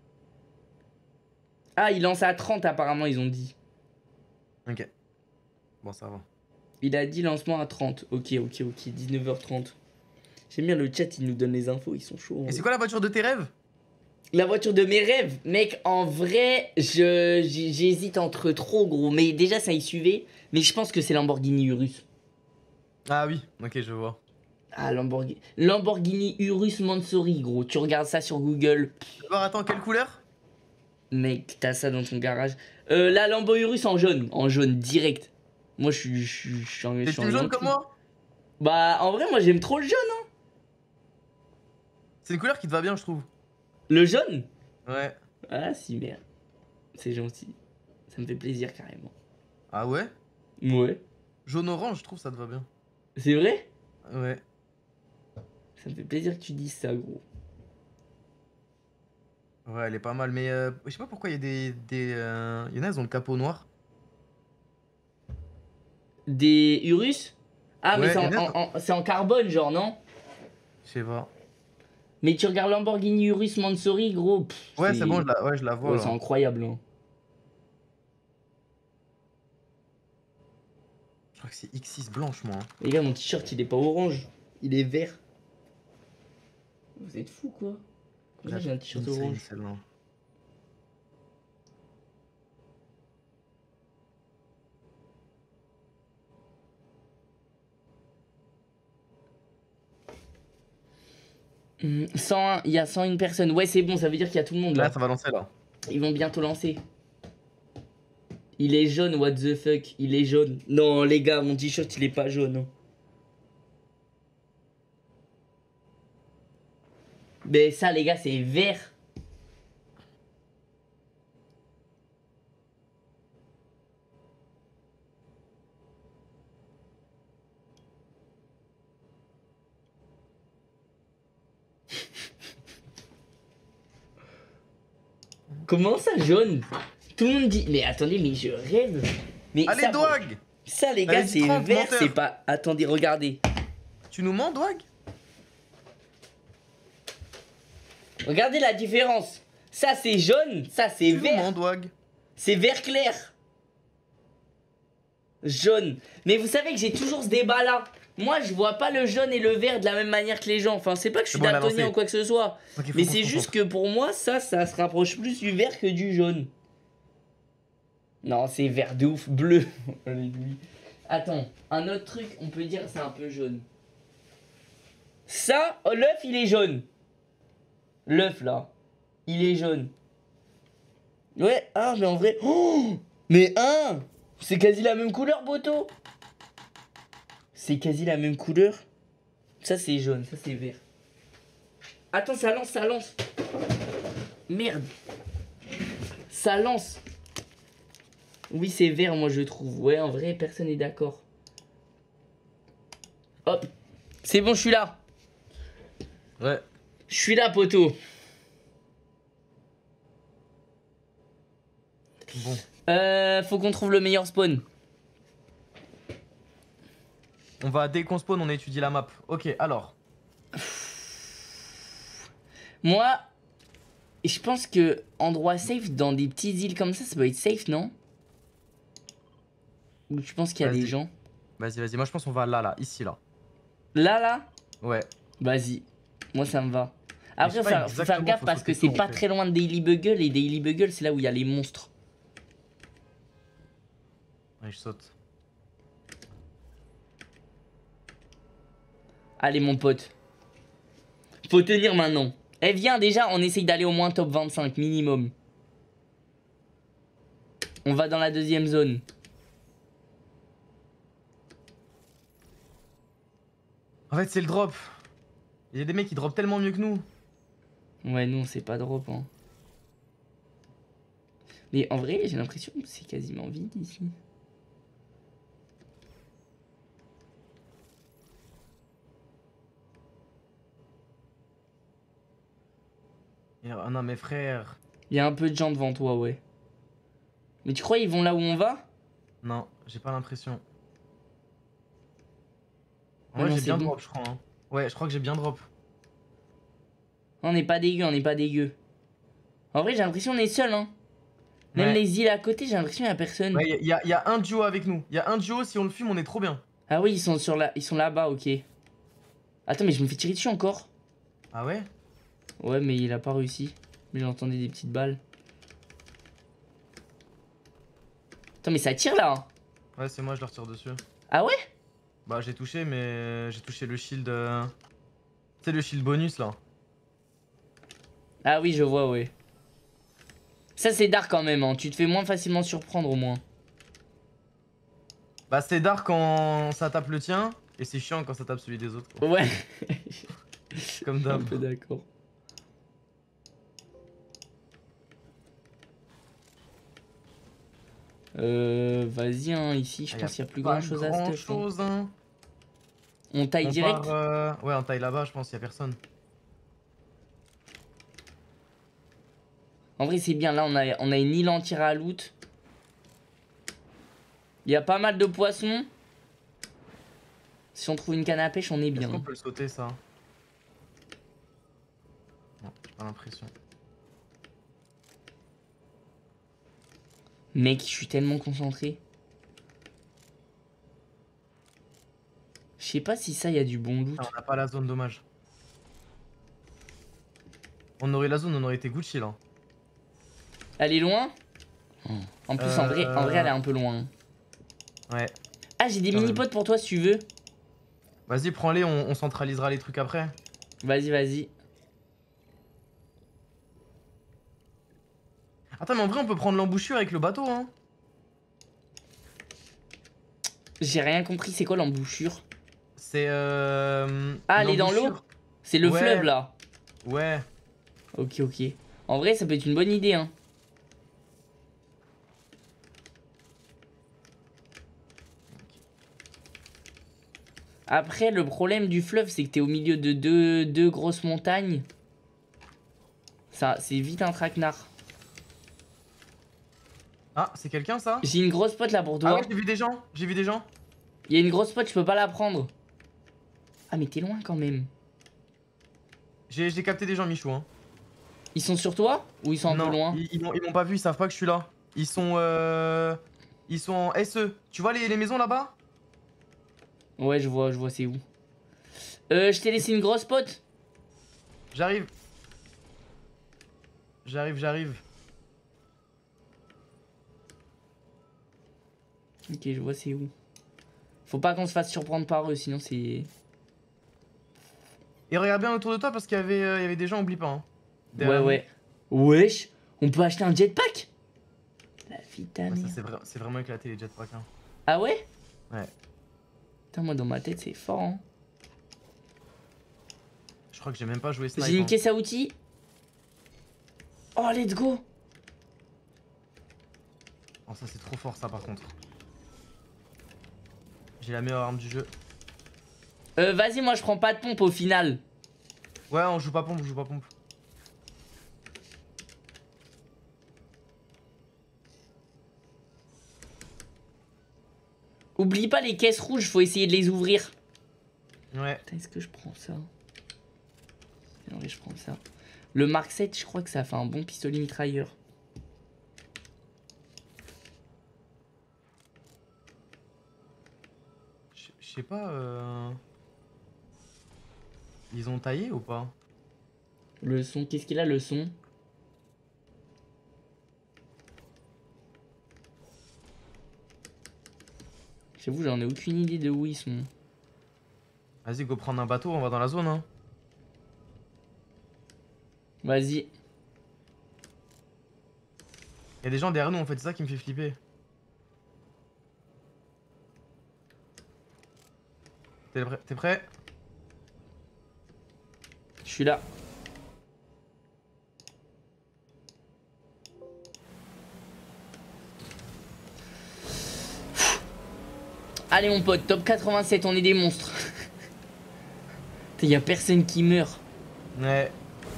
Ah, il lance à 30, apparemment, ils ont dit. Ok. Bon, ça va. Il a dit lancement à 30. Ok, 19h30. J'aime bien le chat, il nous donne les infos, ils sont chauds. Et c'est quoi la voiture de tes rêves? La voiture de mes rêves, mec, en vrai, j'hésite entre trop, gros. Mais déjà, ça y suivait. Mais je pense que c'est Lamborghini Urus. Ah oui, ok, je vois. Ah, Lamborghini Urus Mansory, gros. Tu regardes ça sur Google. Alors, attends, quelle couleur? Mec, t'as ça dans ton garage. La Lambo Urus en jaune, direct. Moi, je suis en T'es team jaune comme moi? Bah, en vrai, moi, j'aime trop le jaune, hein. C'est une couleur qui te va bien, je trouve. Le jaune? Ouais. Ah, si, merde. C'est gentil. Ça me fait plaisir, carrément. Ah ouais? Ouais. Jaune-orange, je trouve ça te va bien. C'est vrai? Ouais. Ça me fait plaisir que tu dises ça, gros. Ouais, elle est pas mal, mais je sais pas pourquoi il y a il y en a, elles ont le capot noir. Des Urus? Ah, mais Ouais, c'est en carbone, genre, non? Je sais pas. Mais tu regardes Lamborghini Urus Mansory, gros. Ouais, c'est bon, je la vois. Ouais, là. c'est incroyable, hein. Je crois que c'est X6 blanche, moi. Hein. Les gars, mon t-shirt, il est pas orange. Il est vert. Vous êtes fous, quoi? Comment ça, j'ai un t-shirt Insane, orange? celle-là. Hmm, 101, il y a 101 personnes. Ouais, c'est bon, ça veut dire qu'il y a tout le monde là. Là, ça va lancer là. Ils vont bientôt lancer. Il est jaune, what the fuck. Il est jaune. Non, les gars, mon t-shirt, il est pas jaune. Hein. Mais ça, les gars, c'est vert. Comment ça, jaune? Tout le monde dit. Mais attendez, mais je rêve. Mais Allez, ça, Dwag! ça, les gars, Allez, c'est 30, vert, menteur. c'est pas. Attendez, regardez. Tu nous mens, Dwag? Regardez la différence. Ça c'est jaune, ça c'est vert. Wag. C'est vert clair. Jaune. Mais vous savez que j'ai toujours ce débat là. Moi je vois pas le jaune et le vert de la même manière que les gens. Enfin c'est pas que je suis bon, daltonien ou quoi que ce soit. Okay, mais c'est juste que pour moi ça se rapproche plus du vert que du jaune. Non c'est vert de ouf. Bleu. Attends. Un autre truc on peut dire c'est un peu jaune. Ça, oh, l'œuf il est jaune. L'œuf là. Il est jaune. Ouais, ah mais en vrai... Oh mais c'est quasi la même couleur, Boto. C'est quasi la même couleur. Ça c'est jaune, ça c'est vert. Attends, ça lance, ça lance. Merde. Ça lance. Oui, c'est vert, moi je trouve. Ouais, en vrai, personne n'est d'accord. Hop. C'est bon, je suis là. Ouais. Je suis là, poteau. Bon. Faut qu'on trouve le meilleur spawn. On va, dès qu'on spawn, on étudie la map. Ok, alors. Moi, je pense que endroit safe dans des petites îles comme ça peut être safe, non? Ou tu penses qu'il y a des gens? Vas-y, vas-y. Moi, je pense qu'on va là, ici, là. Là? Ouais. Vas-y. Moi, ça me va. Après, faut faire exactement, gaffe faut parce que sauter c'est tout, pas en fait. très loin de Daily Bugle. Et Daily Bugle, c'est là où il y a les monstres. Ouais, je saute. Allez, mon pote. Faut tenir maintenant. Eh, viens, déjà, on essaye d'aller au moins top 25 minimum. On va dans la deuxième zone. En fait, c'est le drop. Il y a des mecs qui drop tellement mieux que nous. Ouais, nous, c'est pas drop, hein. Mais en vrai, j'ai l'impression que c'est quasiment vide ici. Ah non, mes frères. Il y a un peu de gens devant toi, ouais. Mais tu crois ils vont là où on va? Non, j'ai pas l'impression. Ah Ouais, non, j'ai c'est bien bon. drop, je crois. Hein. Ouais, je crois que j'ai bien drop. On n'est pas dégueu, on n'est pas dégueu. En vrai, j'ai l'impression qu'on est seul, hein. Même Ouais. les îles à côté, j'ai l'impression qu'il y a personne. Ouais, y a un duo avec nous. Il y a un duo, si on le fume, on est trop bien. Ah oui, ils sont là-bas, ok. Attends, mais je me fais tirer dessus encore. Ah ouais? Ouais, mais il a pas réussi. Mais j'entendais des petites balles. Attends, mais ça tire là, hein. Ouais, c'est moi, je leur tire dessus. Ah ouais? Bah, j'ai touché, mais j'ai touché le shield. C'est le shield bonus là. Ah oui, je vois, ouais. Ça, c'est dark quand même, hein. Tu te fais moins facilement surprendre au moins. Bah, c'est dark quand ça tape le tien, et c'est chiant quand ça tape celui des autres. Quoi. Ouais. Comme Un d'hab. peu d'accord. Vas-y, hein, ici, je pense qu'il y a plus grand chose à grand stuff. Hein. chose, hein. On taille On direct. Ouais, on taille là-bas, je pense, y a personne. En vrai, c'est bien. Là, on a une île entière à loot. Il y a pas mal de poissons. Si on trouve une canne à pêche, on est Est-ce bien. qu'on peut le sauter, ça? Non, j'ai pas l'impression. Mec, je suis tellement concentré. Je sais pas si ça, il y a du bon loot. Ah, on n'a pas la zone, dommage. On aurait la zone, on aurait été Gucci là. Elle est loin? En plus, en vrai, elle est un peu loin. Ouais. Ah, j'ai des Quand même. mini-potes pour toi si tu veux. Vas-y, prends-les, on centralisera les trucs après. Vas-y, vas-y. Attends, mais en vrai, on peut prendre l'embouchure avec le bateau, hein. J'ai rien compris, c'est quoi l'embouchure? C'est Ah, elle est dans l'eau? l'embouchure. C'est le Ouais. fleuve là. Ouais. Ok, ok. En vrai, ça peut être une bonne idée, hein. Après, le problème du fleuve, c'est que t'es au milieu de deux grosses montagnes. Ça, c'est vite un traquenard. Ah, c'est quelqu'un ça? J'ai une grosse pote là pour Ah toi. ouais, j'ai vu des gens, j'ai vu des gens. Il y a une grosse pote, je peux pas la prendre. Ah, mais t'es loin quand même. J'ai capté des gens, Michou, hein. Ils sont sur toi ou ils sont un peu loin? Ils m'ont pas vu, ils savent pas que je suis là. Ils sont en SE. Tu vois les maisons là-bas? Ouais, je vois c'est où. Je t'ai laissé une grosse pote. J'arrive. J'arrive. Ok, je vois c'est où. Faut pas qu'on se fasse surprendre par eux, sinon c'est... Et regarde bien autour de toi parce qu'il y avait des gens, oublie pas. Hein. Ouais. Wesh, on peut acheter un jetpack? La vitamine. Ouais, c'est vraiment éclaté les jetpacks. Hein. Ah ouais? Ouais. Putain, moi dans ma tête c'est fort hein. Je crois que j'ai même pas joué snipe. J'ai une hein. caisse à outils. Oh, let's go. Oh, ça c'est trop fort ça par contre. J'ai la meilleure arme du jeu. Vas-y, moi je prends pas de pompe au final. Ouais, on joue pas pompe, Oublie pas les caisses rouges, faut essayer de les ouvrir. Ouais. Putain, est-ce que je prends ça? Non, mais je prends ça. Le Mark 7, je crois que ça fait un bon pistolet mitrailleur. Je sais pas. Ils ont taillé ou pas? Le son, qu'est-ce qu'il a le son? J'avoue, j'en ai aucune idée de où ils sont. Vas-y, go prendre un bateau, on va dans la zone. Hein. Vas-y. Y'a des gens derrière nous en fait, c'est ça qui me fait flipper. T'es prêt? Je suis là. Allez mon pote, top 87, on est des monstres. Y'a personne qui meurt. Ouais.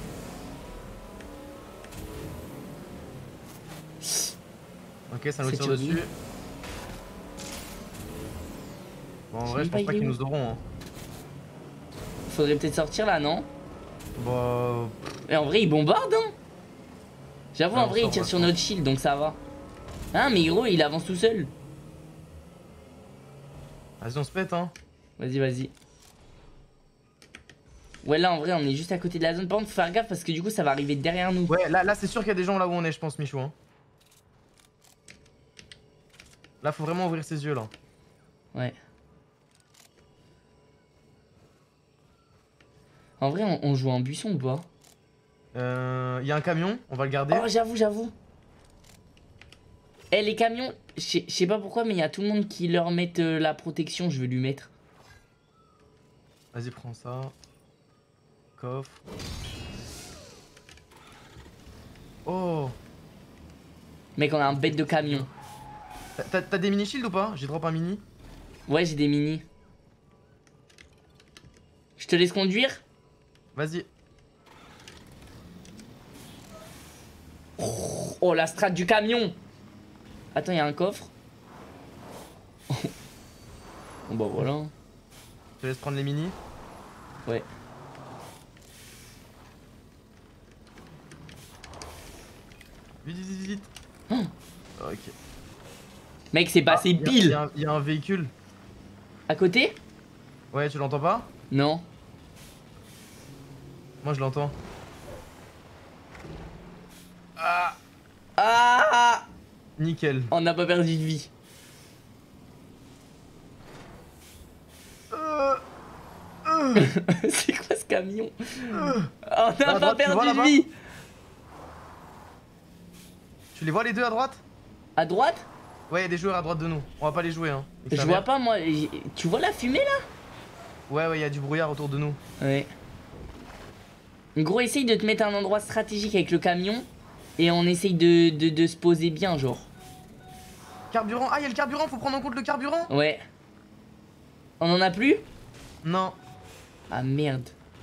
Ok, ça nous tire dessus. Bon, en vrai, je pense pas qu'ils nous auront. Hein. Faudrait peut-être sortir là, non? Bah. Mais en vrai, ils bombardent, hein. J'avoue, Ouais, en vrai, ils tirent sur notre shield, donc ça va. Ah, mais gros, il avance tout seul. Vas-y, on se pète, hein. Vas-y. Ouais, là, en vrai, on est juste à côté de la zone. Par contre, faut faire gaffe parce que du coup, ça va arriver derrière nous. Ouais, là c'est sûr qu'il y a des gens là où on est, je pense, Michou. Hein. Là, faut vraiment ouvrir ses yeux, là. Ouais. En vrai, on joue en buisson ou pas? Y a un camion, on va le garder. Oh, j'avoue. Eh, les camions, je sais pas pourquoi, mais il y a tout le monde qui leur met la protection. Je vais lui mettre. Vas-y, prends ça. Coffre. Oh. Mec, on a un bête de camion. T'as des mini shields ou pas? J'ai drop un mini. Ouais, j'ai des mini. Je te laisse conduire? Vas-y. Oh, la strat du camion. Attends, il y a un coffre. Bon bah voilà. Je te laisse prendre les mini. Ouais. Vite. Oh. Ok. Mec, c'est passé pile. Il y a un véhicule. À côté? Ouais, tu l'entends pas? Non. Moi je l'entends. Ah! Nickel. On n'a pas perdu de vie. C'est quoi ce camion? On n'a pas perdu de vie. Tu les vois les deux à droite? À droite? Ouais, il y a des joueurs à droite de nous. On va pas les jouer, hein. Je vois pas, moi. Tu vois la fumée là? Ouais, il y a du brouillard autour de nous. Ouais. Gros, essaye de te mettre à un endroit stratégique avec le camion. Et on essaye de se poser bien, genre. Carburant. Ah, il y a le carburant, faut prendre en compte le carburant. Ouais. On en a plus? Non. Ah merde.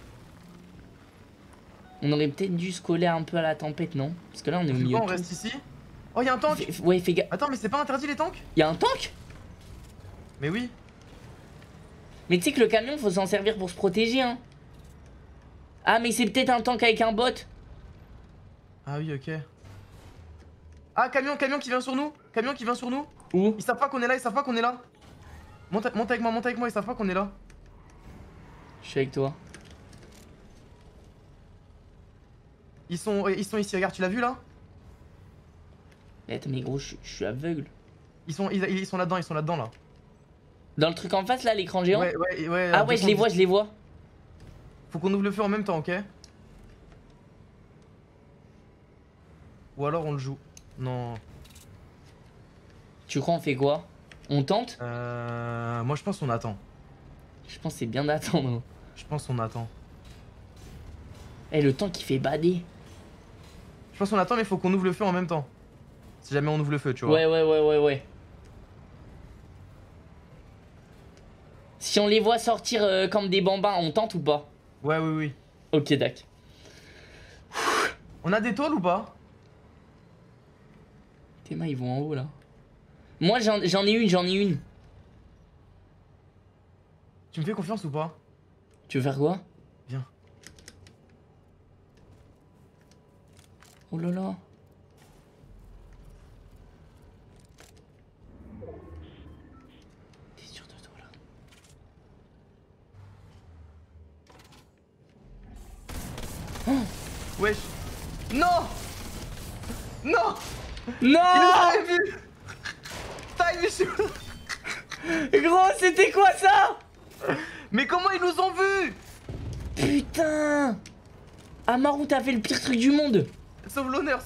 On aurait peut-être dû se coller un peu à la tempête, non? Parce que là, on est au milieu. On reste ici. Oh, il y a un tank. Ouais, fais gaffe. Attends, mais c'est pas interdit les tanks? Il y a un tank? Mais oui. Mais tu sais que le camion, faut s'en servir pour se protéger, hein. Ah, mais c'est peut-être un tank avec un bot. Ah oui, ok. Ah, camion qui vient sur nous. Camion qui vient sur nous. Où? Ils savent pas qu'on est là, ils savent pas qu'on est là. Monte avec moi, ils savent pas qu'on est là. Je suis avec toi. Ils sont ici, regarde, tu l'as vu là? Mais attends, mais gros, je suis aveugle. Ils sont là-dedans là. Dans le truc en face là, l'écran géant? Ouais. Ah ouais, je les vois. Faut qu'on ouvre le feu en même temps, ok? Ou alors on le joue. Non. Tu crois on fait quoi? On tente? Moi je pense qu'on attend. Je pense que c'est bien d'attendre. Je pense qu'on attend. Eh, le temps qui fait bader. Je pense qu'on attend, mais faut qu'on ouvre le feu en même temps. Si jamais on ouvre le feu, tu vois. Ouais. Si on les voit sortir comme des bambins, on tente ou pas? Ouais, oui. Ok, d'accord. On a des tôles ou pas? Tes mains ils vont en haut là. Moi j'en ai une. Tu me fais confiance ou pas? Tu veux faire quoi? Viens. Oh là là. T'es sûr de toi là? Oh wesh. Non. Non. Il nous avait vu. Taille Michou. Gros, c'était quoi ça? Mais comment ils nous ont vus? Putain. Amaru, t'as fait le pire truc du monde. Sauve l'honneur.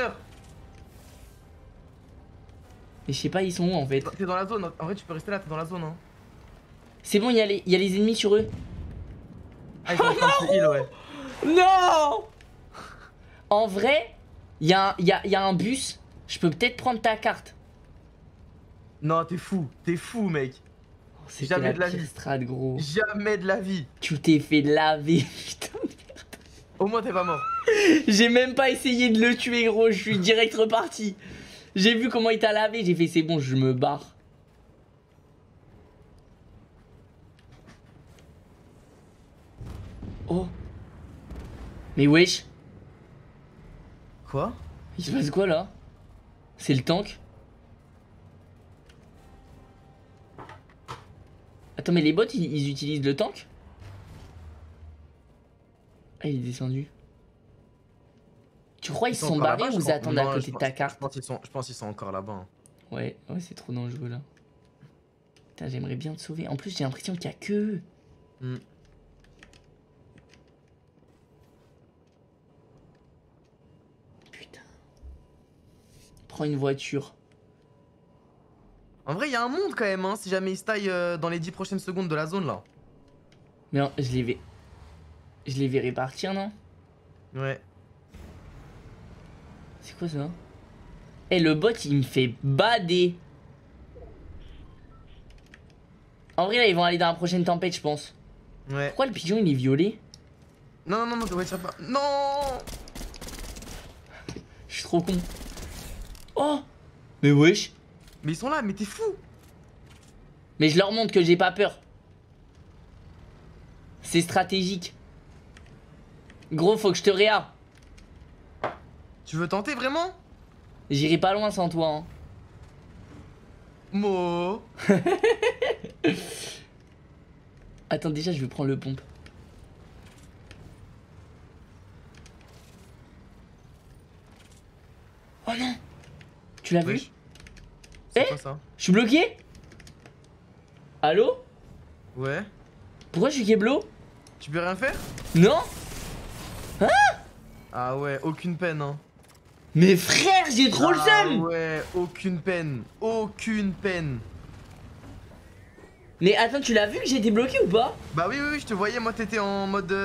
Mais je sais pas, ils sont où en fait? T'es dans la zone, en vrai tu peux rester là, t'es dans la zone hein. C'est bon, il y a les ennemis sur eux. Ah ils sont en train de se heal, ouais. Non. En vrai, il y a un bus. Je peux peut-être prendre ta carte. Non, t'es fou, mec. Oh, c'était Jamais de la pire vie. strat, gros. Jamais de la vie. Tu t'es fait laver, putain. Au moins t'es pas mort. J'ai même pas essayé de le tuer, gros. Je suis direct reparti. J'ai vu comment il t'a lavé. J'ai fait c'est bon, je me barre. Oh. Mais wesh. Quoi? Il se passe quoi là? C'est le tank? Attends, mais les bots ils utilisent le tank? Ah, il est descendu. Tu crois ils se sont barrés ou ils attendent à côté de ta carte? Je pense qu'ils sont encore là-bas. Hein. Ouais, c'est trop dangereux là. Putain, j'aimerais bien te sauver. En plus, j'ai l'impression qu'il y a que eux. Putain. Prends une voiture. En vrai, il y a un monde quand même, hein, si jamais ils se taillent dans les 10 prochaines secondes de la zone là. Mais non, je les verrai partir, non? Ouais. C'est quoi ça? Eh, le bot, il me fait bader. En vrai, là, ils vont aller dans la prochaine tempête, je pense. Ouais. Pourquoi le pigeon, il est violet? Non, ouais, tire pas. Non. Je suis trop con. Oh. Mais wesh. Mais ils sont là, mais t'es fou. Mais je leur montre que j'ai pas peur. C'est stratégique. Gros, faut que je te réa. Tu veux tenter vraiment? J'irai pas loin sans toi, hein. Mo. Attends, déjà, je vais prendre le pompe. Oh non. Tu l'as vu? C'est quoi ça? Je suis bloqué? Allô? Ouais. Pourquoi je suis Keblo? Tu peux rien faire? Non? Ah ouais, aucune peine hein. Mais frère, j'ai trop le seum! Ouais, aucune peine. Aucune peine. Mais attends, tu l'as vu que j'étais bloqué ou pas? Bah oui, je te voyais, moi t'étais en mode...